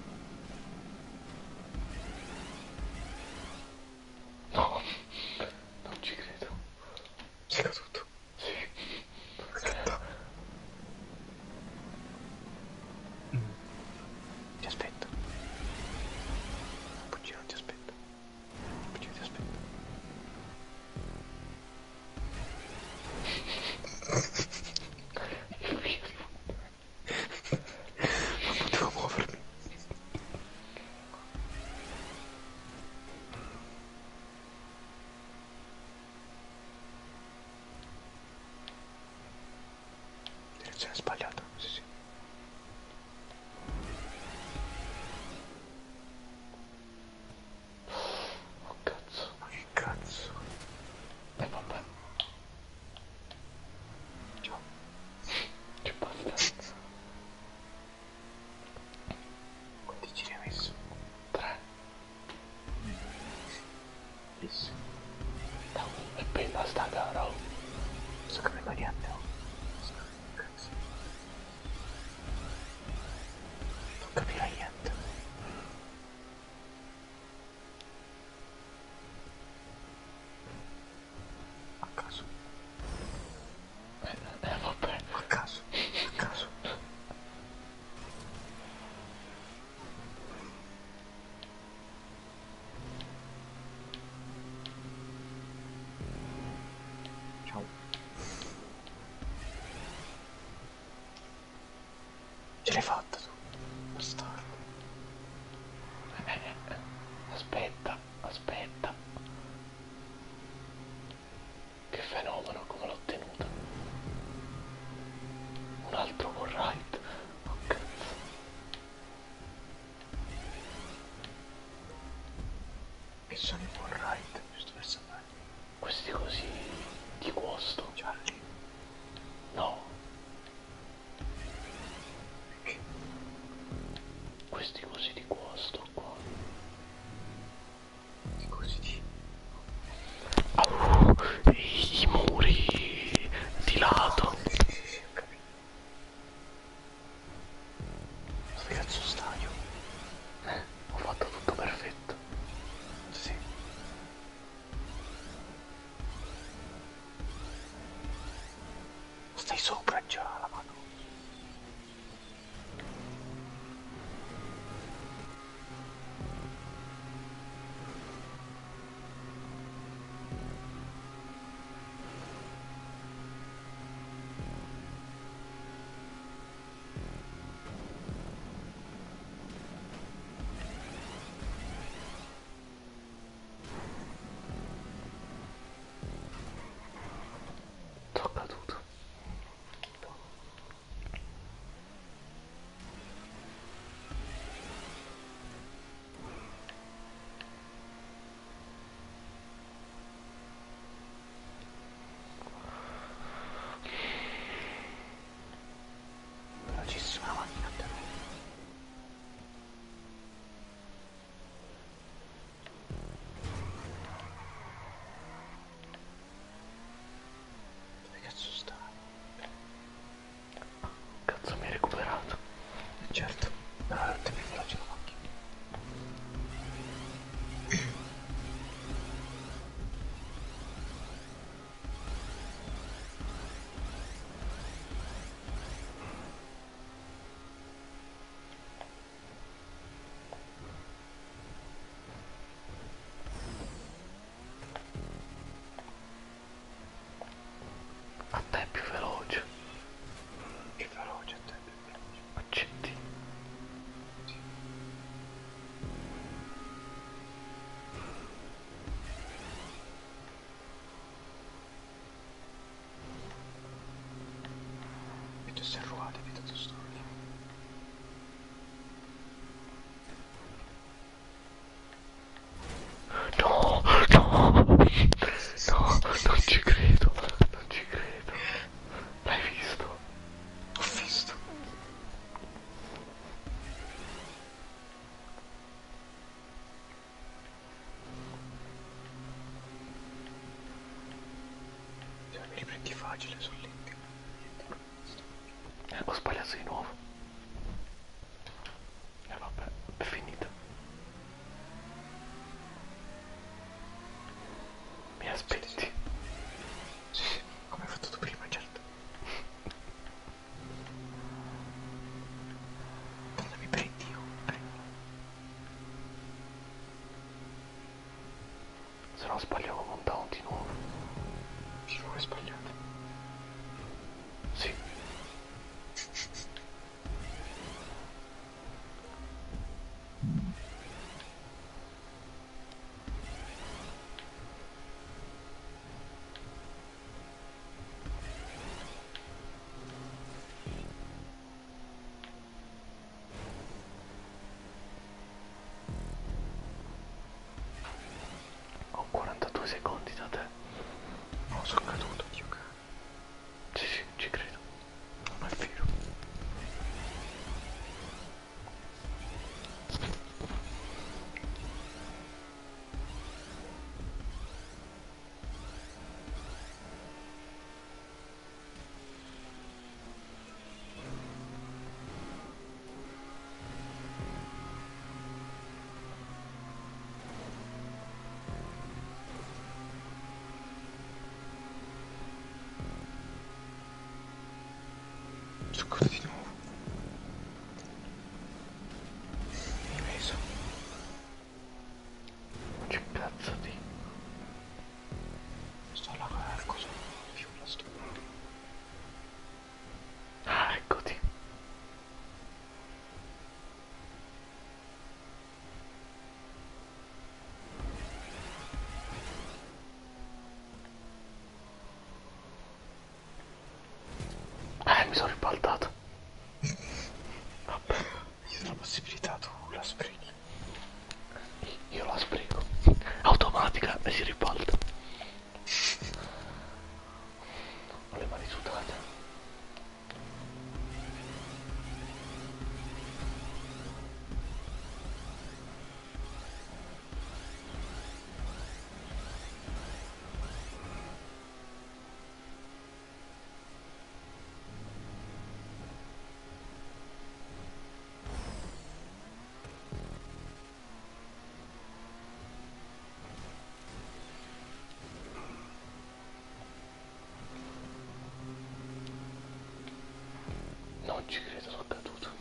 No, non ci credo. Sei caduto. Sì. Aspetta. Mm. Ti aspetto. Buggino ti aspetto. Buggino ti aspetto. Non potevo muovermi. Direzione sbagliata, sì sì. Oh cazzo. Ma che cazzo? E vabbè, Ciao. che basta. Quanti giri hai messo? Tre. Bellissimo. No, è bella sta gara. Oh. Non sto capendo niente, oh. Non sto capendo cazzo. Non capirai niente. A caso. Eh, eh, vabbè. A caso. A caso. Ciao. Ce l'hai fatta tu. Bastardo. Eh, aspetta, aspetta. Che fenomeno, come l'ho tenuta. Un altro wall ride. Oh cazzo. Che sono i wall ride, giusto per sapere. Questi così di gusto. Gialli. No, Perché? questi così di gusto qua. Che così di... Au, i, i muri di lato. Sì, sì, sì, ho capito. Dove cazzo stai io? Eh, ho fatto tutto perfetto. Sì. Stai sopra già la mano. T'ho caduto. Velocissima la macchina a te. Dove cazzo stai? Cazzo mi hai recuperato. Eh, certo. Però era te più veloce la macchina. A te è più veloce. Più veloce a te, più veloce. Accetti. E tu sei ruote, vita tu storia. No, no, no, non ci credo, non ci credo. L'hai visto? Ho visto. Metti facile sull'India. Eh, ho sbagliato di nuovo. E eh, vabbè, è finita. Mi aspetti? Sì, sì, come hai fatto tu prima, certo. Quando mi prendi io, prendi. Se no sbagliavo un down di nuovo. Di nuovo hai sbagliato. Sì. Ho quarantadue secondi da te. No, sono caduto, Dio caro. Sì, sì, ci credo. Non è vero. Sono caduto di nuovo. Mi hai messo. Che cazzo di... Sto alla cara, cosa? Più la sto. Ah, eccoti. Eh, mi sono ribaltato. Vabbè, Io ho la possibilità, tu la spremi. io la spreco. Automatica e si ribalta. Ho le mani sudate. Non ci credo, sono caduto.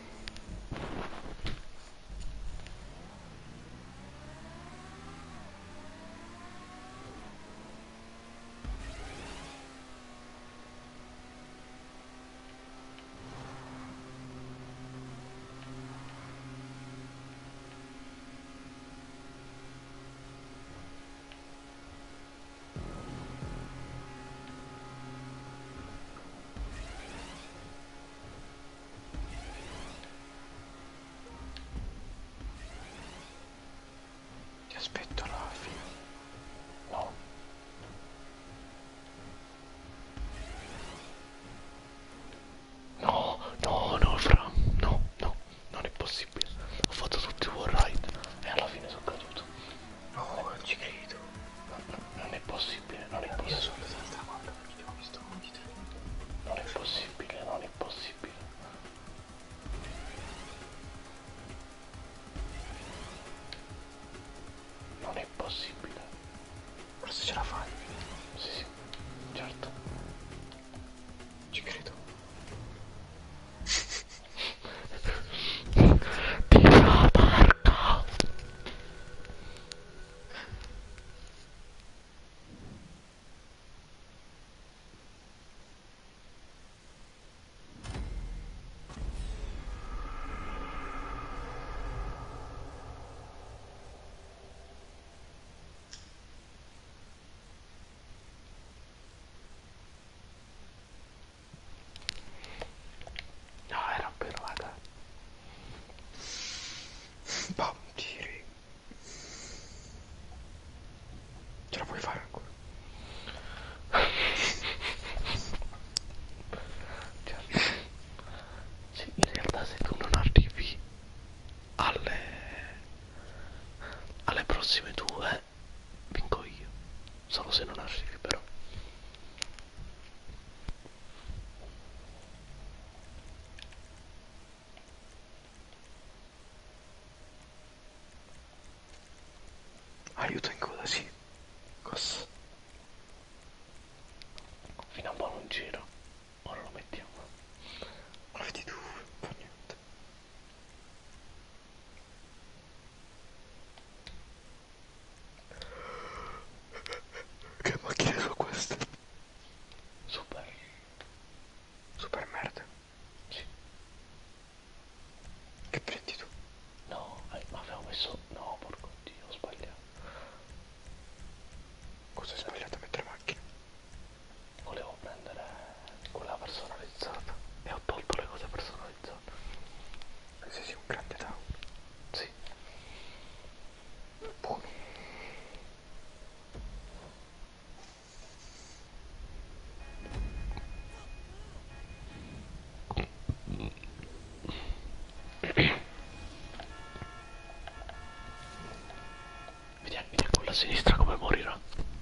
sinistra come morirà.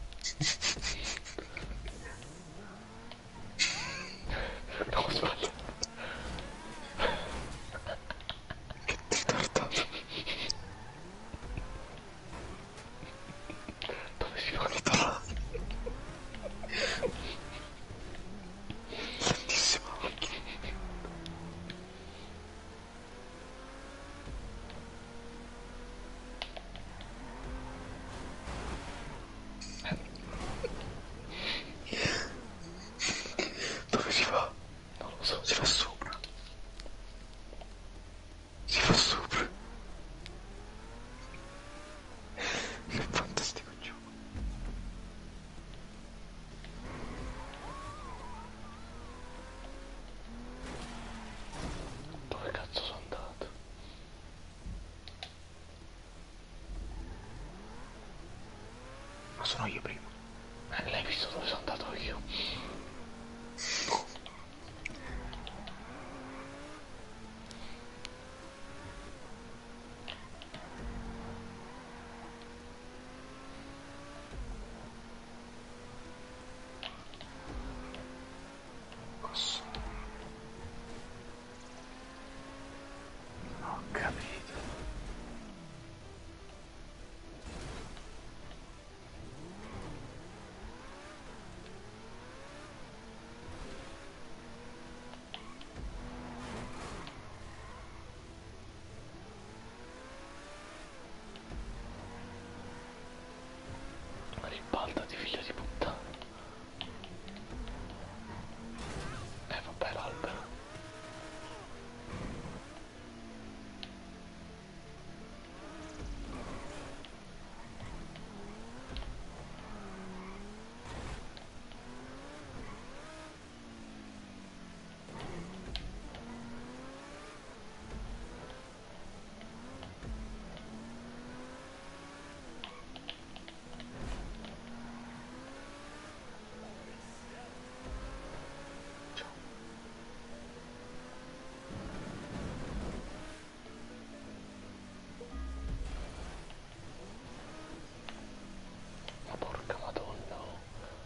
No, sbaglio. Che ritardato. Dove si va? Vita. Lentissima macchina. Dove si va? Non lo so. Si va sopra. Si va sopra. Che fantastico gioco. Dove cazzo sono andato? Ma sono io prima. Eh, l'hai visto dove sono andato io? Cosa? Non ho capito. Ribaltati, figlio di puttana. Eh vabbè, l'albero. Ma porca madonna. Oh.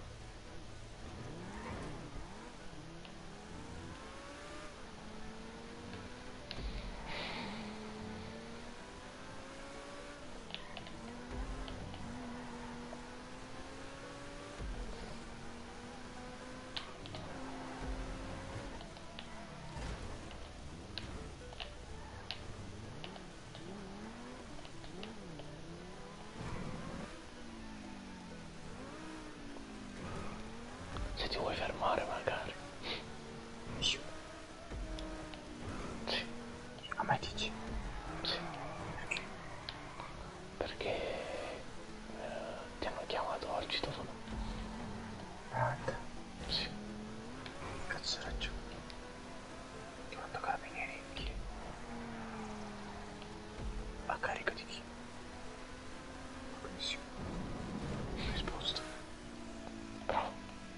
Se ti vuoi fermare magari. Io. Sì, A me dici? sì. Perché? Perché eh, ti hanno chiamato al citofono. Veramente? Sì. Cazzo hai ragione. Chiamando carabinieri chi? A carico di chi? Benissimo. Risposto. Bravo.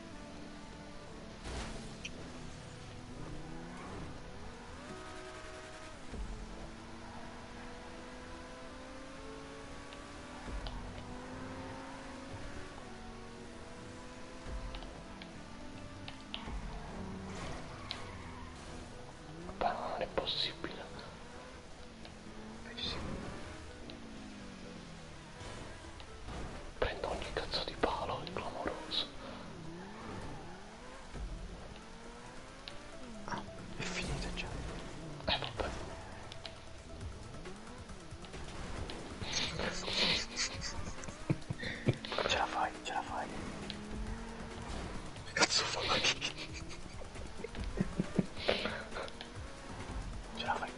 Vabbè, ma non è possibile. Benissimo. Prendo ogni cazzo di palo, è clamoroso. Ah, è finita già. Eh vabbè. Ce la fai, ce la fai. Che cazzo fai? Ce la fai.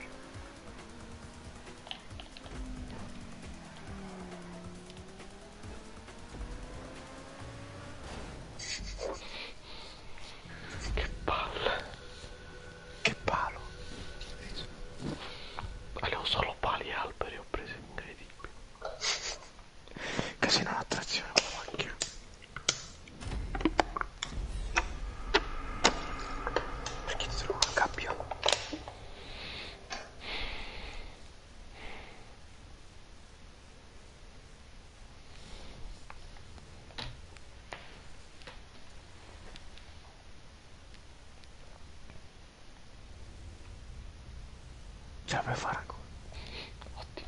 Ce la puoi fare ancora? Ottimo.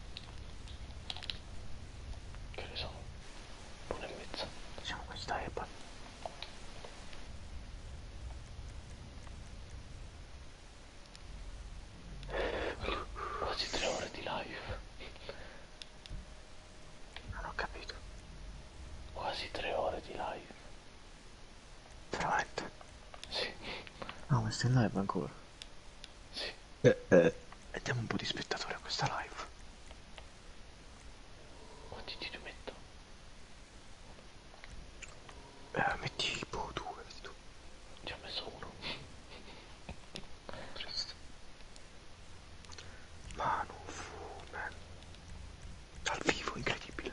Che ne so. Buona e mezza. Diciamo questa è... Quasi tre ore di live. Non ho capito. Quasi tre ore di live. Veramente? Sì. No, ma stai in live ancora? Sì. Eh, eh. E diamo un po' di spettatori a questa live. Quanti ti metto? Eh, metti tipo due, vedi tu. Ci ho messo uno. Triste. Manu Fume. Dal vivo, incredibile.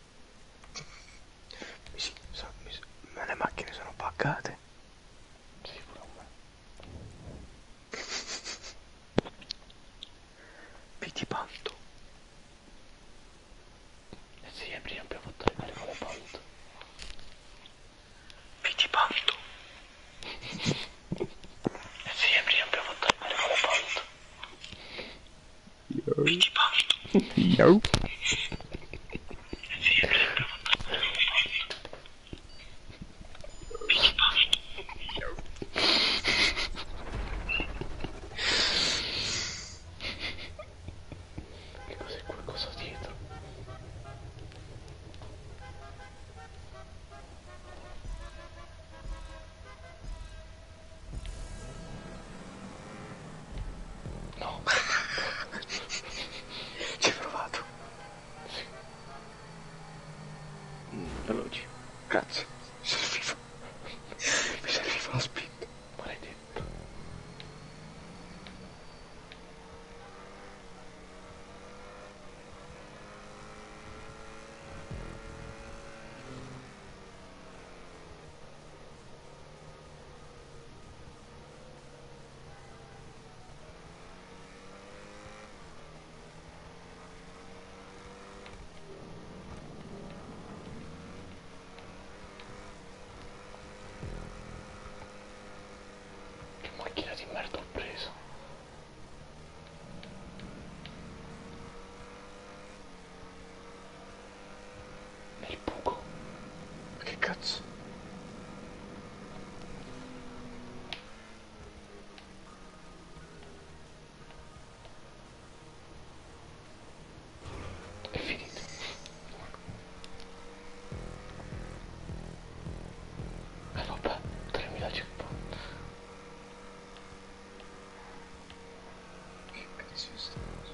Mi si, so, mi, ma le macchine sono buggate. Sì, pure a me. Fittipaldo. E sì, è prima abbiamo fatto le gare con le panto. Fittipaldo. Eh sì, è prima abbiamo fatto le gare con le panto. Fittipaldo. No. Che cos'è qualcosa dietro? No. Ci hai provato? Sì. Mm, veloci. Grazie. Mi serviva. Mi serviva la spinta. Maledetto. Che macchina di merda ho preso? Nel buco. Ma che cazzo? È finito. Eh vabbè, tremila checkpoint. Che cazzo è sta cosa?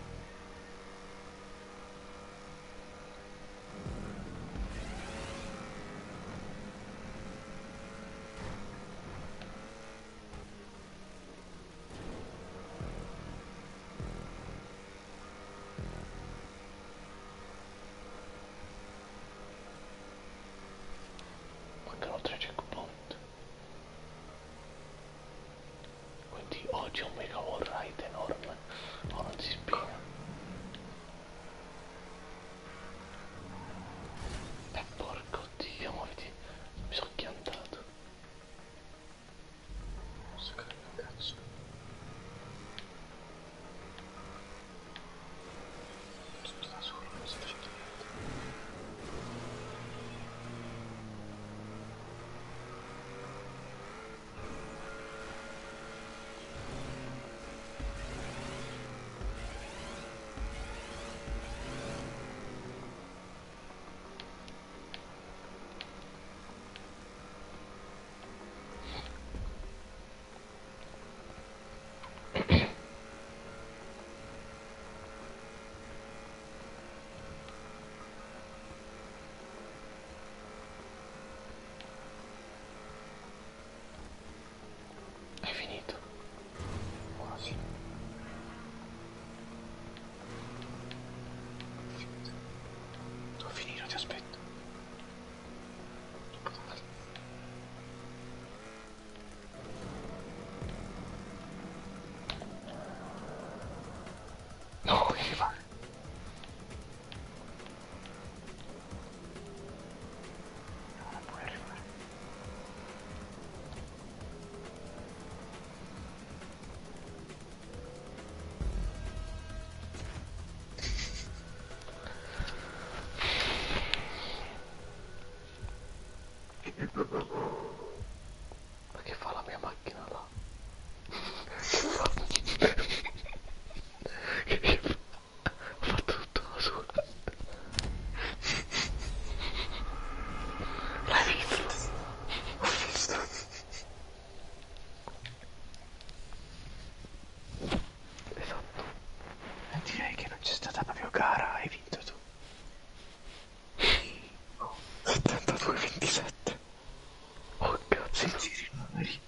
Mancano tre checkpoint. Quindi oggi è un mega wall ride enorme. Oh, non si spiega. Eh porco dio, ma vedi, mi sono chiantato. Non so che cazzo. Sono da solo, non sto facendo niente. Che schifo. Ho fatto tutto da sola. L'hai visto? Ho visto. Esatto. E direi che non c'è stata proprio gara, hai vinto tu. settantadue ventisette. Oh cazzo. Sei giri numeri.